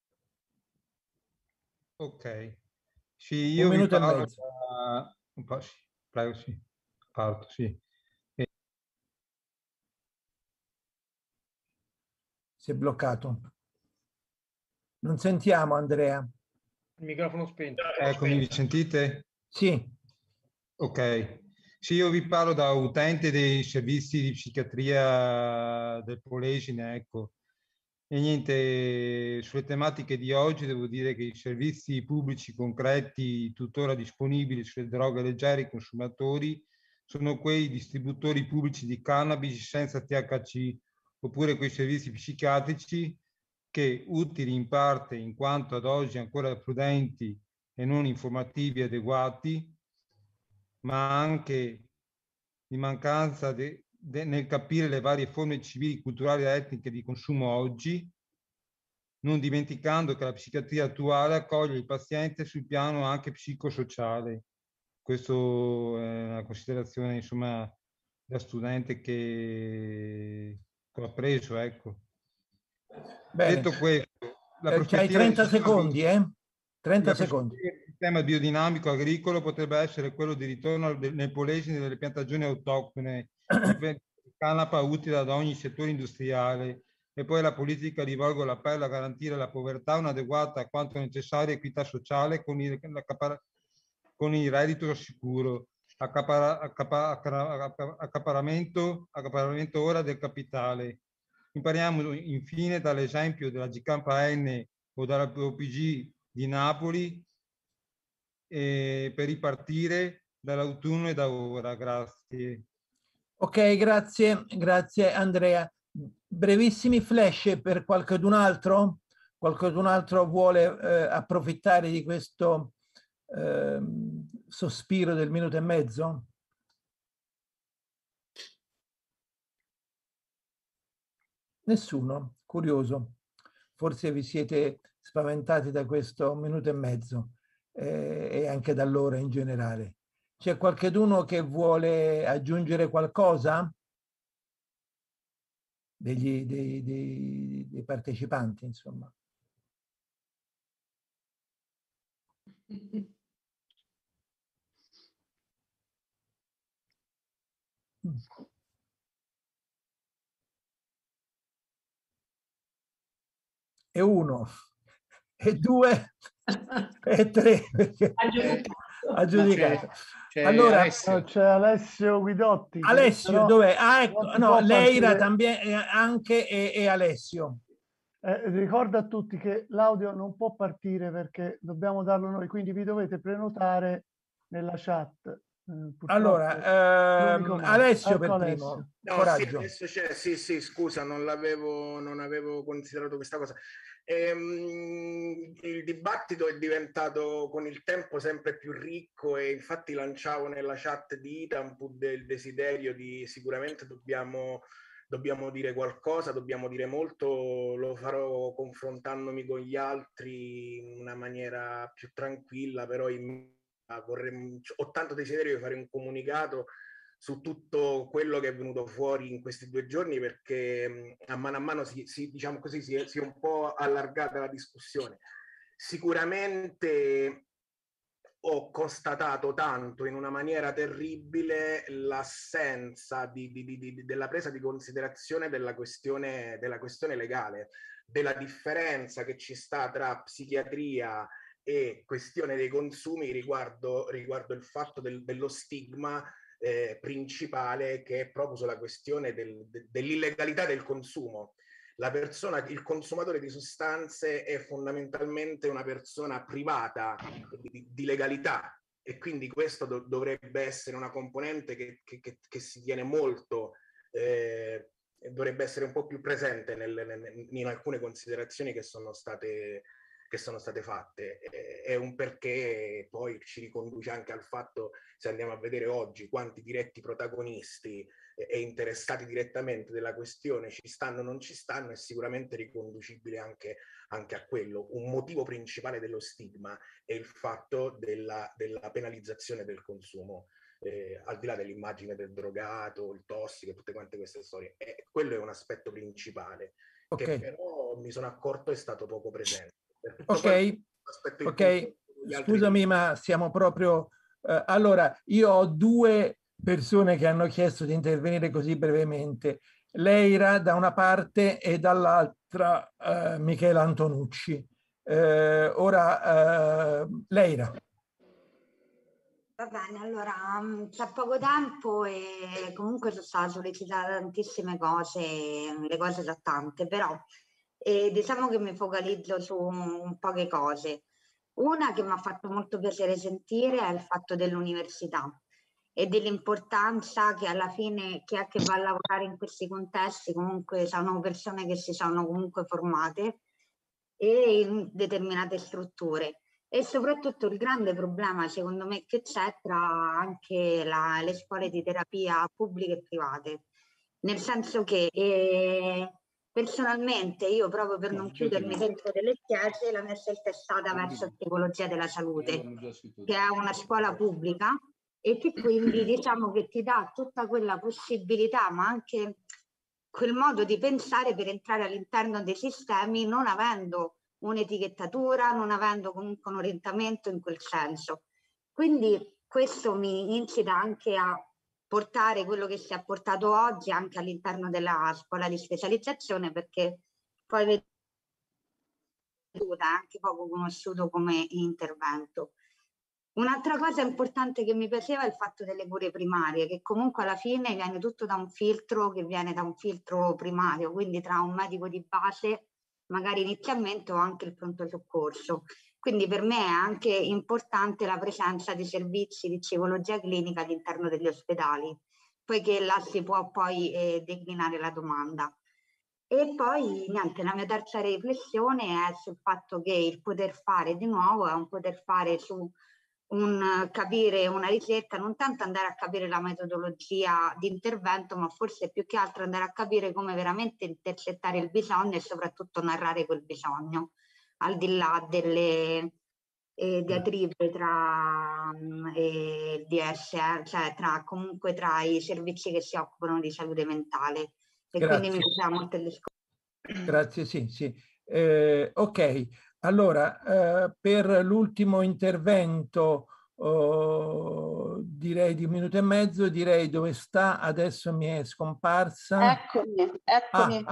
Ok. Sì, io vi parlo un po', sì, prego, sì. Parto, sì. Si è bloccato. Non sentiamo Andrea. Il microfono spento. Eccomi, mi sentite? Sì. Ok. Sì, io vi parlo da utente dei servizi di psichiatria del Polesine, ecco. E niente, sulle tematiche di oggi devo dire che i servizi pubblici concreti tuttora disponibili sulle droghe leggere ai consumatori sono quei distributori pubblici di cannabis senza THC, oppure quei servizi psichiatrici che, utili in parte in quanto ad oggi ancora prudenti e non informativi e adeguati, ma anche di mancanza nel capire le varie forme civili, culturali e etniche di consumo oggi, non dimenticando che la psichiatria attuale accoglie il paziente sul piano anche psicosociale. Questa è una considerazione, insomma, da studente che ho appreso, ecco. Bene. Detto questo, c'hai 30 secondi, 30 secondi. Il sistema biodinamico agricolo potrebbe essere quello di ritorno nel Polesine delle piantagioni autoctone di canapa utile ad ogni settore industriale, e poi la politica rivolge l'appello a garantire la povertà, un'adeguata quanto necessaria equità sociale con il reddito sicuro, accaparramento ora del capitale. Impariamo infine dall'esempio della GKN o dalla OPG di Napoli per ripartire dall'autunno e da ora. Grazie. Ok, grazie Andrea. Brevissimi flash per qualcun altro? Qualcun altro vuole approfittare di questo sospiro del minuto e mezzo? Nessuno? Curioso. forse vi siete spaventati da questo minuto e mezzo e anche da allora in generale. C'è qualcuno che vuole aggiungere qualcosa? Dei partecipanti, insomma. E 1, e 2, e 3. Aggiudicato. Allora c'è Alessio Guidotti. Alessio, dov'è? Ah, ecco, no, Leira anche e Alessio. Ricordo a tutti che l'audio non può partire perché dobbiamo darlo noi, quindi vi dovete prenotare nella chat. Allora, Alessio per Alessio. primo. No, coraggio. Sì, adesso c'è, sì, scusa, non avevo considerato questa cosa. Il dibattito è diventato con il tempo sempre più ricco e infatti lanciavo nella chat di Itampud il desiderio di sicuramente dobbiamo dire qualcosa, dobbiamo dire molto, lo farò confrontandomi con gli altri in una maniera più tranquilla, però ho tanto desiderio di fare un comunicato su tutto quello che è venuto fuori in questi 2 giorni, perché a mano diciamo così, si è un po' allargata la discussione. Sicuramente ho constatato tanto in una maniera terribile l'assenza della presa di considerazione della questione legale, della differenza che ci sta tra psichiatria e questione dei consumi riguardo il fatto dello stigma principale, che è proprio sulla questione dell'illegalità del consumo. Il consumatore di sostanze è fondamentalmente una persona privata di legalità, e quindi questo dovrebbe essere una componente che si tiene molto, dovrebbe essere un po' più presente in alcune considerazioni che sono state fatte. È un perché poi ci riconduce anche al fatto, se andiamo a vedere oggi quanti diretti protagonisti e interessati direttamente della questione ci stanno o non ci stanno, è sicuramente riconducibile anche a quello. Un motivo principale dello stigma è il fatto della penalizzazione del consumo, al di là dell'immagine del drogato, il tossico e tutte quante queste storie. Quello è un aspetto principale, che però mi sono accorto è stato poco presente. Ok, scusami, ma siamo proprio... allora, io ho 2 persone che hanno chiesto di intervenire così brevemente. Leira da una parte e dall'altra Michela Antonucci. Ora Leira. Va bene, allora c'è poco tempo e comunque sono stata sollecitata tantissime cose, le cose sono tante, però diciamo che mi focalizzo su poche cose. Una che mi ha fatto molto piacere sentire è il fatto dell'università e dell'importanza che alla fine chi è che va a lavorare in questi contesti comunque sono persone che si sono comunque formate e in determinate strutture. E soprattutto il grande problema, secondo me, che c'è tra anche le scuole di terapia pubbliche e private. Nel senso che personalmente io, proprio per non chiudermi dentro delle chiese, la mia scelta è stata verso Psicologia della Salute, che è una scuola pubblica e che quindi diciamo che ti dà tutta quella possibilità, ma anche quel modo di pensare per entrare all'interno dei sistemi non avendo un'etichettatura, non avendo comunque un orientamento in quel senso. Quindi questo mi incita anche a portare quello che si è portato oggi anche all'interno della scuola di specializzazione, perché poi è anche poco conosciuto come intervento. Un'altra cosa importante che mi piaceva è il fatto delle cure primarie, che comunque alla fine viene tutto da un filtro che viene da un filtro primario, quindi tra un medico di base magari inizialmente o anche il pronto soccorso. Quindi per me è anche importante la presenza di servizi di psicologia clinica all'interno degli ospedali, poiché là si può poi declinare la domanda. E poi niente, la mia terza riflessione è sul fatto che il poter fare di nuovo è un poter fare su capire una ricerca, non tanto andare a capire la metodologia di intervento, ma forse più che altro andare a capire come veramente intercettare il bisogno e soprattutto narrare quel bisogno, al di là delle diatribe tra il DSR, cioè comunque tra i servizi che si occupano di salute mentale. E Grazie. quindi mi piace molto il discorso. Grazie, sì, sì. Ok, allora per l'ultimo intervento direi di 1 minuto e mezzo, direi dove sta, adesso mi è scomparsa. Eccomi.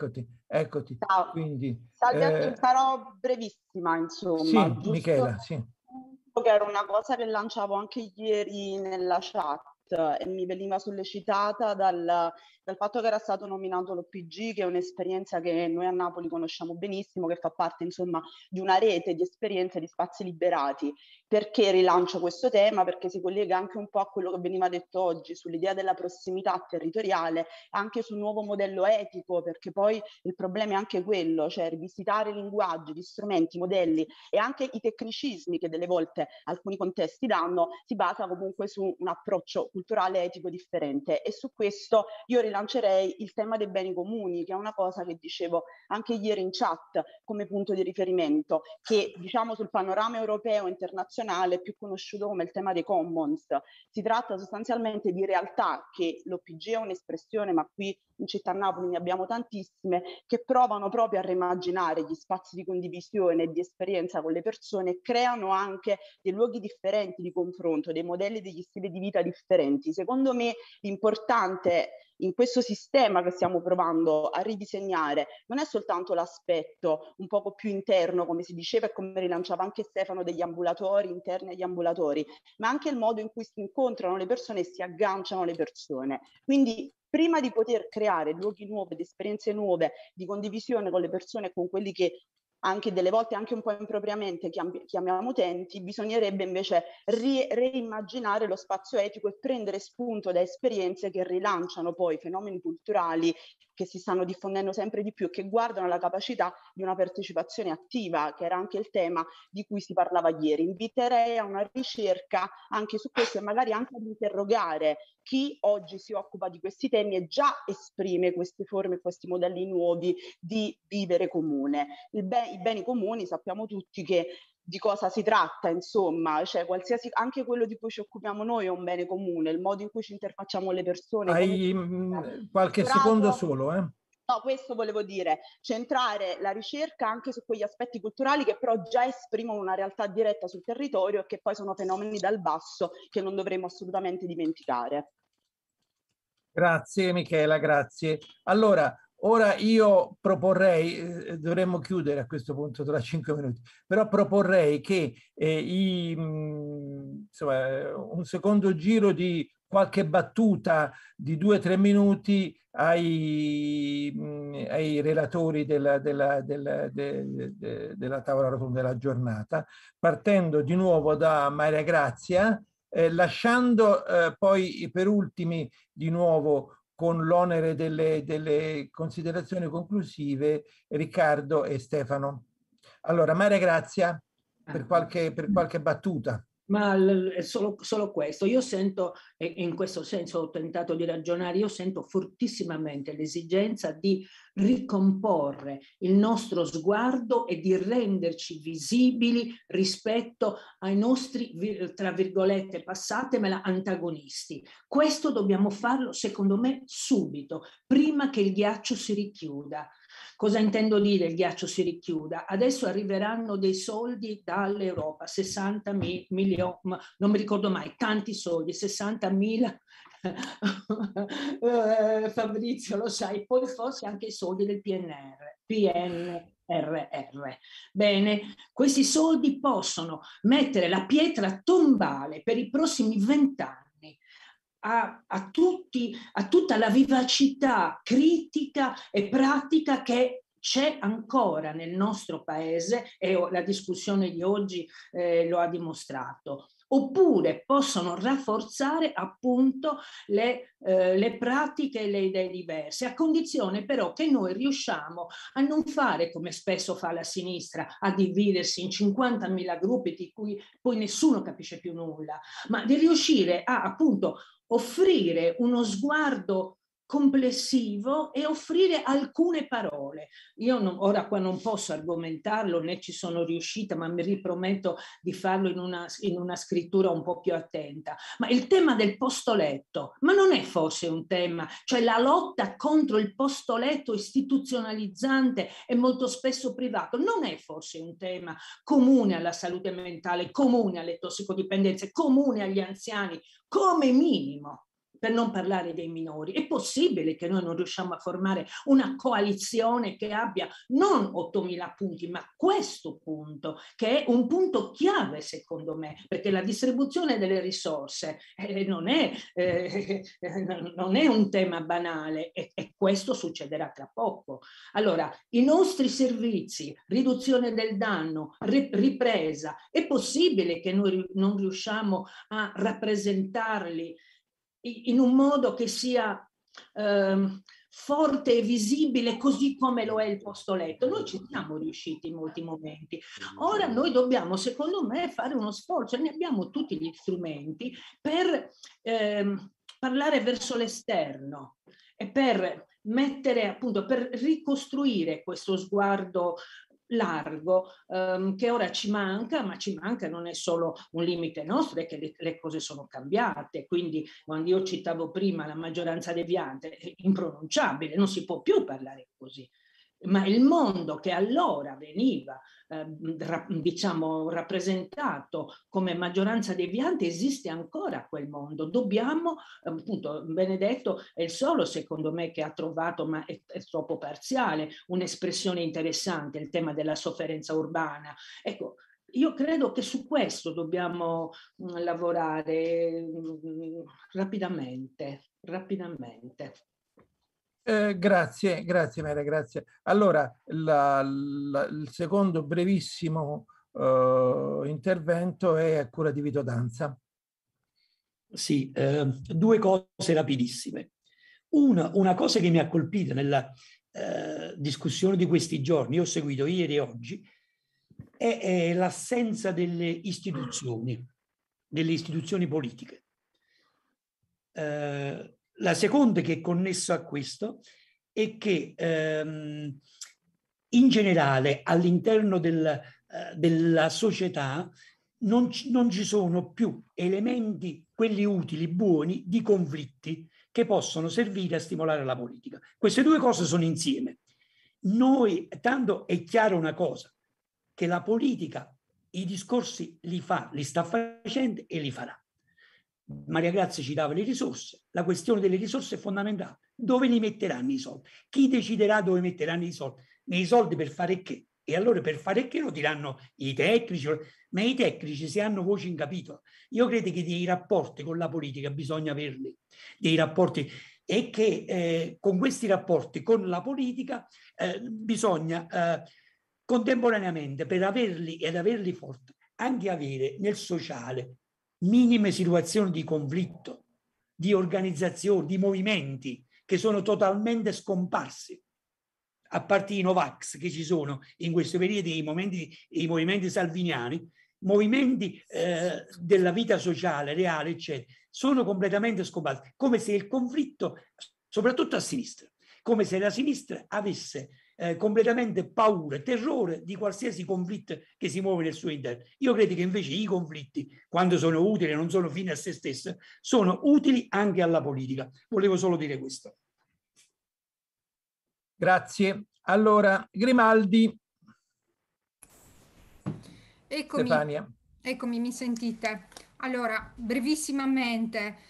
Eccoti. Ciao. Quindi, Salve, sarò brevissima, insomma. sì, Giusto, Michela, sì. che era una cosa che lanciavo anche ieri nella chat e mi veniva sollecitata dal fatto che era stato nominato l'OPG, che è un'esperienza che noi a Napoli conosciamo benissimo, che fa parte insomma di una rete di esperienze di spazi liberati. Perché rilancio questo tema? Perché si collega anche un po' a quello che veniva detto oggi sull'idea della prossimità territoriale, anche sul nuovo modello etico, perché poi il problema è anche quello, cioè rivisitare i linguaggi, gli strumenti, i modelli e anche i tecnicismi che delle volte alcuni contesti danno, si basa comunque su un approccio culturale etico differente. E su questo io rilancerei il tema dei beni comuni, che è una cosa che dicevo anche ieri in chat come punto di riferimento, che diciamo sul panorama europeo e internazionale è più conosciuto come il tema dei commons. Si tratta sostanzialmente di realtà che l'OPG è un'espressione, ma qui in città Napoli ne abbiamo tantissime, che provano proprio a reimaginare gli spazi di condivisione e di esperienza con le persone e creano anche dei luoghi differenti di confronto, dei modelli, degli stili di vita differenti. Secondo me l'importante in questo sistema che stiamo provando a ridisegnare non è soltanto l'aspetto un poco più interno, come si diceva e come rilanciava anche Stefano, degli ambulatori, interni agli ambulatori, ma anche il modo in cui si incontrano le persone e si agganciano le persone. Quindi prima di poter creare luoghi nuovi, ed esperienze nuove di condivisione con le persone, con quelli che anche delle volte anche un po' impropriamente chiamiamo utenti, bisognerebbe invece reimmaginare lo spazio etico e prendere spunto da esperienze che rilanciano poi fenomeni culturali che si stanno diffondendo sempre di più e che guardano alla capacità di una partecipazione attiva, che era anche il tema di cui si parlava ieri. Inviterei a una ricerca anche su questo e magari anche ad interrogare chi oggi si occupa di questi temi e già esprime queste forme, questi modelli nuovi di vivere comune. I beni comuni sappiamo tutti che di cosa si tratta, insomma, cioè qualsiasi, anche quello di cui ci occupiamo noi è un bene comune, il modo in cui ci interfacciamo le persone. Hai qualche secondo solo, eh? No, questo volevo dire, centrare la ricerca anche su quegli aspetti culturali che però già esprimono una realtà diretta sul territorio e che poi sono fenomeni dal basso che non dovremmo assolutamente dimenticare. Grazie Michela, grazie. Allora, ora io proporrei, dovremmo chiudere a questo punto tra 5 minuti, però proporrei che insomma, un secondo giro di qualche battuta di 2-3 minuti ai relatori della tavola rotonda della giornata, partendo di nuovo da Maria Grazia, lasciando poi per ultimi di nuovo con l'onere delle considerazioni conclusive Riccardo e Stefano. Allora, Maria Grazia, per qualche battuta. Ma solo questo, io sento, e in questo senso ho tentato di ragionare, io sento fortissimamente l'esigenza di ricomporre il nostro sguardo e di renderci visibili rispetto ai nostri, tra virgolette, passatemela, antagonisti. Questo dobbiamo farlo, secondo me, subito, prima che il ghiaccio si richiuda. Cosa intendo dire il ghiaccio si richiuda? Adesso arriveranno dei soldi dall'Europa, 60 milioni, non mi ricordo mai, tanti soldi, 60.000, Fabrizio lo sai, poi forse anche i soldi del PNRR. Bene, questi soldi possono mettere la pietra tombale per i prossimi 20 anni a tutta la vivacità critica e pratica che c'è ancora nel nostro paese, e la discussione di oggi lo ha dimostrato. oppure possono rafforzare appunto le pratiche e le idee diverse, a condizione però che noi riusciamo a non fare come spesso fa la sinistra, a dividersi in 50.000 gruppi di cui poi nessuno capisce più nulla, ma di riuscire a appunto offrire uno sguardo complessivo e offrire alcune parole. Io ora qua non posso argomentarlo, né ci sono riuscita, ma mi riprometto di farlo in una scrittura un po' più attenta. Ma il tema del postoletto, ma non è forse un tema, cioè la lotta contro il postoletto istituzionalizzante e molto spesso privato, non è forse un tema comune alla salute mentale, comune alle tossicodipendenze, comune agli anziani, come minimo? Per non parlare dei minori. È possibile che noi non riusciamo a formare una coalizione che abbia non 8.000 punti, ma questo punto, che è un punto chiave secondo me, perché la distribuzione delle risorse non è un tema banale e questo succederà tra poco. Allora, i nostri servizi, riduzione del danno, ripresa, è possibile che noi non riusciamo a rappresentarli in un modo che sia forte e visibile, così come lo è il postoletto. Noi ci siamo riusciti in molti momenti. Ora noi dobbiamo, secondo me, fare uno sforzo, ne abbiamo tutti gli strumenti per parlare verso l'esterno e per mettere, appunto, per ricostruire questo sguardo largo che ora ci manca, ma ci manca non è solo un limite nostro, è che le cose sono cambiate. Quindi quando io citavo prima la maggioranza deviante, è impronunciabile, non si può più parlare così. Ma il mondo che allora veniva diciamo rappresentato come maggioranza deviante esiste ancora quel mondo. Dobbiamo, appunto, Benedetto è il solo secondo me che ha trovato, ma è troppo parziale, un'espressione interessante, il tema della sofferenza urbana. Ecco, io credo che su questo dobbiamo lavorare rapidamente. Grazie Maria, grazie. Allora, il secondo brevissimo intervento è a cura di Vito Danza. Sì, due cose rapidissime. Una cosa che mi ha colpito nella discussione di questi giorni, io ho seguito ieri e oggi, è l'assenza delle istituzioni politiche. La seconda, che è connessa a questo, è che in generale all'interno della società non ci sono più elementi, quelli utili, buoni, di conflitti che possono servire a stimolare la politica. Queste due cose sono insieme. Noi, tanto è chiaro una cosa, che la politica i discorsi li sta facendo e li farà. Maria Grazia citava le risorse, la questione delle risorse è fondamentale. Dove li metteranno i soldi? Chi deciderà dove metteranno i soldi? Nei soldi per fare che? E allora per fare che lo diranno i tecnici, ma i tecnici se hanno voce in capitolo. Io credo che dei rapporti con la politica bisogna averli, dei rapporti, e che con questi rapporti con la politica bisogna contemporaneamente, per averli ed averli forti, anche avere nel sociale minime situazioni di conflitto, di organizzazione, di movimenti che sono totalmente scomparsi, a parte i Novax che ci sono in questo periodo, i movimenti salviniani, movimenti della vita sociale, reale, eccetera, sono completamente scomparsi, come se il conflitto, soprattutto a sinistra, come se la sinistra avesse completamente paura, terrore di qualsiasi conflitto che si muove nel suo interno. Io credo che invece i conflitti, quando sono utili, non sono fine a se stessi, sono utili anche alla politica. Volevo solo dire questo. Grazie. Allora, Grimaldi. Eccomi, Stefania. Eccomi, mi sentite? Allora, brevissimamente,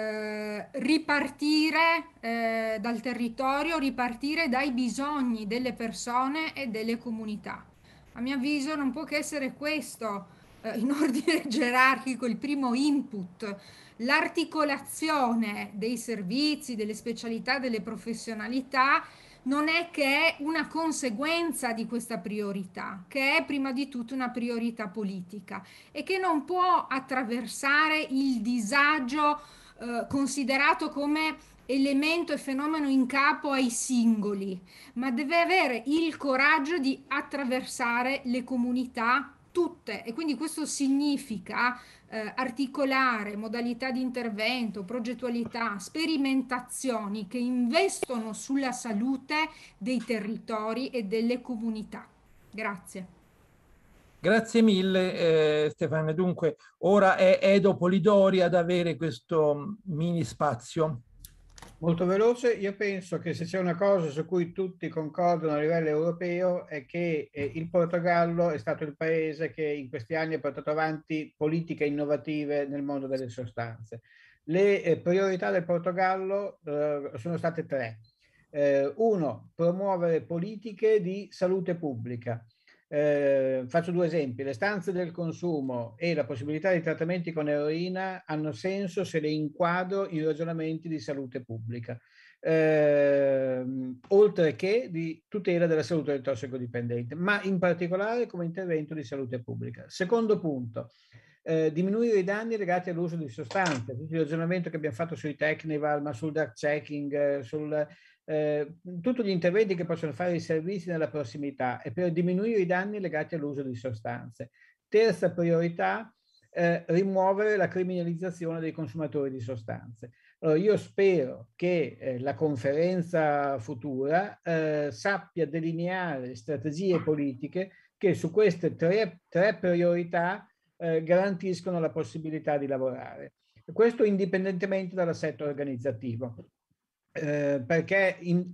ripartire dal territorio, ripartire dai bisogni delle persone e delle comunità. A mio avviso non può che essere questo, in ordine gerarchico, il primo input, l'articolazione dei servizi, delle specialità, delle professionalità non è che è una conseguenza di questa priorità, che è prima di tutto una priorità politica e che non può attraversare il disagio considerato come elemento e fenomeno in capo ai singoli, ma deve avere il coraggio di attraversare le comunità tutte, e quindi questo significa articolare modalità di intervento, progettualità, sperimentazioni che investono sulla salute dei territori e delle comunità. Grazie. Grazie mille Stefania. Dunque, ora è Edo Polidori ad avere questo mini spazio. Molto veloce, io penso che se c'è una cosa su cui tutti concordano a livello europeo è che il Portogallo è stato il paese che in questi anni ha portato avanti politiche innovative nel mondo delle sostanze. Le priorità del Portogallo sono state tre. Uno, promuovere politiche di salute pubblica. Faccio due esempi: le stanze del consumo e la possibilità di trattamenti con eroina hanno senso se le inquadro in ragionamenti di salute pubblica, oltre che di tutela della salute del tossicodipendente, ma in particolare come intervento di salute pubblica. Secondo punto, diminuire i danni legati all'uso di sostanze. Tutto il ragionamento che abbiamo fatto sui Technival, ma sul drug checking, tutti gli interventi che possono fare i servizi nella prossimità e per diminuire i danni legati all'uso di sostanze. Terza priorità, rimuovere la criminalizzazione dei consumatori di sostanze. Allora, io spero che la conferenza futura sappia delineare strategie politiche che su queste tre priorità garantiscono la possibilità di lavorare. Questo indipendentemente dall'assetto organizzativo. Perché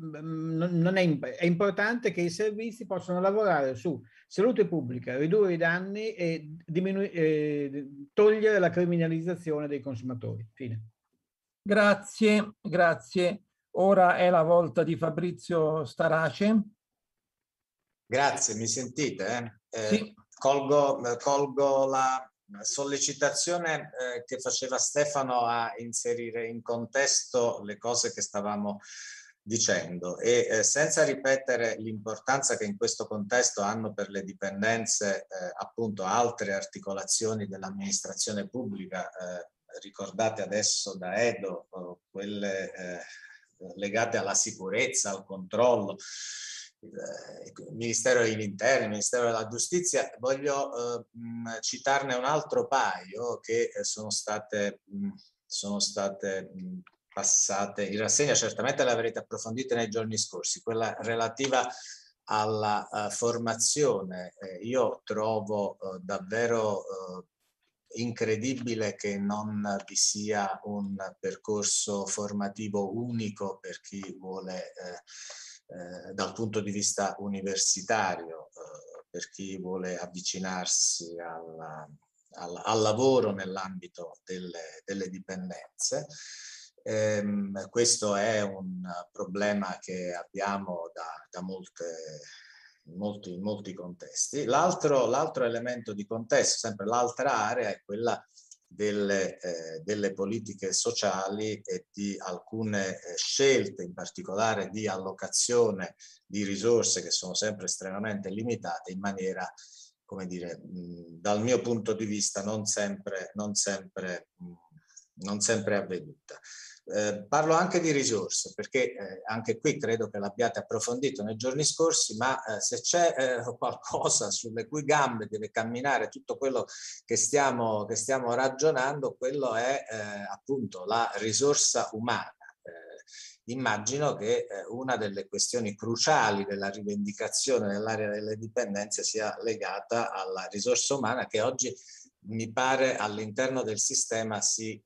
è importante che i servizi possano lavorare su salute pubblica, ridurre i danni e togliere la criminalizzazione dei consumatori. Fine. Grazie, grazie. Ora è la volta di Fabrizio Starace. Grazie, mi sentite? Sì. Colgo la sollecitazione che faceva Stefano a inserire in contesto le cose che stavamo dicendo e senza ripetere l'importanza che in questo contesto hanno per le dipendenze appunto altre articolazioni dell'amministrazione pubblica, ricordate adesso da Edo, quelle legate alla sicurezza, al controllo, il Ministero degli Interni, il Ministero della Giustizia. Voglio citarne un altro paio che sono state passate in rassegna, certamente l'avrete approfondite nei giorni scorsi, quella relativa alla formazione. Io trovo davvero incredibile che non vi sia un percorso formativo unico per chi vuole dal punto di vista universitario, per chi vuole avvicinarsi al lavoro nell'ambito delle dipendenze. Questo è un problema che abbiamo da molti contesti. L'altro elemento di contesto, sempre l'altra area, è quella delle politiche sociali e di alcune scelte, in particolare di allocazione di risorse che sono sempre estremamente limitate in maniera, come dire, dal mio punto di vista non sempre avvenuta. Parlo anche di risorse perché anche qui credo che l'abbiate approfondito nei giorni scorsi, ma se c'è qualcosa sulle cui gambe deve camminare tutto quello che stiamo ragionando, quello è appunto la risorsa umana. Immagino che una delle questioni cruciali della rivendicazione nell'area delle dipendenze sia legata alla risorsa umana, che oggi mi pare all'interno del sistema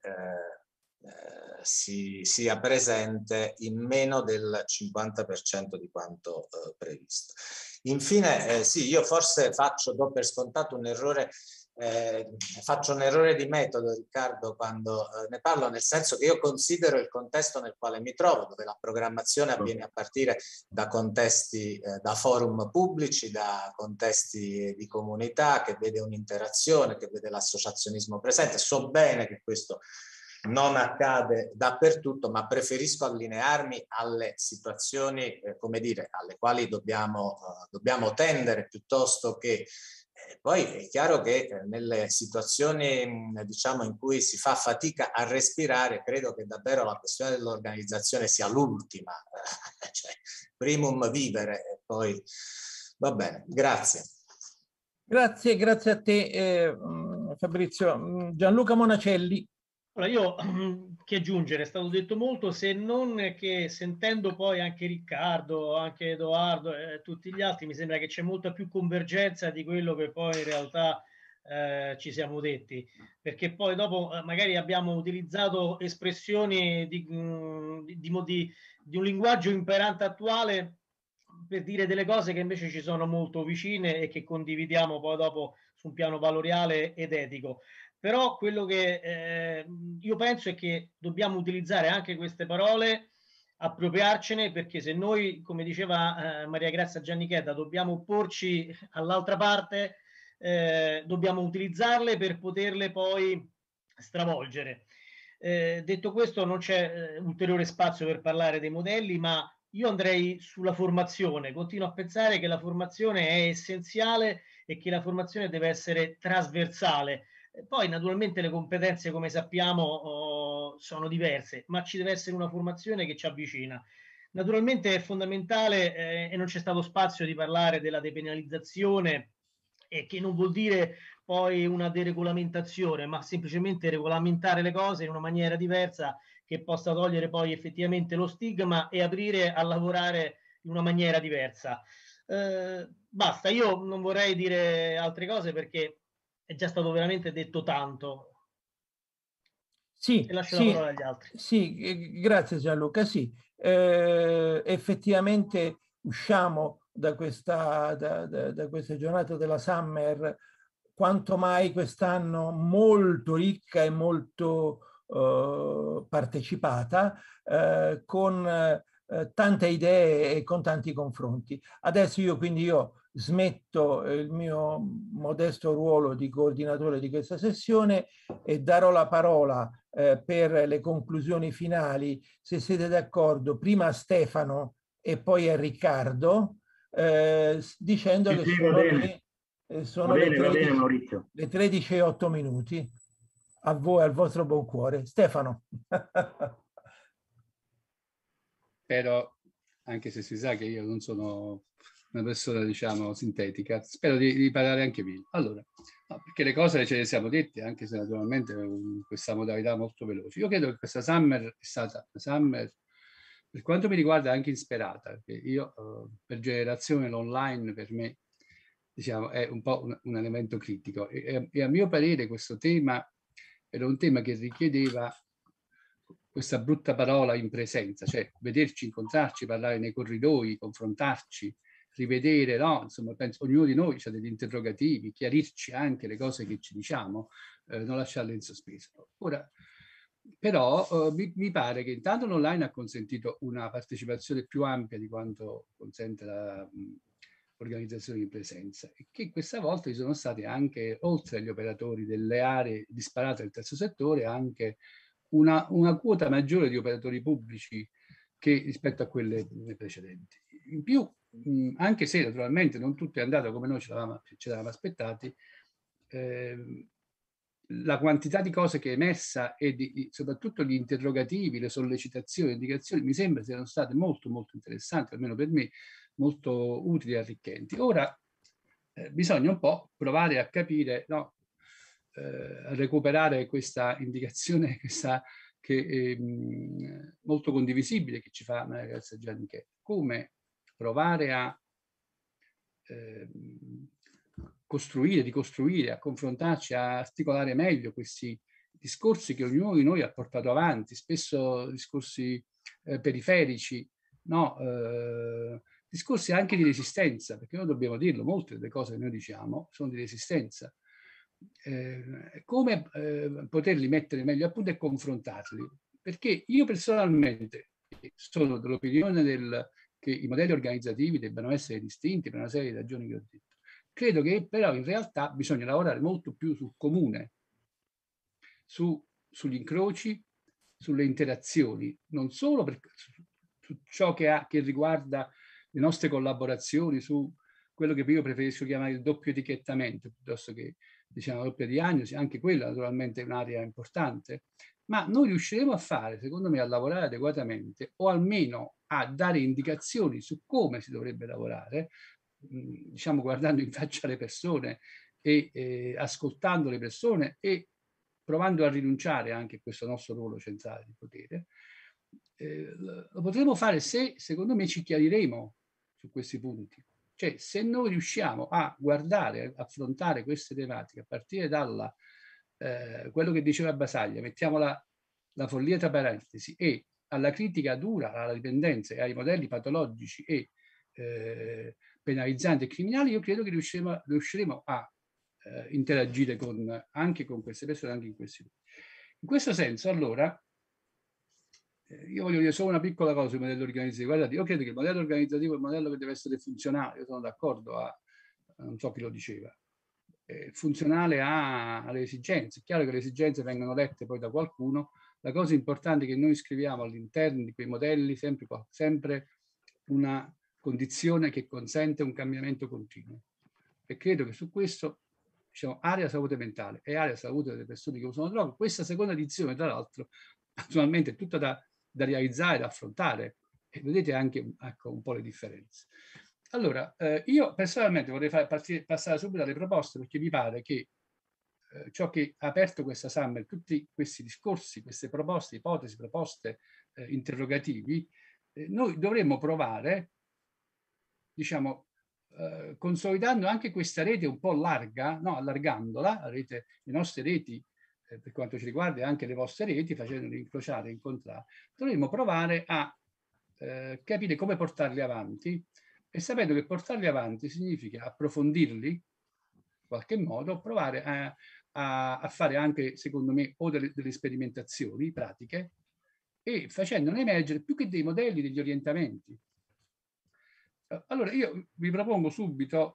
sia presente in meno del 50% di quanto previsto. Infine, sì, io forse do per scontato un errore, faccio un errore di metodo, Riccardo, quando ne parlo, nel senso che io considero il contesto nel quale mi trovo, dove la programmazione avviene a partire da contesti, da forum pubblici, da contesti di comunità, che vede un'interazione, che vede l'associazionismo presente. So bene che questo non accade dappertutto, ma preferisco allinearmi alle situazioni, come dire, alle quali dobbiamo tendere, piuttosto che poi è chiaro che nelle situazioni, diciamo, in cui si fa fatica a respirare, credo che davvero la questione dell'organizzazione sia l'ultima, cioè primum vivere, e poi va bene, grazie. Grazie a te Fabrizio. Gianluca Monacelli. Allora, io che aggiungere, è stato detto molto, se non che sentendo poi anche Riccardo, anche Edoardo e tutti gli altri, mi sembra che c'è molta più convergenza di quello che poi in realtà ci siamo detti, perché poi dopo magari abbiamo utilizzato espressioni di un linguaggio imperante attuale per dire delle cose che invece ci sono molto vicine e che condividiamo poi dopo su un piano valoriale ed etico. Però quello che io penso è che dobbiamo utilizzare anche queste parole, appropriarcene, perché se noi, come diceva Maria Grazia Giannichetta, dobbiamo opporci all'altra parte, dobbiamo utilizzarle per poterle poi stravolgere. Detto questo, non c'è ulteriore spazio per parlare dei modelli, ma io andrei sulla formazione. Continuo a pensare che la formazione è essenziale e che la formazione deve essere trasversale. Poi naturalmente le competenze, come sappiamo, sono diverse, ma ci deve essere una formazione che ci avvicina. Naturalmente è fondamentale, e non c'è stato spazio di parlare della depenalizzazione, e che non vuol dire poi una deregolamentazione, ma semplicemente regolamentare le cose in una maniera diversa che possa togliere poi effettivamente lo stigma e aprire a lavorare in una maniera diversa. Basta, io non vorrei dire altre cose perché è già stato veramente detto tanto. Sì, e lascio la parola agli altri. Sì, grazie Gianluca. Sì, effettivamente usciamo da questa giornata della Summer quanto mai quest'anno molto ricca e molto partecipata, con tante idee e con tanti confronti. Adesso io smetto il mio modesto ruolo di coordinatore di questa sessione e darò la parola per le conclusioni finali, se siete d'accordo, prima a Stefano e poi a Riccardo, dicendo che sono le 13:08. A voi, al vostro buon cuore. Stefano. Però, anche se si sa che io non sono una persona, diciamo, sintetica, spero di parlare anche meno. Allora, no, perché le cose ce le siamo dette, anche se naturalmente in questa modalità molto veloce. Io credo che questa Summer è stata una Summer, per quanto mi riguarda, anche insperata, perché io, per generazione, l'online per me, diciamo, è un po' un elemento critico. E a mio parere questo tema era un tema che richiedeva questa brutta parola in presenza, cioè vederci, incontrarci, parlare nei corridoi, confrontarci, rivedere, no? Insomma, penso ognuno di noi ha degli interrogativi, chiarirci anche le cose che ci diciamo, non lasciarle in sospeso. Ora, però mi pare che intanto l'online ha consentito una partecipazione più ampia di quanto consente l'organizzazione in presenza, e che questa volta ci sono stati anche, oltre agli operatori delle aree disparate del terzo settore, anche una quota maggiore di operatori pubblici che rispetto a quelle precedenti. In più, anche se naturalmente non tutto è andato come noi ci eravamo aspettati, la quantità di cose che è emersa e soprattutto gli interrogativi, le sollecitazioni, le indicazioni, mi sembra siano state molto molto interessanti, almeno per me molto utili e arricchenti. Ora bisogna un po' provare a capire, no? A recuperare questa indicazione che è molto condivisibile che ci fa Maria Grazia Giannichetta, come provare a costruire, ricostruire, a confrontarci, a articolare meglio questi discorsi che ognuno di noi ha portato avanti, spesso discorsi periferici, no? Discorsi anche di resistenza, perché noi dobbiamo dirlo, molte delle cose che noi diciamo sono di resistenza. Come poterli mettere meglio a punto e confrontarli, perché io personalmente sono dell'opinione che i modelli organizzativi debbano essere distinti per una serie di ragioni che ho detto. Credo che però in realtà bisogna lavorare molto più sul comune, sugli incroci, sulle interazioni, non solo su ciò che riguarda le nostre collaborazioni, su quello che io preferisco chiamare il doppio etichettamento, piuttosto che diciamo la doppia diagnosi, anche quella naturalmente è un'area importante, ma noi riusciremo a fare, secondo me, a lavorare adeguatamente o almeno a dare indicazioni su come si dovrebbe lavorare, diciamo guardando in faccia le persone e ascoltando le persone e provando a rinunciare anche a questo nostro ruolo centrale di potere. Lo potremo fare se, secondo me, ci chiariremo su questi punti. Cioè, se noi riusciamo a guardare, a affrontare queste tematiche a partire dalla quello che diceva Basaglia, mettiamo la follia tra parentesi, e alla critica dura alla dipendenza e ai modelli patologici e penalizzanti e criminali, io credo che riusciremo a interagire anche con queste persone, anche in questi luoghi. In questo senso, allora, io voglio dire solo una piccola cosa sul modello organizzativo. Guardate, io credo che il modello organizzativo è un modello che deve essere funzionale, io sono d'accordo, non so chi lo diceva, funzionale alle esigenze. È chiaro che le esigenze vengono lette poi da qualcuno. La cosa importante è che noi scriviamo all'interno di quei modelli sempre una condizione che consente un cambiamento continuo. E credo che su questo, diciamo, area salute mentale e area salute delle persone che usano droga, questa seconda edizione, tra l'altro, naturalmente è tutta da realizzare, da affrontare, e vedete anche ecco, un po' le differenze. Allora, io personalmente vorrei passare subito alle proposte, perché mi pare che ciò che ha aperto questa Summer, tutti questi discorsi, queste proposte, ipotesi, proposte, interrogativi, noi dovremmo provare, diciamo, consolidando anche questa rete un po' larga, no, allargandola, le nostre reti, per quanto ci riguarda, anche le vostre reti, facendole incrociare e incontrare, dovremmo provare a capire come portarli avanti, e sapendo che portarli avanti significa approfondirli in qualche modo, provare a fare anche, secondo me, o delle sperimentazioni pratiche, e facendone emergere più che dei modelli, degli orientamenti. Allora, io vi propongo subito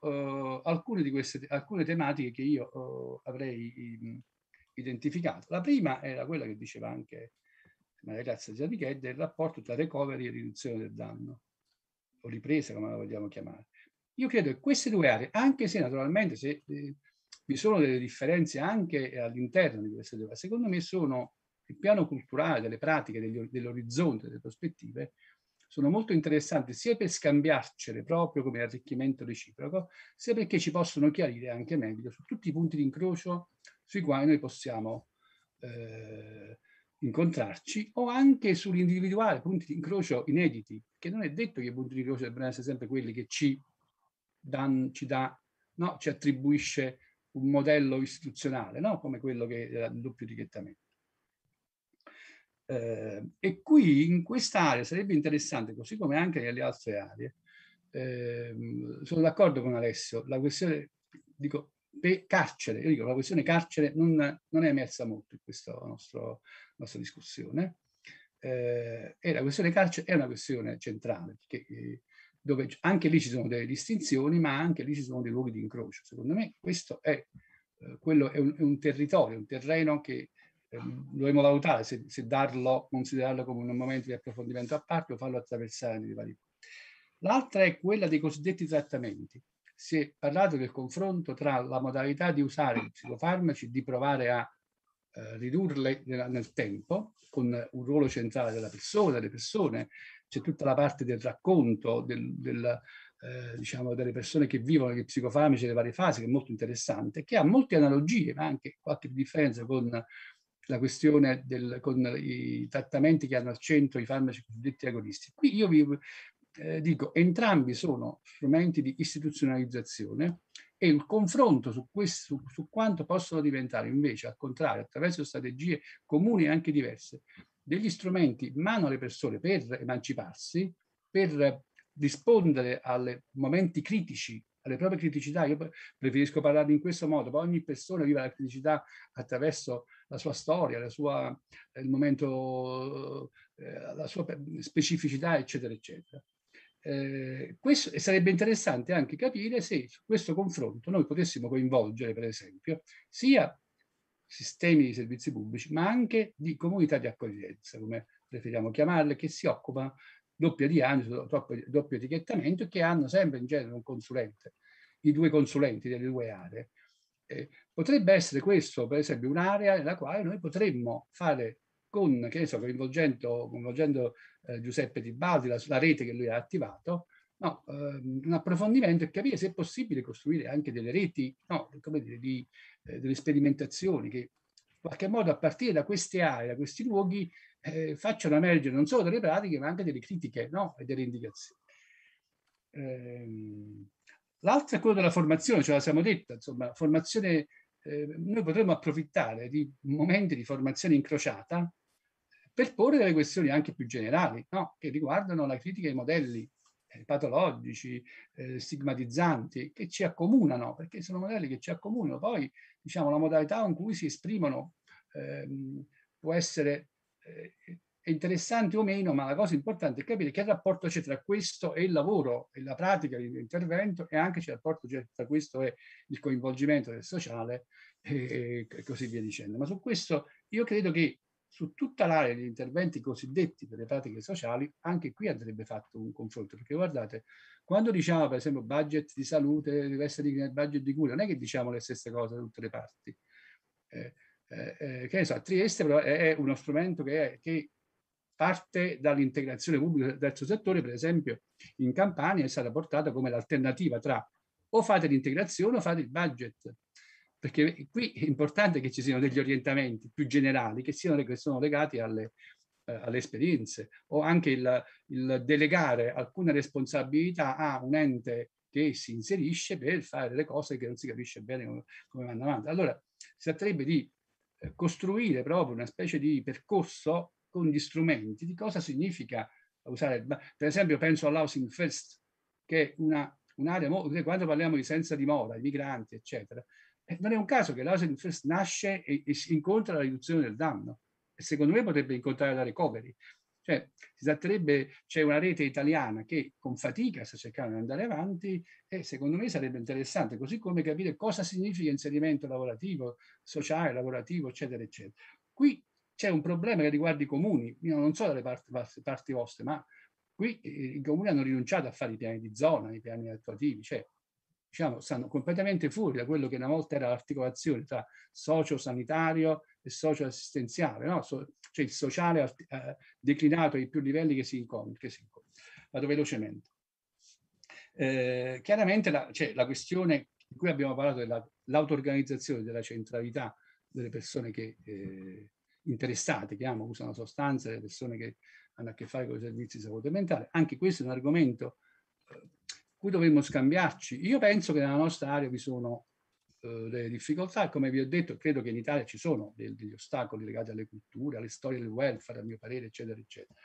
alcune tematiche che io avrei identificato. La prima era quella che diceva anche Maria Grazia Giadichè, del rapporto tra recovery e riduzione del danno, o ripresa, come la vogliamo chiamare. Io credo che queste due aree, anche se naturalmente vi sono delle differenze anche all'interno di queste due aree, secondo me sono il piano culturale, delle pratiche, dell'orizzonte, delle prospettive, sono molto interessanti sia per scambiarcele proprio come arricchimento reciproco, sia perché ci possono chiarire anche meglio su tutti i punti di incrocio sui quali noi possiamo incontrarci, o anche sull'individuare punti di incrocio inediti, che non è detto che i punti di incrocio debbano essere sempre quelli che ci attribuisce un modello istituzionale, no? Come quello che era il doppio etichettamento. E qui in quest'area sarebbe interessante, così come anche nelle altre aree, sono d'accordo con Alessio, la questione, dico, carcere, io dico, la questione carcere non è emersa molto in questa nostra discussione, e la questione carcere è una questione centrale, perché dove anche lì ci sono delle distinzioni, ma anche lì ci sono dei luoghi di incrocio. Secondo me questo è un territorio, un terreno che dovremmo valutare se considerarlo come un momento di approfondimento a parte o farlo attraversare nei vari punti. L'altra è quella dei cosiddetti trattamenti. Si è parlato del confronto tra la modalità di usare i psicofarmaci, di provare a ridurle nel tempo, con un ruolo centrale delle persone. C'è tutta la parte del racconto, diciamo, delle persone che vivono gli psicofarmaci nelle varie fasi, che è molto interessante, che ha molte analogie, ma anche qualche differenza con la questione con i trattamenti che hanno al centro i farmaci cosiddetti agonisti. Qui io vi dico, entrambi sono strumenti di istituzionalizzazione, e il confronto su quanto possono diventare invece, al contrario, attraverso strategie comuni e anche diverse, degli strumenti in mano alle persone per emanciparsi, per rispondere ai momenti critici, alle proprie criticità. Io preferisco parlarne in questo modo, poi ogni persona vive la criticità attraverso la sua storia, il momento, la sua specificità, eccetera, eccetera. Questo sarebbe interessante anche capire se su questo confronto noi potessimo coinvolgere, per esempio, sia sistemi di servizi pubblici, ma anche di comunità di accoglienza, come preferiamo chiamarle, che si occupano doppia diagnosi, doppio etichettamento, e che hanno sempre in genere un consulente, i 2 consulenti delle 2 aree. Potrebbe essere questo, per esempio, un'area nella quale noi potremmo fare con, che ne so, coinvolgendo Giuseppe Tibaldi, la rete che lui ha attivato, no, un approfondimento e capire se è possibile costruire anche delle reti, no, come dire, delle sperimentazioni che in qualche modo a partire da queste aree, da questi luoghi, facciano emergere non solo delle pratiche ma anche delle critiche, no, e delle indicazioni. L'altro è quello della formazione, ce la siamo detta, insomma, formazione, noi potremmo approfittare di momenti di formazione incrociata per porre delle questioni anche più generali, no? Che riguardano la critica ai modelli patologici, stigmatizzanti, che ci accomunano, perché sono modelli che ci accomunano. Poi, diciamo, la modalità con cui si esprimono può essere interessante o meno, ma la cosa importante è capire che rapporto c'è tra questo e il lavoro, e la pratica di intervento, e anche c'è il rapporto tra questo e il coinvolgimento del sociale, e così via dicendo. Ma su questo io credo che su tutta l'area degli interventi cosiddetti per le pratiche sociali, anche qui andrebbe fatto un confronto, perché guardate, quando diciamo per esempio budget di salute deve essere nel budget di cura, non è che diciamo le stesse cose da tutte le parti. Che ne so, a Trieste però è uno strumento che parte dall'integrazione pubblica del terzo settore. Per esempio in Campania è stata portata come l'alternativa tra o fate l'integrazione o fate il budget, perché qui è importante che ci siano degli orientamenti più generali che sono legati alle esperienze, o anche il delegare alcune responsabilità a un ente che si inserisce per fare delle cose che non si capisce bene come vanno avanti. Allora si tratterebbe di costruire proprio una specie di percorso con gli strumenti di cosa significa usare. Per esempio penso all'housing first, che è un'area, quando parliamo di senza dimora, i migranti, eccetera, non è un caso che l'housing first nasce e si incontra la riduzione del danno, e secondo me potrebbe incontrare la recovery. Cioè, c'è una rete italiana che con fatica sta cercando di andare avanti, e secondo me sarebbe interessante, così come capire cosa significa inserimento lavorativo, sociale, lavorativo, eccetera, eccetera. Qui c'è un problema che riguarda i comuni, io non so dalle parti vostre, ma qui i comuni hanno rinunciato a fare i piani di zona, i piani attuativi, cioè diciamo, stanno completamente fuori da quello che una volta era l'articolazione tra socio-sanitario e socio-assistenziale, no? Cioè il sociale declinato ai più livelli che si incontrano. Vado velocemente. Chiaramente c'è la questione di cui abbiamo parlato dell'auto-organizzazione, della centralità delle persone interessate, che usano sostanze, delle persone che hanno a che fare con i servizi di salute mentale. Anche questo è un argomento cui dovremmo scambiarci. Io penso che nella nostra area vi sono delle difficoltà, come vi ho detto, credo che in Italia ci sono degli ostacoli legati alle culture, alle storie del welfare, a mio parere, eccetera, eccetera.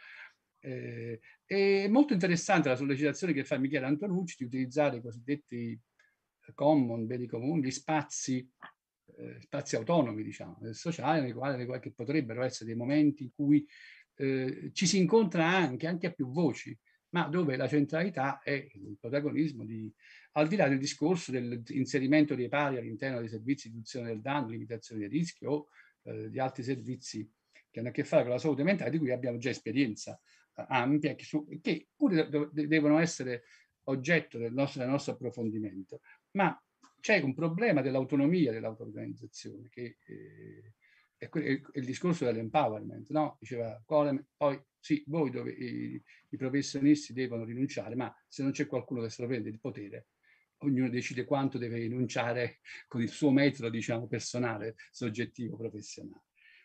È molto interessante la sollecitazione che fa Michele Antonucci di utilizzare i cosiddetti common, beni comuni, gli spazi autonomi, diciamo, del sociale, nei quali che potrebbero essere dei momenti in cui ci si incontra anche a più voci, ma dove la centralità è il protagonismo al di là del discorso dell'inserimento dei pari all'interno dei servizi di riduzione del danno, limitazione del rischio o di altri servizi che hanno a che fare con la salute mentale, di cui abbiamo già esperienza ampia, che pure devono essere oggetto del nostro approfondimento. Ma c'è un problema dell'autonomia dell'auto-organizzazione, che è il discorso dell'empowerment, no? Diceva Coleman, poi sì, voi i professionisti devono rinunciare, ma se non c'è qualcuno che se lo prende il potere, ognuno decide quanto deve rinunciare con il suo metodo, diciamo, personale, soggettivo, professionale.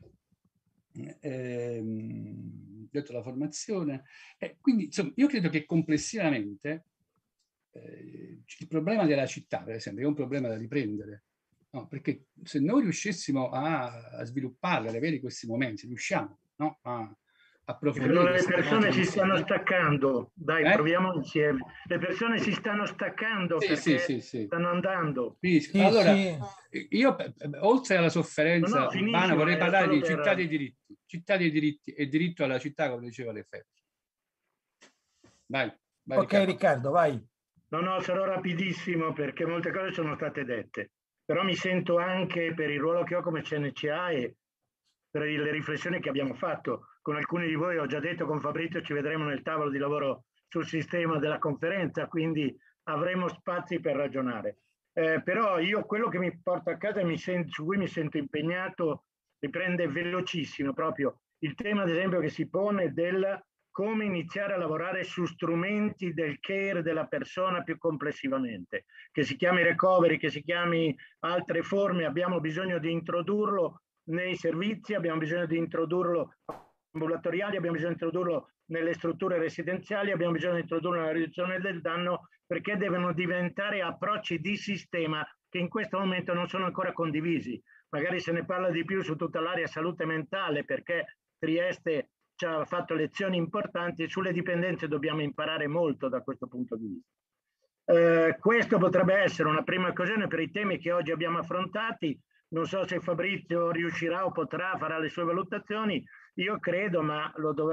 Detto la formazione. Quindi, insomma, io credo che complessivamente il problema della città, per esempio, è un problema da riprendere. No, perché se noi riuscissimo a svilupparle, ad avere questi momenti, riusciamo, no, a approfondire. Le persone si stanno staccando, dai, proviamo insieme. Le persone si stanno staccando perché stanno andando. Allora, io oltre alla sofferenza urbana vorrei parlare di città dei diritti. Città dei diritti e diritto alla città, come diceva Lefebvre. Vai, ok, Riccardo, vai. No, sarò rapidissimo perché molte cose sono state dette. però mi sento anche, per il ruolo che ho come CNCA e per le riflessioni che abbiamo fatto con alcuni di voi, ho già detto con Fabrizio ci vedremo nel tavolo di lavoro sul sistema della conferenza, quindi avremo spazi per ragionare. Però io quello che mi porto a casa e su cui mi sento impegnato riprende velocissimo proprio il tema, ad esempio, che si pone del come iniziare a lavorare su strumenti del care della persona più complessivamente, che si chiami recovery, che si chiami altre forme, abbiamo bisogno di introdurlo nei servizi, abbiamo bisogno di introdurlo ambulatoriali, abbiamo bisogno di introdurlo nelle strutture residenziali, abbiamo bisogno di introdurlo nella riduzione del danno, perché devono diventare approcci di sistema che in questo momento non sono ancora condivisi. Magari se ne parla di più su tutta l'area salute mentale, perché Trieste ci ha fatto lezioni importanti, sulle dipendenze dobbiamo imparare molto da questo punto di vista. Questo potrebbe essere una prima occasione per i temi che oggi abbiamo affrontati. Non so se Fabrizio riuscirà o potrà, farà le sue valutazioni. Io credo, ma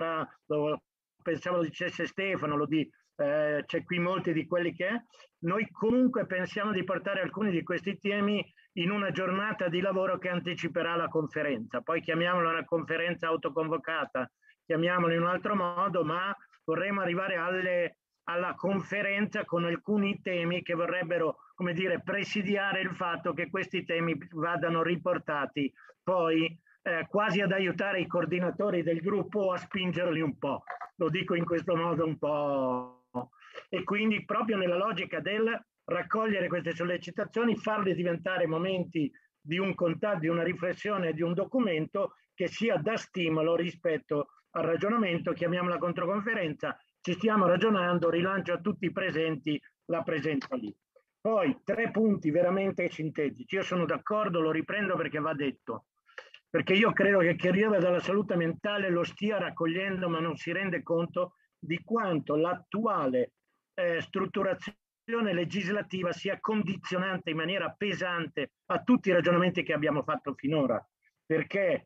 pensavo lo dicesse Stefano, c'è qui molti di quelli che è. Noi comunque pensiamo di portare alcuni di questi temi in una giornata di lavoro che anticiperà la conferenza. Poi chiamiamola una conferenza autoconvocata, chiamiamola in un altro modo, ma vorremmo arrivare alla conferenza con alcuni temi che vorrebbero, come dire, presidiare il fatto che questi temi vadano riportati poi quasi ad aiutare i coordinatori del gruppo o a spingerli un po'. Lo dico in questo modo un po'. E quindi proprio nella logica del raccogliere queste sollecitazioni, farle diventare momenti di un contatto, di una riflessione, di un documento che sia da stimolo rispetto al ragionamento, chiamiamola controconferenza, ci stiamo ragionando, rilancio a tutti i presenti la presenza lì. Poi 3 punti veramente sintetici. Io sono d'accordo, lo riprendo perché va detto, perché io credo che chi arriva dalla salute mentale lo stia raccogliendo, ma non si rende conto di quanto l'attuale strutturazione legislativa sia condizionante in maniera pesante a tutti i ragionamenti che abbiamo fatto finora, perché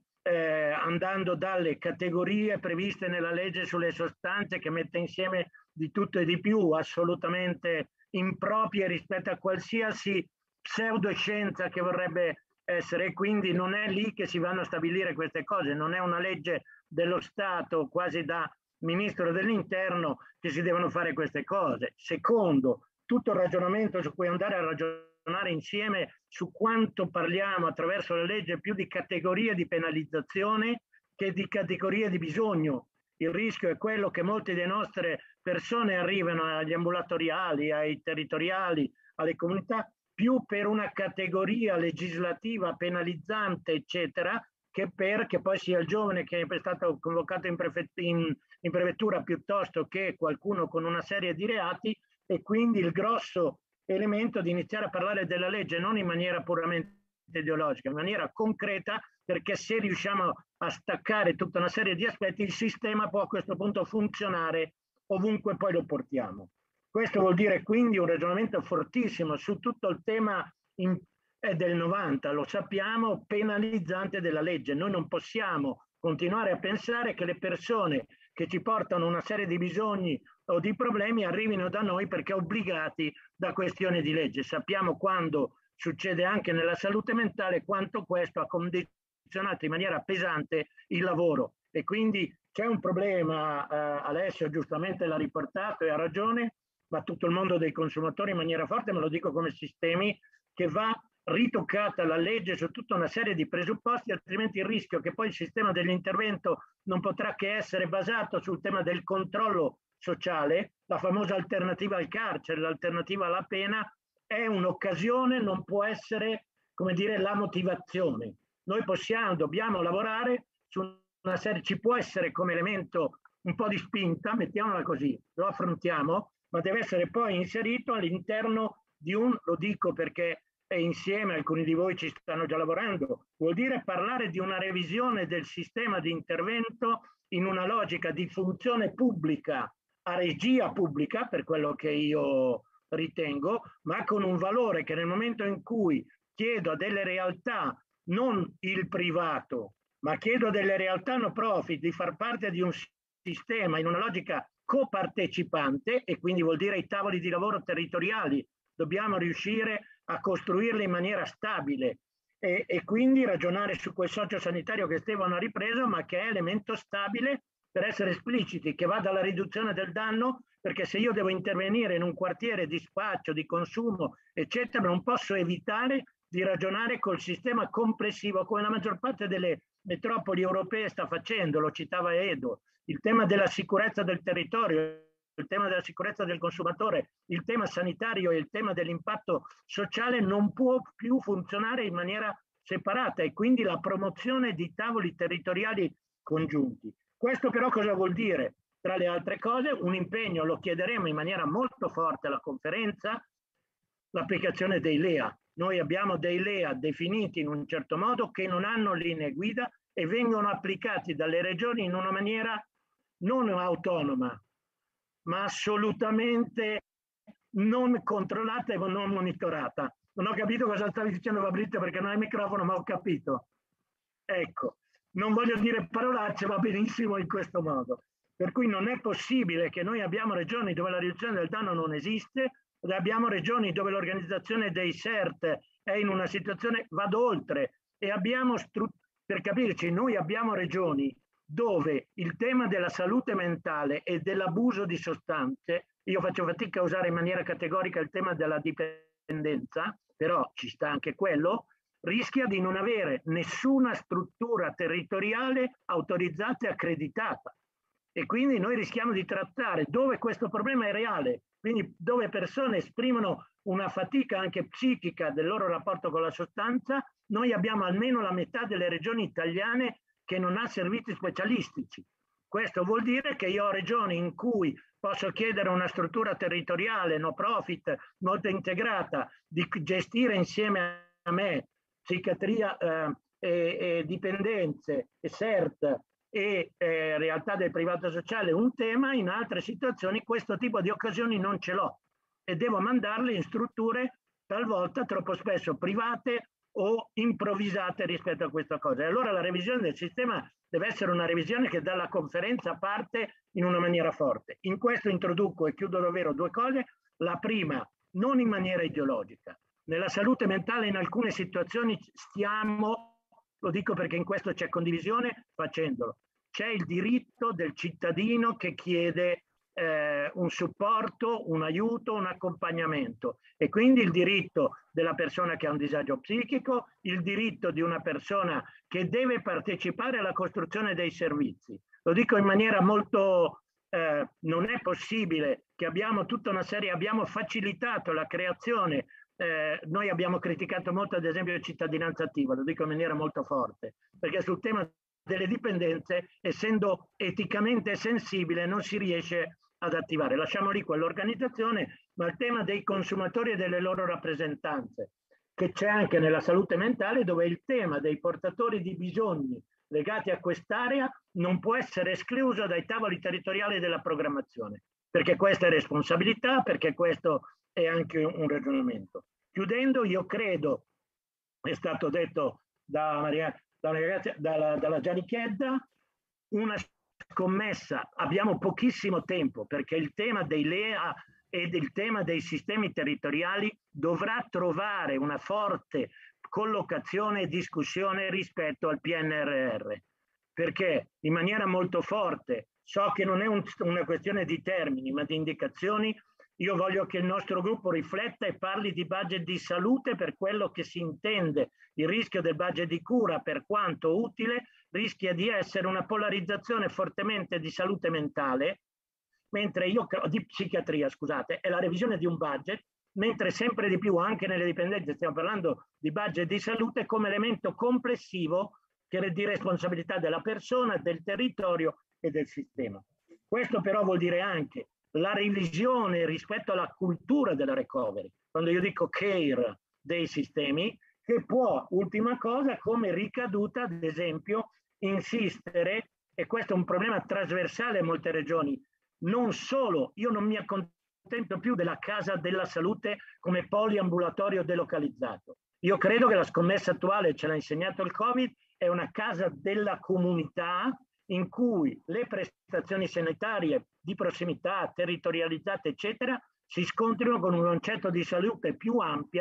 andando dalle categorie previste nella legge sulle sostanze, che mette insieme di tutto e di più, assolutamente improprie rispetto a qualsiasi pseudoscienza che vorrebbe essere, quindi non è lì che si vanno a stabilire queste cose, non è una legge dello Stato quasi da Ministro dell'Interno che si devono fare queste cose. Secondo, tutto il ragionamento su cui andare a ragionare insieme su quanto parliamo attraverso la legge più di categorie di penalizzazione che di categorie di bisogno. Il rischio è quello che molte delle nostre persone arrivano agli ambulatoriali, ai territoriali, alle comunità, più per una categoria legislativa penalizzante, eccetera, che perché poi sia il giovane che è stato convocato in prefettura piuttosto che qualcuno con una serie di reati, e quindi il grosso elemento di iniziare a parlare della legge non in maniera puramente ideologica, in maniera concreta, perché se riusciamo a staccare tutta una serie di aspetti, il sistema può a questo punto funzionare ovunque poi lo portiamo. Questo vuol dire quindi un ragionamento fortissimo su tutto il tema del 90, lo sappiamo, penalizzante della legge. Noi non possiamo continuare a pensare che le persone che ci portano una serie di bisogni o di problemi arrivino da noi perché obbligati da questioni di legge. Sappiamo, quando succede anche nella salute mentale, quanto questo ha condizionato in maniera pesante il lavoro. E quindi c'è un problema, Alessio giustamente l'ha riportato e ha ragione, ma tutto il mondo dei consumatori in maniera forte, me lo dico come sistemi, che va ritoccata la legge su tutta una serie di presupposti, altrimenti il rischio che poi il sistema dell'intervento non potrà che essere basato sul tema del controllo sociale, la famosa alternativa al carcere, l'alternativa alla pena, è un'occasione, non può essere, come dire, la motivazione. Noi dobbiamo lavorare su una serie, ci può essere come elemento un po' di spinta, mettiamola così, lo affrontiamo, ma deve essere poi inserito all'interno di lo dico perché e insieme alcuni di voi ci stanno già lavorando, vuol dire parlare di una revisione del sistema di intervento in una logica di funzione pubblica a regia pubblica, per quello che io ritengo, ma con un valore che nel momento in cui chiedo a delle realtà, non il privato, ma chiedo a delle realtà no profit di far parte di un sistema in una logica copartecipante, e quindi vuol dire i tavoli di lavoro territoriali, dobbiamo riuscire a costruirle in maniera stabile e quindi ragionare su quel sociosanitario che Stefano ha ripreso, ma che è elemento stabile, per essere espliciti, che va dalla riduzione del danno, perché se io devo intervenire in un quartiere di spaccio, di consumo, eccetera, non posso evitare di ragionare col sistema complessivo, come la maggior parte delle metropoli europee sta facendo, lo citava Edo, il tema della sicurezza del territorio, il tema della sicurezza del consumatore, il tema sanitario e il tema dell'impatto sociale non può più funzionare in maniera separata, e quindi la promozione di tavoli territoriali congiunti. Questo però cosa vuol dire? Tra le altre cose, un impegno, lo chiederemo in maniera molto forte alla conferenza, l'applicazione dei LEA. Noi abbiamo dei LEA definiti in un certo modo che non hanno linee guida e vengono applicati dalle regioni in una maniera non autonoma, ma assolutamente non controllata e non monitorata. Non ho capito cosa stavi dicendo, Fabrizio, perché non hai il microfono, ma ho capito. Ecco, non voglio dire parolacce, va benissimo in questo modo. Per cui non è possibile che noi abbiamo regioni dove la riduzione del danno non esiste, abbiamo regioni dove l'organizzazione dei CERT è in una situazione, vado oltre, e abbiamo, per capirci, noi abbiamo regioni dove il tema della salute mentale e dell'abuso di sostanze, io faccio fatica a usare in maniera categorica il tema della dipendenza, però ci sta anche quello, rischia di non avere nessuna struttura territoriale autorizzata e accreditata. E quindi noi rischiamo di trattare dove questo problema è reale, quindi dove persone esprimono una fatica anche psichica del loro rapporto con la sostanza, noi abbiamo almeno la metà delle regioni italiane che non ha servizi specialistici. Questo vuol dire che io ho regioni in cui posso chiedere una struttura territoriale, no profit, molto integrata, di gestire insieme a me psichiatria e dipendenze e CERT e realtà del privato sociale un tema, in altre situazioni questo tipo di occasioni non ce l'ho e devo mandarle in strutture talvolta troppo spesso private o improvvisate rispetto a questa cosa. E allora la revisione del sistema deve essere una revisione che dalla conferenza parte in una maniera forte. In questo introduco e chiudo davvero due cose. La prima, non in maniera ideologica. Nella salute mentale in alcune situazioni stiamo, lo dico perché in questo c'è condivisione, facendolo. C'è il diritto del cittadino che chiede un supporto, un aiuto, un accompagnamento, e quindi il diritto della persona che ha un disagio psichico, il diritto di una persona che deve partecipare alla costruzione dei servizi. Lo dico in maniera molto, non è possibile che abbiamo tutta una serie, abbiamo facilitato la creazione, noi abbiamo criticato molto ad esempio la cittadinanza attiva, lo dico in maniera molto forte, perché sul tema delle dipendenze, essendo eticamente sensibile, non si riesce ad attivare. Lasciamo lì quell'organizzazione, ma il tema dei consumatori e delle loro rappresentanze, che c'è anche nella salute mentale, dove il tema dei portatori di bisogni legati a quest'area non può essere escluso dai tavoli territoriali della programmazione, perché questa è responsabilità, perché questo è anche un ragionamento. Chiudendo, io credo, è stato detto dalla Gianni Chiedda, una scommessa, abbiamo pochissimo tempo perché il tema dei LEA e del tema dei sistemi territoriali dovrà trovare una forte collocazione e discussione rispetto al PNRR, perché in maniera molto forte, so che non è una questione di termini ma di indicazioni, io voglio che il nostro gruppo rifletta e parli di budget di salute per quello che si intende. Il rischio del budget di cura, per quanto utile, rischia di essere una polarizzazione fortemente di salute mentale, mentre di psichiatria, scusate, è la revisione di un budget, mentre sempre di più anche nelle dipendenze stiamo parlando di budget di salute come elemento complessivo che è di responsabilità della persona, del territorio e del sistema. Questo però vuol dire anche la revisione rispetto alla cultura della recovery, quando io dico care dei sistemi, che può, ultima cosa, come ricaduta, ad esempio, insistere, e questo è un problema trasversale a molte regioni, non solo, io non mi accontento più della casa della salute come poliambulatorio delocalizzato. Io credo che la scommessa attuale, ce l'ha insegnato il Covid, è una casa della comunità in cui le prestazioni sanitarie di prossimità, territorializzate, eccetera, si scontrino con un concetto di salute più ampia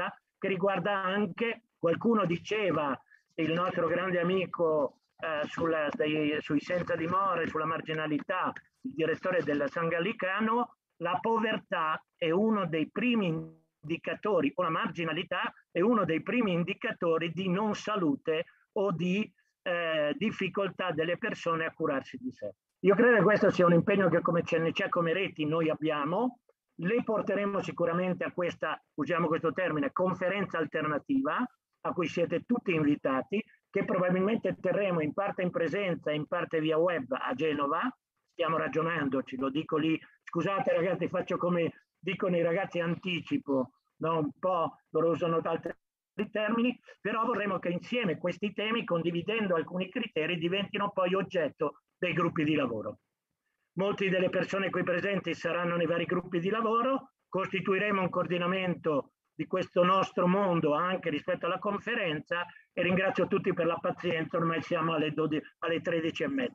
che riguarda anche, qualcuno diceva, il nostro grande amico sui senza dimora, sulla marginalità, il direttore della San Gallicano, la povertà è uno dei primi indicatori, o la marginalità è uno dei primi indicatori di non salute o di difficoltà delle persone a curarsi di sé. Io credo che questo sia un impegno che come CNCA, come reti, noi abbiamo. Le porteremo sicuramente a questa, usiamo questo termine, conferenza alternativa, a cui siete tutti invitati, che probabilmente terremo in parte in presenza e in parte via web a Genova. Stiamo ragionandoci, lo dico lì. Scusate ragazzi, faccio come dicono i ragazzi, anticipo, no? Un po', loro usano altri termini, però vorremmo che insieme questi temi, condividendo alcuni criteri, diventino poi oggetto dei gruppi di lavoro. Molti delle persone qui presenti saranno nei vari gruppi di lavoro, costituiremo un coordinamento di questo nostro mondo anche rispetto alla conferenza e ringrazio tutti per la pazienza, ormai siamo alle 13:30.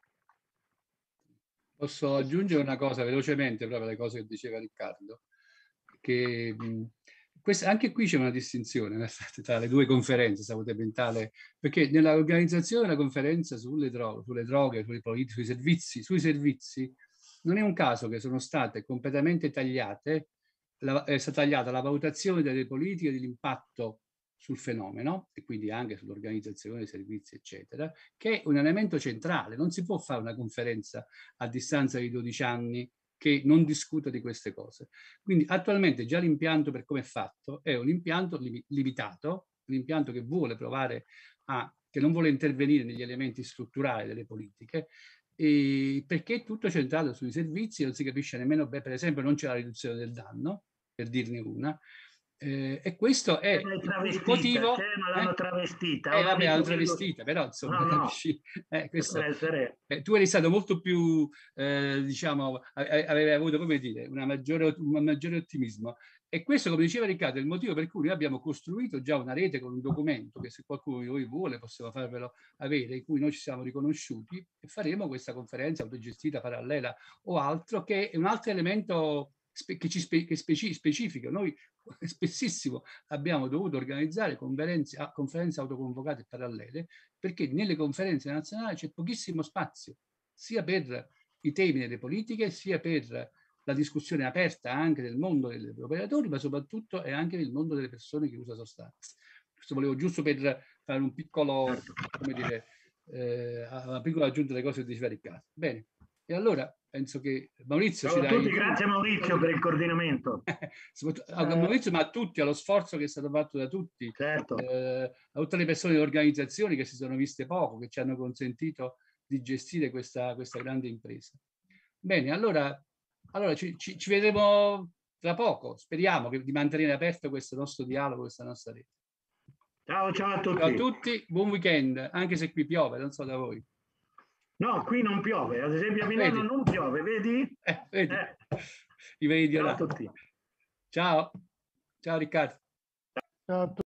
Posso aggiungere una cosa velocemente, proprio alle cose che diceva Riccardo, che anche qui c'è una distinzione tra le due conferenze, salute mentale, perché nell'organizzazione della conferenza sulle droghe, sui servizi, non è un caso che sono state completamente tagliate, è stata tagliata la valutazione delle politiche dell'impatto sul fenomeno e quindi anche sull'organizzazione dei servizi, eccetera, che è un elemento centrale. Non si può fare una conferenza a distanza di 12 anni che non discuta di queste cose. Quindi attualmente già l'impianto, per come è fatto, è un impianto limitato, un impianto che vuole provare che non vuole intervenire negli elementi strutturali delle politiche, perché è tutto centrato sui servizi, non si capisce nemmeno, per esempio non c'è la riduzione del danno, per dirne una, e questo è il motivo. Ma l'hanno travestita. Vabbè, l'hanno travestita, però insomma, capisci? Tu eri stato molto più, diciamo, avevi avuto, come dire, un maggiore ottimismo. E questo, come diceva Riccardo, è il motivo per cui noi abbiamo costruito già una rete con un documento che se qualcuno di voi vuole possiamo farvelo avere, in cui noi ci siamo riconosciuti e faremo questa conferenza autogestita parallela o altro, che è un altro elemento che specifica. Noi spessissimo abbiamo dovuto organizzare conferenze autoconvocate parallele perché nelle conferenze nazionali c'è pochissimo spazio, sia per i temi delle politiche, sia per la discussione aperta anche del mondo degli operatori, ma soprattutto è anche nel mondo delle persone che usano sostanze. Questo volevo giusto per fare un piccolo, come dire, una piccola aggiunta alle cose che diceva Riccardo. Bene, e allora penso che Maurizio ci dai... Grazie Maurizio per il coordinamento. A Maurizio, ma a tutti, allo sforzo che è stato fatto da tutti, certo. A tutte le persone e organizzazioni che si sono viste poco, che ci hanno consentito di gestire questa grande impresa. Bene, allora ci vedremo tra poco. Speriamo di mantenere aperto questo nostro dialogo, questa nostra rete. Ciao a tutti. Ciao a tutti, buon weekend, anche se qui piove, non so da voi. No, qui non piove, ad esempio a Milano non piove, vedi? Vedi. I meridionali. Ciao a tutti. Ciao Riccardo. Ciao a tutti.